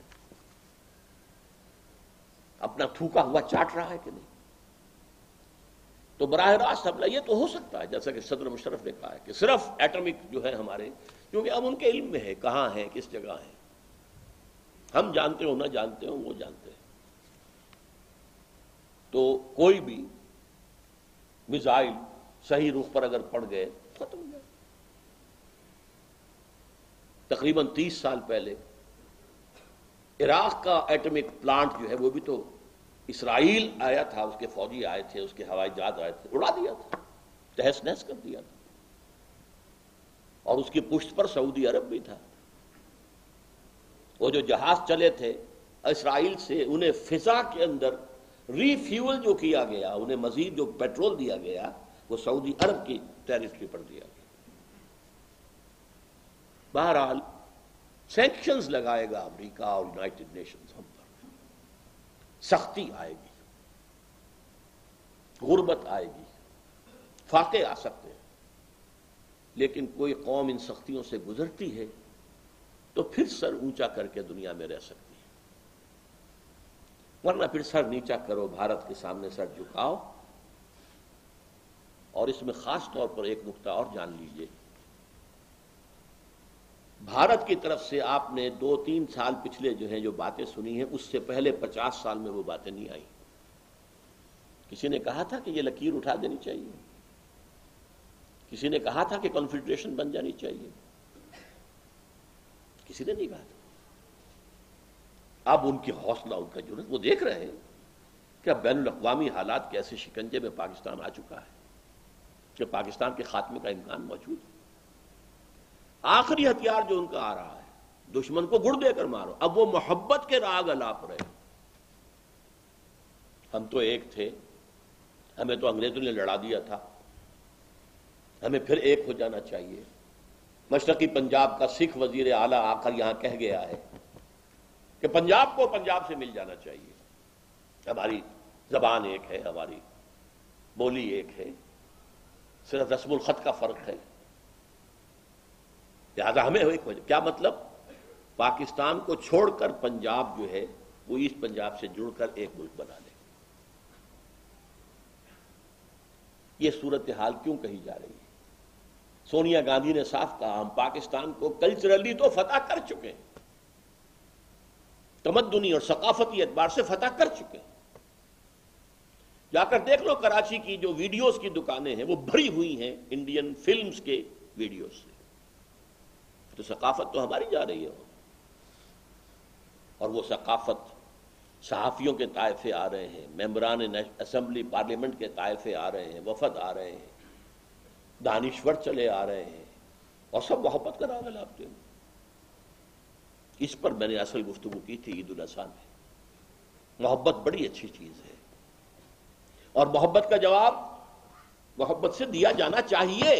A: اپنا تھوکا ہوا چاٹ رہا ہے کہ نہیں؟ تو براہ راست حملہ یہ تو ہو سکتا ہے، جیسا کہ صدر مشرف نے کہا ہے کہ صرف ایٹمک جو ہے ہمارے، کیونکہ اب ان کے علم میں ہے کہاں ہیں، کس جگہ ہیں. ہم جانتے ہو نہ جانتے ہو، وہ جانتے ہیں. تو کوئی بھی میزائل صحیح رخ پر اگر پڑ گئے ختم ہو جائے. تقریباً تیس سال پہلے عراق کا ایٹمک پلانٹ جو ہے وہ بھی تو اسرائیل آیا تھا، اس کے فوجی آئے تھے، اس کے ہوائی جہاز آئے تھے، اڑا دیا تھا، تہس نہس کر دیا تھا. اور اس کی پشت پر سعودی عرب بھی تھا. وہ جو جہاز چلے تھے اسرائیل سے، انہیں فضا کے اندر ری فیول جو کیا گیا، انہیں مزید جو پیٹرول دیا گیا، وہ سعودی عرب کی ٹیریٹری پر دیا گیا. بہرحال سینکشنز لگائے گا امریکہ اور یونائٹڈ نیشنز ہم پر، سختی آئے گی، غربت آئے گی، فاقے آ سکتے ہیں. لیکن کوئی قوم ان سختیوں سے گزرتی ہے تو پھر سر اونچا کر کے دنیا میں رہ سکتی ہے. ورنہ پھر سر نیچا کرو، بھارت کے سامنے سر جھکاؤ. اور اس میں خاص طور پر ایک نقطہ اور جان لیجئے، بھارت کی طرف سے آپ نے دو تین سال پچھلے جو ہیں جو باتیں سنی ہیں، اس سے پہلے پچاس سال میں وہ باتیں نہیں آئیں. کسی نے کہا تھا کہ یہ لکیر اٹھا دینی چاہیے، کسی نے کہا تھا کہ کنفیڈریشن بن جانی چاہیے، کسی نے نہیں کہا تھا. اب ان کی حوصلہ، ان کا جرأت، وہ دیکھ رہے ہیں کہ اب بین الاقوامی حالات کے ایسے شکنجے میں پاکستان آ چکا ہے کہ پاکستان کے خاتمے کا امکان موجود ہے. آخری ہتھیار جو ان کا آ رہا ہے، دشمن کو گڑ دے کر مارو. اب وہ محبت کے راگ الاپ رہے. ہم تو ایک تھے، ہمیں تو انگریزوں نے لڑا دیا تھا، ہمیں پھر ایک ہو جانا چاہیے. مشرقی پنجاب کا سکھ وزیر اعلیٰ آ کر یہاں کہہ گیا ہے کہ پنجاب کو پنجاب سے مل جانا چاہیے. ہماری زبان ایک ہے، ہماری بولی ایک ہے، صرف رسم الخط کا فرق ہے، لہٰذا ہمیں ایک ہو جائے. کیا مطلب؟ پاکستان کو چھوڑ کر پنجاب جو ہے وہ ایسٹ پنجاب سے جڑ کر ایک ملک بنا لے. یہ صورتحال کیوں کہی جا رہی ہے؟ سونیا گاندھی نے صاف کہا، ہم پاکستان کو کلچرلی تو فتح کر چکے ہیں، تمدنی اور ثقافتی اعتبار سے فتح کر چکے ہیں. جا کر دیکھ لو کراچی کی جو ویڈیوز کی دکانیں ہیں وہ بھری ہوئی ہیں انڈین فلمز کے ویڈیوز سے. تو ثقافت تو ہماری جا رہی ہے، اور وہ ثقافت صحافیوں کے طائفے آ رہے ہیں، ممبران اسمبلی پارلیمنٹ کے طائفے آ رہے ہیں، وفد آ رہے ہیں، دانشور چلے آ رہے ہیں، اور سب محبت کا راگ الاپتے ہیں. اس پر میں نے اصل گفتگو کی تھی عید الاضحیٰ میں. محبت بڑی اچھی چیز ہے، اور محبت کا جواب محبت سے دیا جانا چاہیے.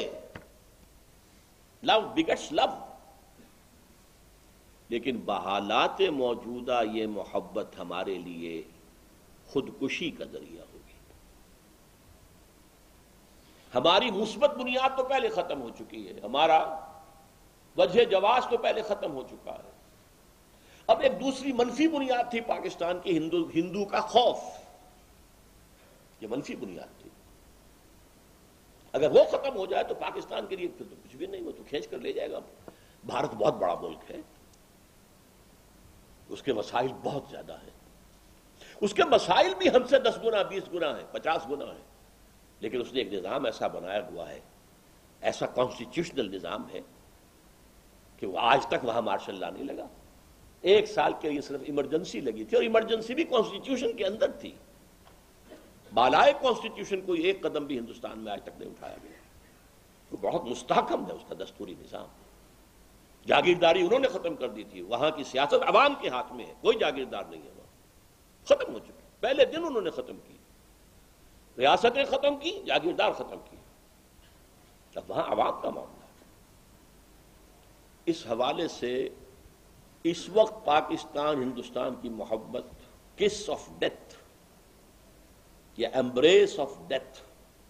A: لو بگٹس لو. لیکن بحالات موجودہ یہ محبت ہمارے لیے خودکشی کا ذریعہ ہوگی. ہماری مثبت بنیاد تو پہلے ختم ہو چکی ہے، ہمارا وجہ جواز تو پہلے ختم ہو چکا ہے. اب ایک دوسری منفی بنیاد تھی پاکستان کی، ہندو ہندو کا خوف. یہ منفی بنیاد تھی. اگر وہ ختم ہو جائے تو پاکستان کے لیے پھر تو کچھ بھی نہیں، وہ تو کھینچ کر لے جائے گا. بھارت بہت بڑا ملک ہے، اس کے مسائل بہت زیادہ ہیں، اس کے مسائل بھی ہم سے دس گنا بیس گنا ہیں، پچاس گنا ہیں. لیکن اس نے ایک نظام ایسا بنایا ہوا ہے، ایسا کانسٹیٹیوشنل نظام ہے کہ وہ آج تک وہاں مارشل لا نہیں لگا. ایک سال کے لیے صرف ایمرجنسی لگی تھی، اور ایمرجنسی بھی کانسٹیٹیوشن کے اندر تھی. بالائے کانسٹیٹیوشن کوئی ایک قدم بھی ہندوستان میں آج تک نہیں اٹھایا گیا. وہ بہت مستحکم ہے اس کا دستوری نظام. جاگیرداری انہوں نے ختم کر دی تھی. وہاں کی سیاست عوام کے ہاتھ میں ہے، کوئی جاگیردار نہیں ہے وہاں، ختم ہو چکی. پہلے دن انہوں نے ختم کی، ریاستیں ختم کی، جاگیردار ختم کی. اب وہاں عوام کا معاملہ ہے. اس حوالے سے اس وقت پاکستان ہندوستان کی محبت کس آف ڈیتھ یا ایمبریس آف ڈیتھ،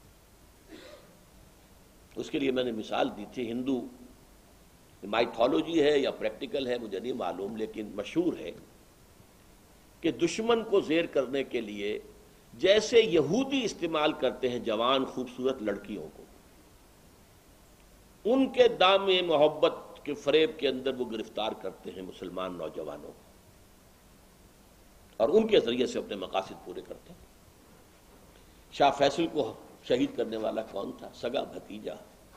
A: اس کے لیے میں نے مثال دی تھی. ہندو مائتھولوجی ہے یا پریکٹیکل ہے مجھے نہیں معلوم، لیکن مشہور ہے کہ دشمن کو زیر کرنے کے لیے جیسے یہودی استعمال کرتے ہیں جوان خوبصورت لڑکیوں کو، ان کے دام محبت کے فریب کے اندر وہ گرفتار کرتے ہیں مسلمان نوجوانوں کو، اور ان کے ذریعے سے اپنے مقاصد پورے کرتے ہیں. شاہ فیصل کو شہید کرنے والا کون تھا؟ سگا بھتیجا.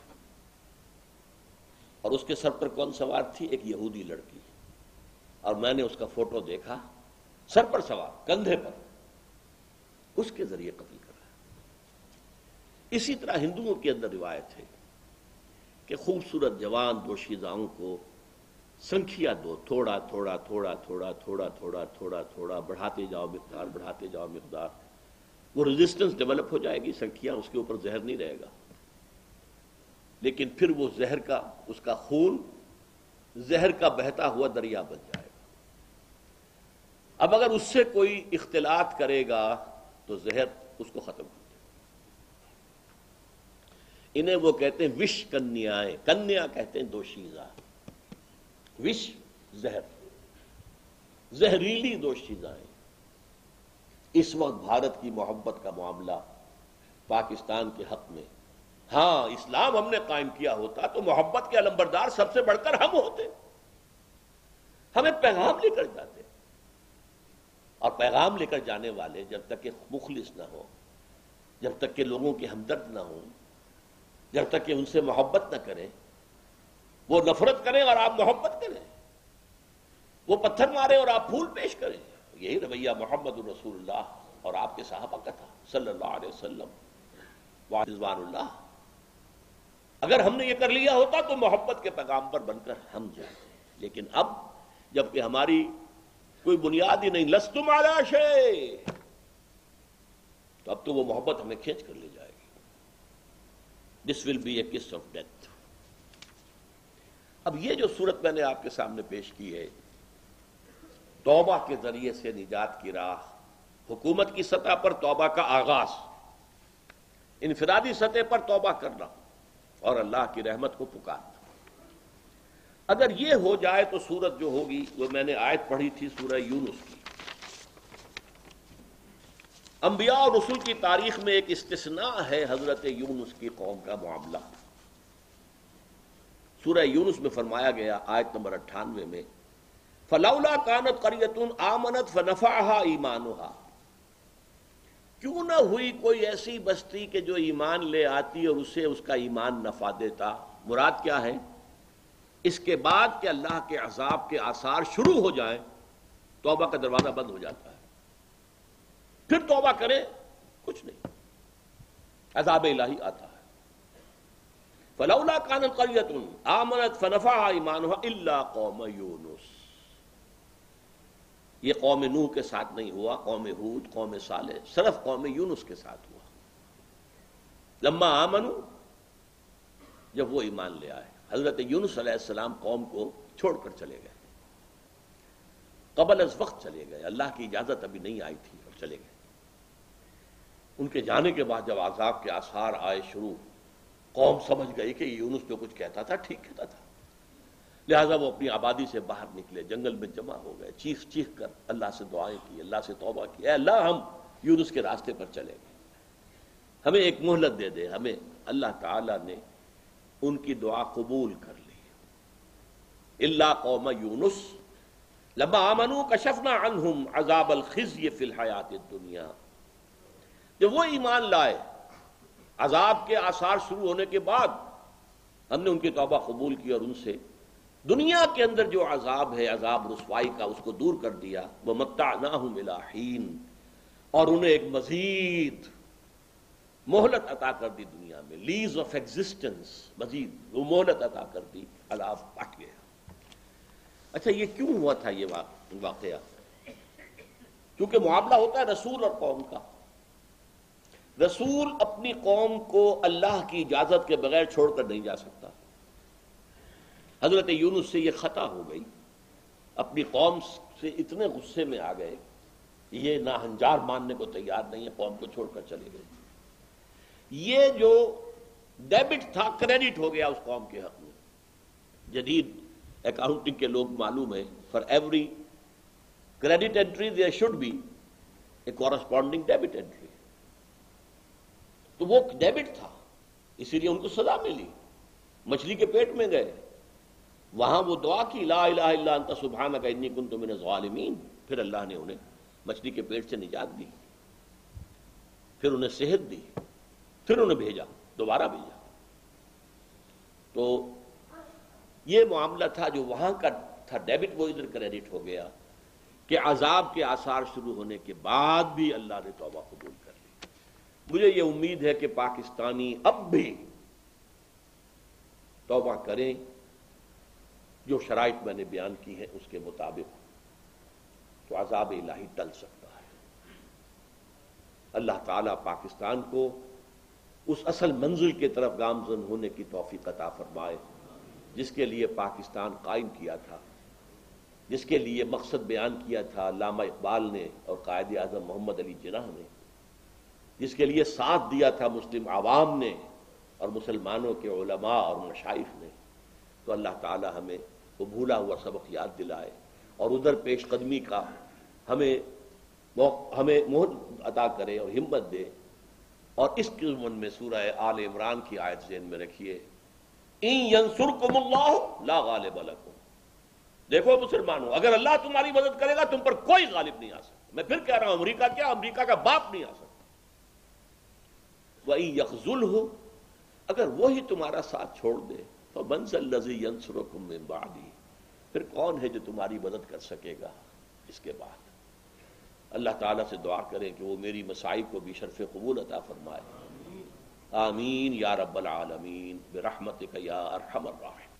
A: اور اس کے سر پر کون سوار تھی؟ ایک یہودی لڑکی. اور میں نے اس کا فوٹو دیکھا، سر پر سوار، کندھے پر، اس کے ذریعے قتل کرا. اسی طرح ہندوؤں کے اندر روایت ہے کہ خوبصورت جوان دوشیزاؤں کو سنکھیا دو، تھوڑا تھوڑا تھوڑا تھوڑا تھوڑا تھوڑا تھوڑا تھوڑا بڑھاتے جاؤ مقدار، بڑھاتے جاؤ مقدار. وہ ریزسٹنس ڈیولپ ہو جائے گی، سنکھیا اس کے اوپر زہر نہیں رہے گا، لیکن پھر وہ زہر کا، اس کا خون زہر کا بہتا ہوا دریا بن جائے گا. اب اگر اس سے کوئی اختلاط کرے گا تو زہر اس کو ختم کر دے. انہیں وہ کہتے ہیں وش کنیائیں. کنیا کہتے ہیں دوشیزہ، وش زہر، زہریلی دوشیزائیں. اس وقت بھارت کی محبت کا معاملہ پاکستان کے حق میں، ہاں اسلام ہم نے قائم کیا ہوتا تو محبت کے علمبردار سب سے بڑھ کر ہم ہوتے، ہمیں پیغام لے کر جاتے، اور پیغام لے کر جانے والے جب تک کہ مخلص نہ ہو، جب تک کہ لوگوں کے ہمدرد نہ ہوں، جب تک کہ ان سے محبت نہ کریں، وہ نفرت کریں اور آپ محبت کریں، وہ پتھر مارے اور آپ پھول پیش کریں، یہی رویہ محمد الرسول اللہ اور آپ کے صحابہ کا تھا صلی اللہ علیہ وسلم رضوان اللہ۔ اگر ہم نے یہ کر لیا ہوتا تو محبت کے پیغام پر بن کر ہم جاتے، لیکن اب جبکہ ہماری کوئی بنیاد ہی نہیں، لستم علی شیء، تو اب تو وہ محبت ہمیں کھینچ کر لے جائے گی۔ دس ول بی اے کس آف ڈیتھ۔ اب یہ جو صورت میں نے آپ کے سامنے پیش کی ہے، توبہ کے ذریعے سے نجات کی راہ، حکومت کی سطح پر توبہ کا آغاز، انفرادی سطح پر توبہ کرنا اور اللہ کی رحمت کو پکارنا۔ اگر یہ ہو جائے تو صورت جو ہوگی وہ میں نے آیت پڑھی تھی سورہ یونس کی، انبیاء اور رسول کی تاریخ میں ایک استثناء ہے حضرت یونس کی قوم کا معاملہ۔ سورہ یونس میں فرمایا گیا آیت نمبر اٹھانوے میں، فَلَوْلَا كَانَتْ قَرْيَةٌ آمَنَتْ فَنَفَعَهَا ایمانها، کیوں نہ ہوئی کوئی ایسی بستی کہ جو ایمان لے آتی اور اسے اس کا ایمان نفع دیتا۔ مراد کیا ہے؟ اس کے بعد کہ اللہ کے عذاب کے آثار شروع ہو جائیں، توبہ کا دروازہ بند ہو جاتا ہے، پھر توبہ کرے کچھ نہیں، عذاب الہی آتا ہے۔ فَلَوْلَا كَانَتْ قَرْيَةٌ آمَنَتْ فَنَفَعَهَا ایمانها إِلَّا قَوْمَ یونس، یہ قوم نوح کے ساتھ نہیں ہوا، قوم ہود، قوم صالح، صرف قوم یونس کے ساتھ ہوا۔ لما آمنوا، جب وہ ایمان لے آئے، حضرت یونس علیہ السلام قوم کو چھوڑ کر چلے گئے، قبل از وقت چلے گئے، اللہ کی اجازت ابھی نہیں آئی تھی اور چلے گئے۔ ان کے جانے کے بعد جب عذاب کے آثار آئے شروع، قوم سمجھ گئی کہ یونس جو کچھ کہتا تھا ٹھیک کہتا تھا، لہٰذا وہ اپنی آبادی سے باہر نکلے، جنگل میں جمع ہو گئے، چیخ چیخ کر اللہ سے دعائیں کی، اللہ سے توبہ کی، اے اللہ ہم یونس کے راستے پر چلے گئے، ہمیں ایک مہلت دے دے۔ ہمیں اللہ تعالیٰ نے ان کی دعا قبول کر لی۔ الا قوم یونس لما آمنوا کشفنا عنہم عذاب الخزي فی الحیات الدنیا، جب وہ ایمان لائے، عذاب کے آثار شروع ہونے کے بعد ہم نے ان کی توبہ قبول کی اور ان سے دنیا کے اندر جو عذاب ہے، عذاب رسوائی کا، اس کو دور کر دیا۔ وَمَتَّعْنَاهُمْ إِلَىٰ حِينٍ، اور انہیں ایک مزید مہلت عطا کر دی دنیا میں، لیز آف ایگزسٹنس، مزید وہ مہلت عطا کر دی، عذاب پٹ گیا۔ اچھا یہ کیوں ہوا تھا یہ واقعہ؟ کیونکہ معاملہ ہوتا ہے رسول اور قوم کا۔ رسول اپنی قوم کو اللہ کی اجازت کے بغیر چھوڑ کر نہیں جا سکتا۔ حضرت یونس سے یہ خطا ہو گئی، اپنی قوم سے اتنے غصے میں آ گئے، یہ ناہنجار ماننے کو تیار نہیں ہے، قوم کو چھوڑ کر چلے گئے۔ یہ جو ڈیبٹ تھا کریڈٹ ہو گیا اس قوم کے حق میں۔ جدید اکاؤنٹنگ کے لوگ معلوم ہے، for every credit entry there should be a corresponding debit entry, تو وہ ڈیبٹ تھا، اسی لیے ان کو سزا ملی، مچھلی کے پیٹ میں گئے، وہاں وہ دعا کی لا الہ الا انت سبحانک انی کنت من الظالمین، پھر اللہ نے انہیں مچھلی کے پیٹ سے نجات دی، پھر انہیں صحت دی، پھر انہیں بھیجا، دوبارہ بھیجا۔ تو یہ معاملہ تھا جو وہاں کا تھا ڈیبٹ، وہ ادھر کریڈٹ ہو گیا کہ عذاب کے آثار شروع ہونے کے بعد بھی اللہ نے توبہ قبول کر لی۔ مجھے یہ امید ہے کہ پاکستانی اب بھی توبہ کریں، جو شرائط میں نے بیان کی ہے اس کے مطابق، تو عذاب الہی ٹل سکتا ہے۔ اللہ تعالیٰ پاکستان کو اس اصل منزل کی طرف گامزن ہونے کی توفیق عطا فرمائے جس کے لیے پاکستان قائم کیا تھا، جس کے لیے مقصد بیان کیا تھا علامہ اقبال نے اور قائد اعظم محمد علی جناح نے، جس کے لیے ساتھ دیا تھا مسلم عوام نے اور مسلمانوں کے علماء اور مشائخ نے۔ تو اللہ تعالی ہمیں وہ بھولا ہوا سبق یاد دلائے اور ادھر پیش قدمی کا ہمیں وہ ہمیں مہر عطا کرے اور ہمت دے. اور اس کے ضمن میں سورہ آل عمران کی آیت ذہن میں رکھیے، ان ینصرکم اللہ لا غالب لکم. دیکھو مسلمانوں، اگر اللہ تمہاری مدد کرے گا تم پر کوئی غالب نہیں آ سکتا. میں پھر کہہ رہا ہوں، امریکہ کیا، امریکہ کا باپ نہیں آ سکتا. وَإِن يَخْذُلْهُ، اگر وہی تمہارا ساتھ چھوڑ دے، فَمَنْ ذَا الَّذِي يَنصُرُكُم مِّن بَعْدِهِ، پھر کون ہے جو تمہاری مدد کر سکے گا اس کے بعد. اللہ تعالیٰ سے دعا کریں کہ وہ میری مصائب کو بھی شرف قبول عطا فرمائے. آمین یا رب العالمین برحمتک یا ارحم الراحمین.